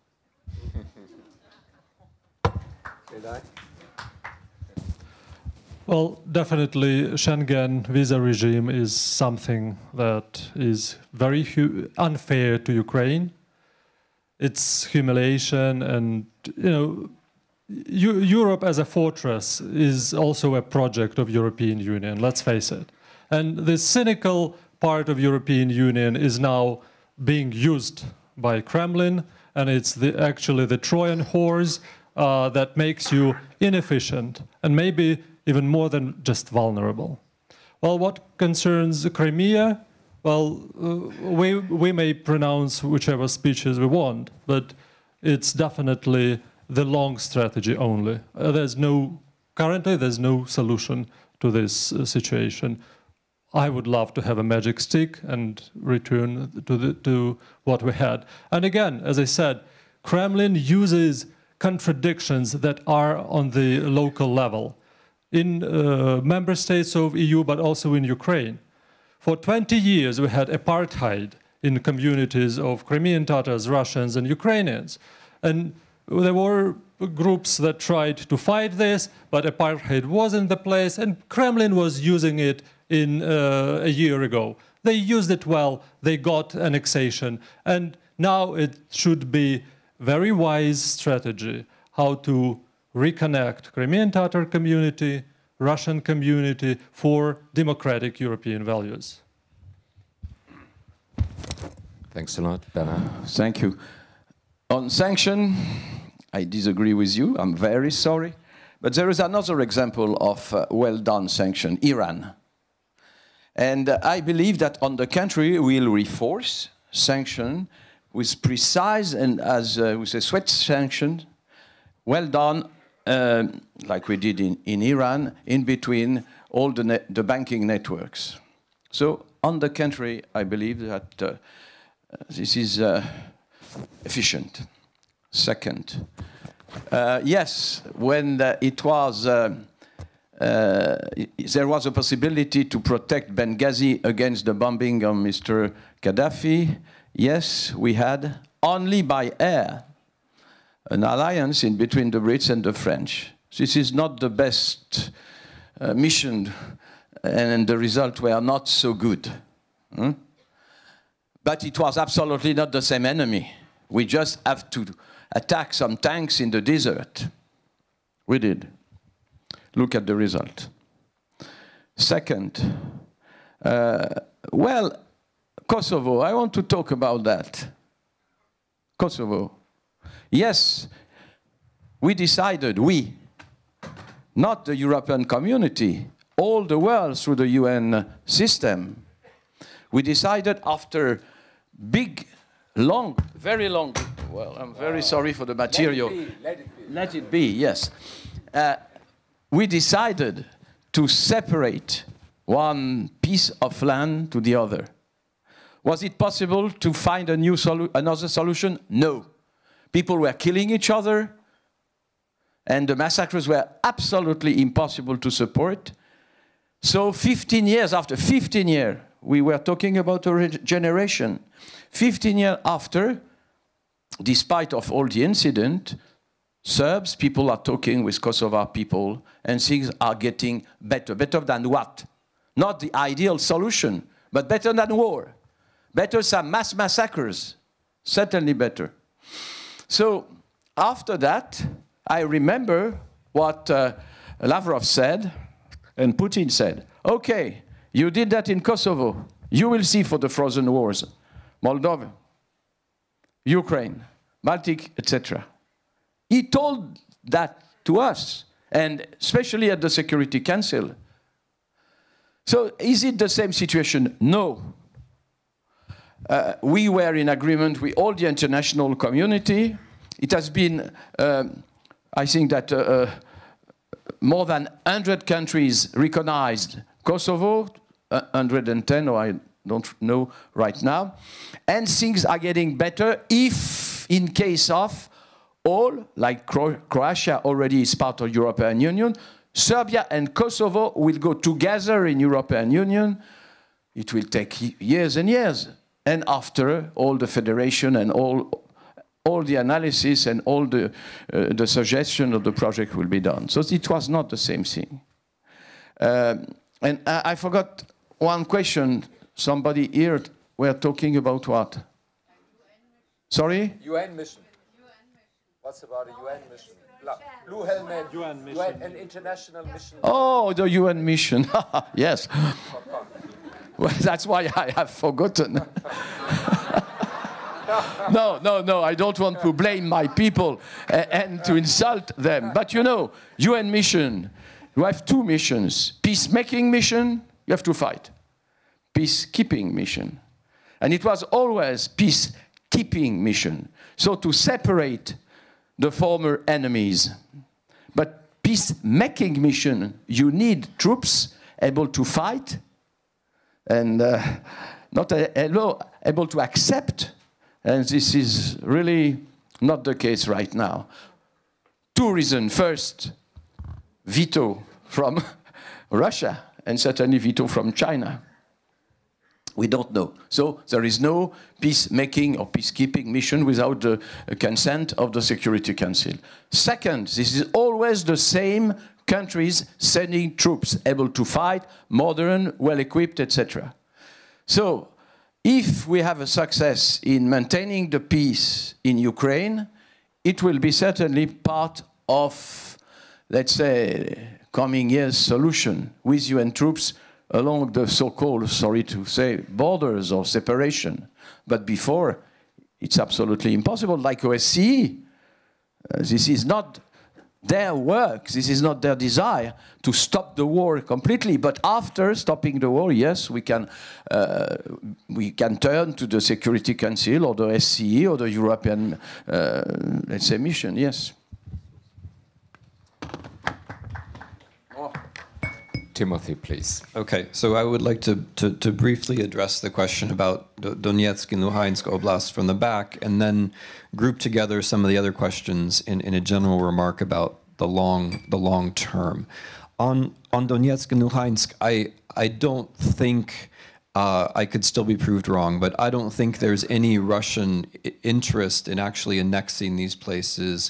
Well, definitely Schengen visa regime is something that is very unfair to Ukraine. It's humiliation, and you know, U Europe as a fortress is also a project of European Union, let's face it. And the cynical part of European Union is now being used by Kremlin, and it's the, actually the Trojan horse uh, that makes you inefficient and maybe even more than just vulnerable. Well, what concerns Crimea, well, uh, we, we may pronounce whichever speeches we want, but it's definitely the long strategy only. Uh, there's no, currently there's no solution to this uh, situation. I would love to have a magic stick and return to, the, to what we had. And again, as I said, Kremlin uses contradictions that are on the local level in uh, member states of E U, but also in Ukraine. For twenty years, we had apartheid in communities of Crimean Tatars, Russians, and Ukrainians. And there were groups that tried to fight this, but apartheid was in the place, and Kremlin was using it in uh, a year ago. They used it well, they got annexation, and now it should be very wise strategy how to reconnect Crimean Tatar community, Russian community for democratic European values. Thanks a lot, Bernard. Thank you. On sanction, I disagree with you. I'm very sorry. But there is another example of uh, well-done sanction, Iran. And uh, I believe that on the contrary, we'll reinforce sanction with precise and, as uh, we say, swift sanction, well done, uh, like we did in, in Iran, in between all the, net, the banking networks. So, on the contrary, I believe that uh, this is uh, efficient. Second, uh, yes, when uh, it was, uh, uh, there was a possibility to protect Benghazi against the bombing of Mister Gaddafi, yes, we had, only by air, an alliance in between the Brits and the French. This is not the best uh, mission, and the results were not so good. Hmm? But it was absolutely not the same enemy. We just have to attack some tanks in the desert. We did. Look at the result. Second, uh, well, Kosovo, I want to talk about that. Kosovo. Yes, we decided, we, not the European community, all the world through the U N system, we decided after big, long, very long, well, I'm very sorry for the material. Let it be, let it be. Let it be, yes. Uh, we decided to separate one piece of land to the other. Was it possible to find a new solu- another solution? No. People were killing each other, and the massacres were absolutely impossible to support. So fifteen years after, fifteen years, we were talking about a regeneration. fifteen years after, despite of all the incident, Serbs, people are talking with Kosovar people, and things are getting better. Better than what? Not the ideal solution, but better than war. Better some mass massacres. Certainly better. So after that, I remember what uh, Lavrov said and Putin said. Okay, you did that in Kosovo. You will see for the frozen wars. Moldova, Ukraine, Baltic, et cetera. He told that to us, and especially at the Security Council. So is it the same situation? No. Uh, we were in agreement with all the international community. It has been, um, I think that uh, uh, more than one hundred countries recognized Kosovo, uh, one hundred ten, or I don't know right now. And things are getting better if, in case of, all, like Cro- Croatia already is part of European Union, Serbia and Kosovo will go together in European Union. It will take years and years. And after, all the federation and all, all the analysis and all the, uh, the suggestion of the project will be done. So it was not the same thing. Um, and I, I forgot one question. Somebody here were talking about what? Sorry? U N mission. What's about a U N mission? Blue helmet, U N mission. An international mission. Oh, the U N mission. Yes. Well, that's why I have forgotten. No, no, no, I don't want to blame my people and, and to insult them. But you know, U N mission, you have two missions. Peacemaking mission, you have to fight. Peacekeeping mission. And it was always peacekeeping mission. So to separate the former enemies. But peacemaking mission, you need troops able to fight and uh, not able, able to accept. And this is really not the case right now. Two reasons. First, veto from Russia, and certainly veto from China. We don't know. So there is no peacemaking or peacekeeping mission without the consent of the Security Council. Second, this is always the same countries sending troops able to fight, modern, well-equipped, et cetera. So if we have a success in maintaining the peace in Ukraine, it will be certainly part of, let's say, coming years' solution with U N troops along the so-called, sorry to say, borders or separation. But before, it's absolutely impossible. Like O S C E, uh, this is not their work, this is not their desire to stop the war completely. But after stopping the war, yes, we can, uh, we can turn to the Security Council or the S C E or the European, uh, let's say, mission, yes. Oh. Timothy, please. Okay, so I would like to, to, to briefly address the question about Donetsk and Luhansk Oblast from the back, and then group together some of the other questions in, in a general remark about the long the long term. On on Donetsk and Luhansk, I I don't think uh, I could still be proved wrong, but I don't think there's any Russian interest in actually annexing these places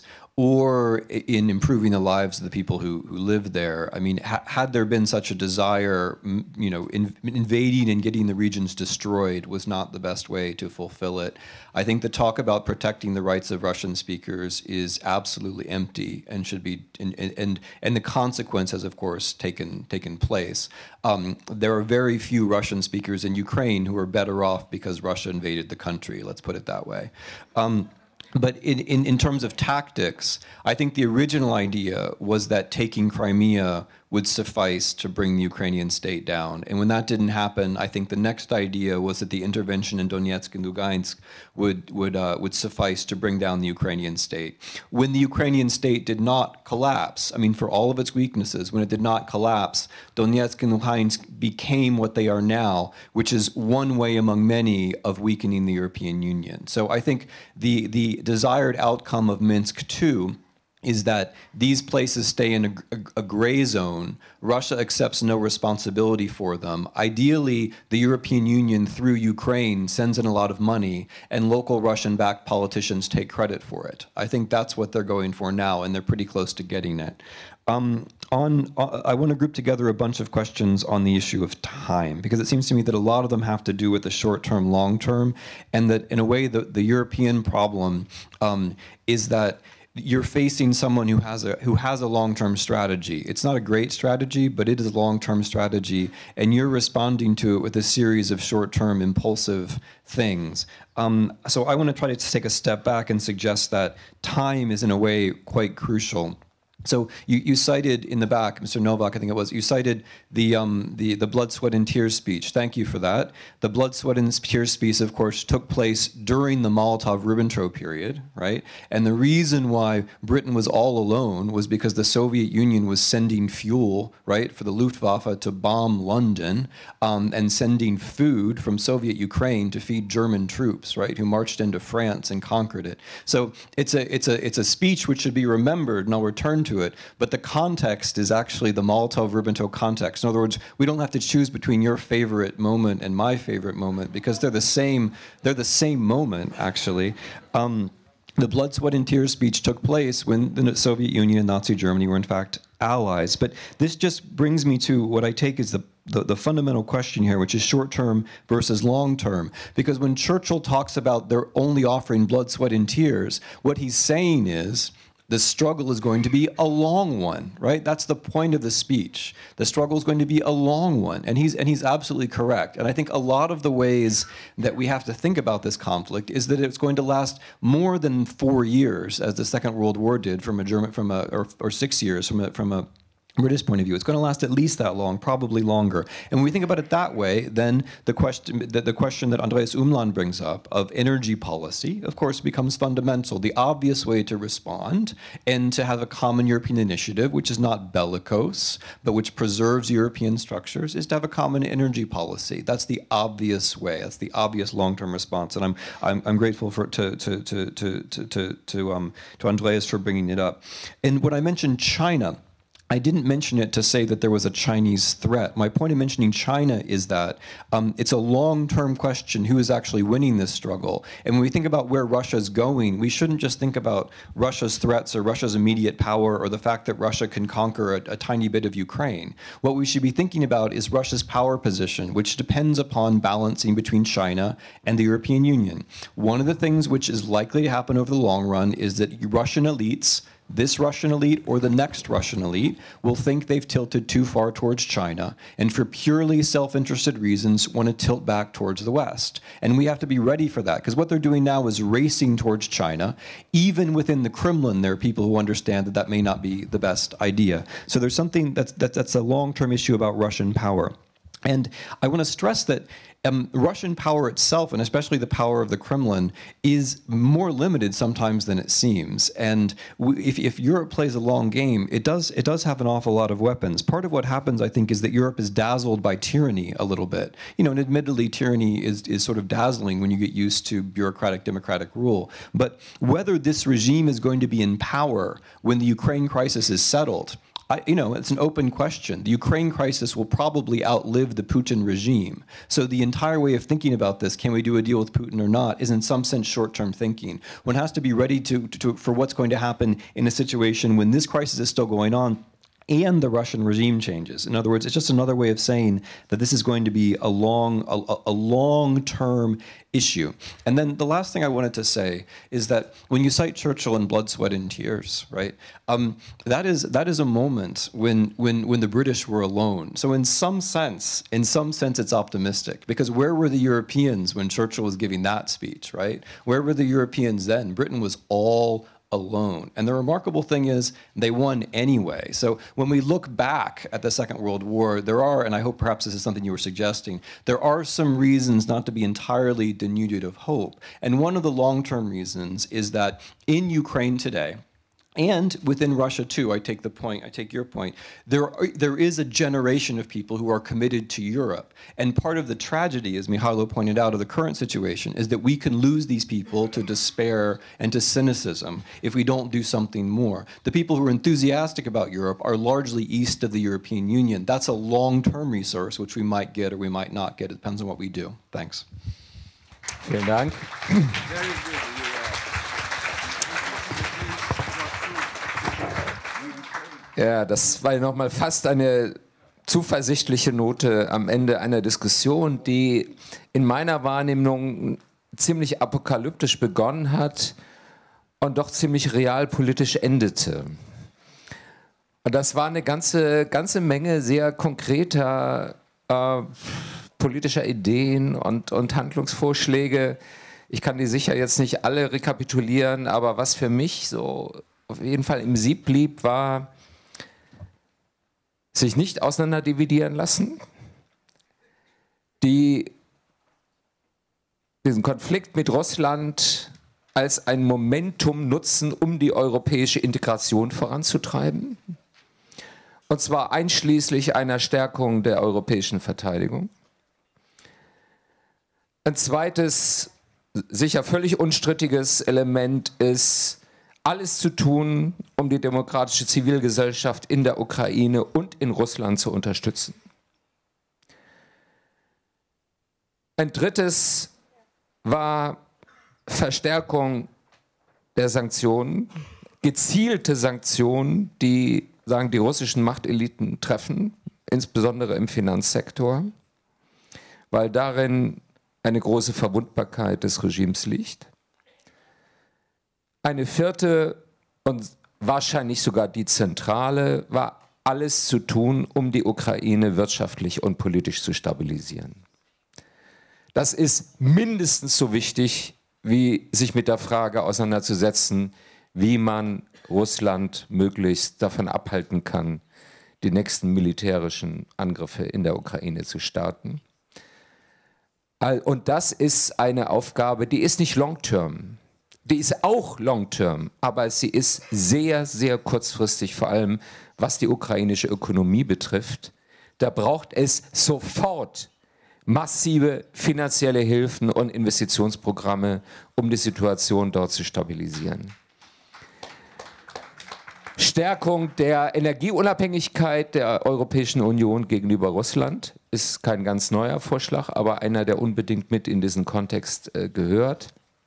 or in improving the lives of the people who, who live there. I mean, ha had there been such a desire, you know, in, invading and getting the regions destroyed was not the best way to fulfill it. I think the talk about protecting the rights of Russian speakers is absolutely empty and should be, and and, and the consequence has, of course, taken taken place. Um, there are very few Russian speakers in Ukraine who are better off because Russia invaded the country. Let's put it that way. Um, But in, in, in terms of tactics, I think the original idea was that taking Crimea would suffice to bring the Ukrainian state down. And when that didn't happen, I think the next idea was that the intervention in Donetsk and Lugansk would, would, uh, would suffice to bring down the Ukrainian state. When the Ukrainian state did not collapse, I mean, for all of its weaknesses, when it did not collapse, Donetsk and Luhansk became what they are now, which is one way among many of weakening the European Union. So I think the, the desired outcome of Minsk two is that these places stay in a, a, a gray zone. Russia accepts no responsibility for them. Ideally, the European Union, through Ukraine, sends in a lot of money, and local Russian-backed politicians take credit for it. I think that's what they're going for now, and they're pretty close to getting it. Um, on, uh, I want to group together a bunch of questions on the issue of time, because it seems to me that a lot of them have to do with the short-term, long-term, and that, in a way, the, the European problem um, is that you're facing someone who has a who has a long-term strategy. It's not a great strategy, but it is a long-term strategy, and you're responding to it with a series of short-term impulsive things. Um, so I want to try to take a step back and suggest that time is in a way quite crucial. So you, you cited in the back, Mister Novak, I think it was, you cited the, um, the, the blood, sweat, and tears speech. Thank you for that. The blood, sweat, and tears speech, of course, took place during the Molotov-Ribbentrop period, right? And the reason why Britain was all alone was because the Soviet Union was sending fuel, right, for the Luftwaffe to bomb London, um, and sending food from Soviet Ukraine to feed German troops, right, who marched into France and conquered it. So it's a, it's a, it's a speech which should be remembered, and I'll return to it, but the context is actually the Molotov-Ribbentrop context. In other words, we don't have to choose between your favorite moment and my favorite moment, because they're the same, they're the same moment, actually. Um, the blood, sweat, and tears speech took place when the Soviet Union and Nazi Germany were, in fact, allies. But this just brings me to what I take as the The, the fundamental question here, which is short-term versus long-term. Because when Churchill talks about they're only offering blood, sweat, and tears, what he's saying is the struggle is going to be a long one, right? That's the point of the speech. The struggle is going to be a long one, and he's and he's absolutely correct. And I think a lot of the ways that we have to think about this conflict is that it's going to last more than four years, as the Second World War did, from a German, from a or, or six years from a from a British point of view. It's going to last at least that long, probably longer. And when we think about it that way, then the question, the, the question that Andreas Umland brings up of energy policy, of course, becomes fundamental. The obvious way to respond and to have a common European initiative, which is not bellicose, but which preserves European structures, is to have a common energy policy. That's the obvious way. That's the obvious long-term response. And I'm I'm, I'm grateful for to to to to to to to, um, to Andreas for bringing it up. And when I mentioned China, I didn't mention it to say that there was a Chinese threat. My point in mentioning China is that um, it's a long-term question who is actually winning this struggle. And when we think about where Russia's going, we shouldn't just think about Russia's threats or Russia's immediate power or the fact that Russia can conquer a, a tiny bit of Ukraine. What we should be thinking about is Russia's power position, which depends upon balancing between China and the European Union. One of the things which is likely to happen over the long run is that Russian elites, this Russian elite or the next Russian elite, will think they've tilted too far towards China, and for purely self-interested reasons want to tilt back towards the West. And we have to be ready for that, because what they're doing now is racing towards China. Even within the Kremlin, there are people who understand that that may not be the best idea. So there's something that's, that, that's a long-term issue about Russian power. And I want to stress that um, Russian power itself, and especially the power of the Kremlin, is more limited sometimes than it seems. And we, if, if Europe plays a long game, it does, it does have an awful lot of weapons. Part of what happens, I think, is that Europe is dazzled by tyranny a little bit. You know, and admittedly, tyranny is, is sort of dazzling when you get used to bureaucratic, democratic rule. But whether this regime is going to be in power when the Ukraine crisis is settled, I, you know, it's an open question. The Ukraine crisis will probably outlive the Putin regime. So the entire way of thinking about this, can we do a deal with Putin or not, is in some sense short-term thinking. One has to be ready to, to, for what's going to happen in a situation when this crisis is still going on and the Russian regime changes. In other words, it's just another way of saying that this is going to be a long, a, a long-term issue. And then the last thing I wanted to say is that when you cite Churchill in Blood, Sweat, and Tears, right? Um, that is that is a moment when when when the British were alone. So in some sense, in some sense, it's optimistic, because where were the Europeans when Churchill was giving that speech, right? Where were the Europeans then? Britain was all alone. And the remarkable thing is they won anyway. So when we look back at the Second World War, there are, and I hope perhaps this is something you were suggesting, there are some reasons not to be entirely denuded of hope. And one of the long-term reasons is that in Ukraine today, and within Russia too, I take the point, I take your point, there, are, there is a generation of people who are committed to Europe. And part of the tragedy, as Mihailo pointed out, of the current situation is that we can lose these people to despair and to cynicism if we don't do something more. The people who are enthusiastic about Europe are largely east of the European Union. That's a long-term resource which we might get or we might not get. It depends on what we do. Thanks. Vielen Dank. Ja, das war nochmal fast eine zuversichtliche Note am Ende einer Diskussion, die in meiner Wahrnehmung ziemlich apokalyptisch begonnen hat und doch ziemlich realpolitisch endete. Und das war eine ganze, ganze Menge sehr konkreter äh, politischer Ideen und, und Handlungsvorschläge. Ich kann die sicher jetzt nicht alle rekapitulieren, aber was für mich so auf jeden Fall im Sieb blieb, war, sich nicht auseinanderdividieren lassen, die, diesen Konflikt mit Russland als ein Momentum nutzen, um die europäische Integration voranzutreiben, und zwar einschließlich einer Stärkung der europäischen Verteidigung. Ein zweites, sicher völlig unstrittiges Element ist, alles zu tun, um die demokratische Zivilgesellschaft in der Ukraine und in Russland zu unterstützen. Ein drittes war Verstärkung der Sanktionen, gezielte Sanktionen, die, sagen, die russischen Machteliten treffen, insbesondere im Finanzsektor, weil darin eine große Verwundbarkeit des Regimes liegt. Eine vierte und wahrscheinlich sogar die zentrale war, alles zu tun, um die Ukraine wirtschaftlich und politisch zu stabilisieren. Das ist mindestens so wichtig, wie sich mit der Frage auseinanderzusetzen, wie man Russland möglichst davon abhalten kann, die nächsten militärischen Angriffe in der Ukraine zu starten. Und das ist eine Aufgabe, die ist nicht long-term. Die ist auch long-term, aber sie ist sehr, sehr kurzfristig, vor allem was die ukrainische Ökonomie betrifft. Da braucht es sofort massive finanzielle Hilfen und Investitionsprogramme, um die Situation dort zu stabilisieren. Stärkung der Energieunabhängigkeit der Europäischen Union gegenüber Russland ist kein ganz neuer Vorschlag, aber einer, der unbedingt mit in diesen Kontext äh, gehört.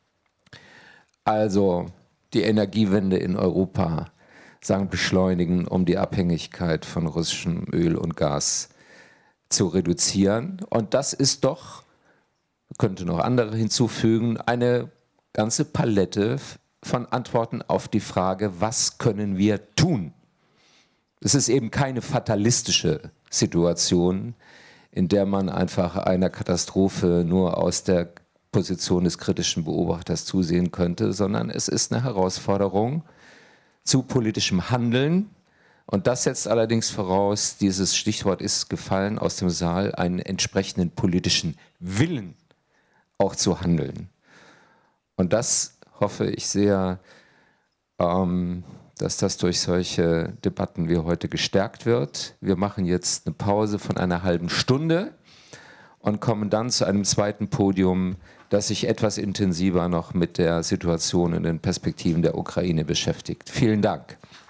Also die Energiewende in Europa, sagen, beschleunigen, um die Abhängigkeit von russischem Öl und Gas zu reduzieren. Und das ist doch, könnte noch andere hinzufügen, eine ganze Palette von Antworten auf die Frage, was können wir tun? Es ist eben keine fatalistische Situation, in der man einfach einer Katastrophe nur aus der Position des kritischen Beobachters zusehen könnte, sondern es ist eine Herausforderung zu politischem Handeln Und das setzt allerdings voraus, dieses Stichwort ist gefallen aus dem Saal, einen entsprechenden politischen Willen auch zu handeln. Und das hoffe ich sehr, ähm, dass das durch solche Debatten wie heute gestärkt wird. Wir machen jetzt eine Pause von einer halben Stunde und kommen dann zu einem zweiten Podium, das sich etwas intensiver noch mit der Situation und den Perspektiven der Ukraine beschäftigt. Vielen Dank.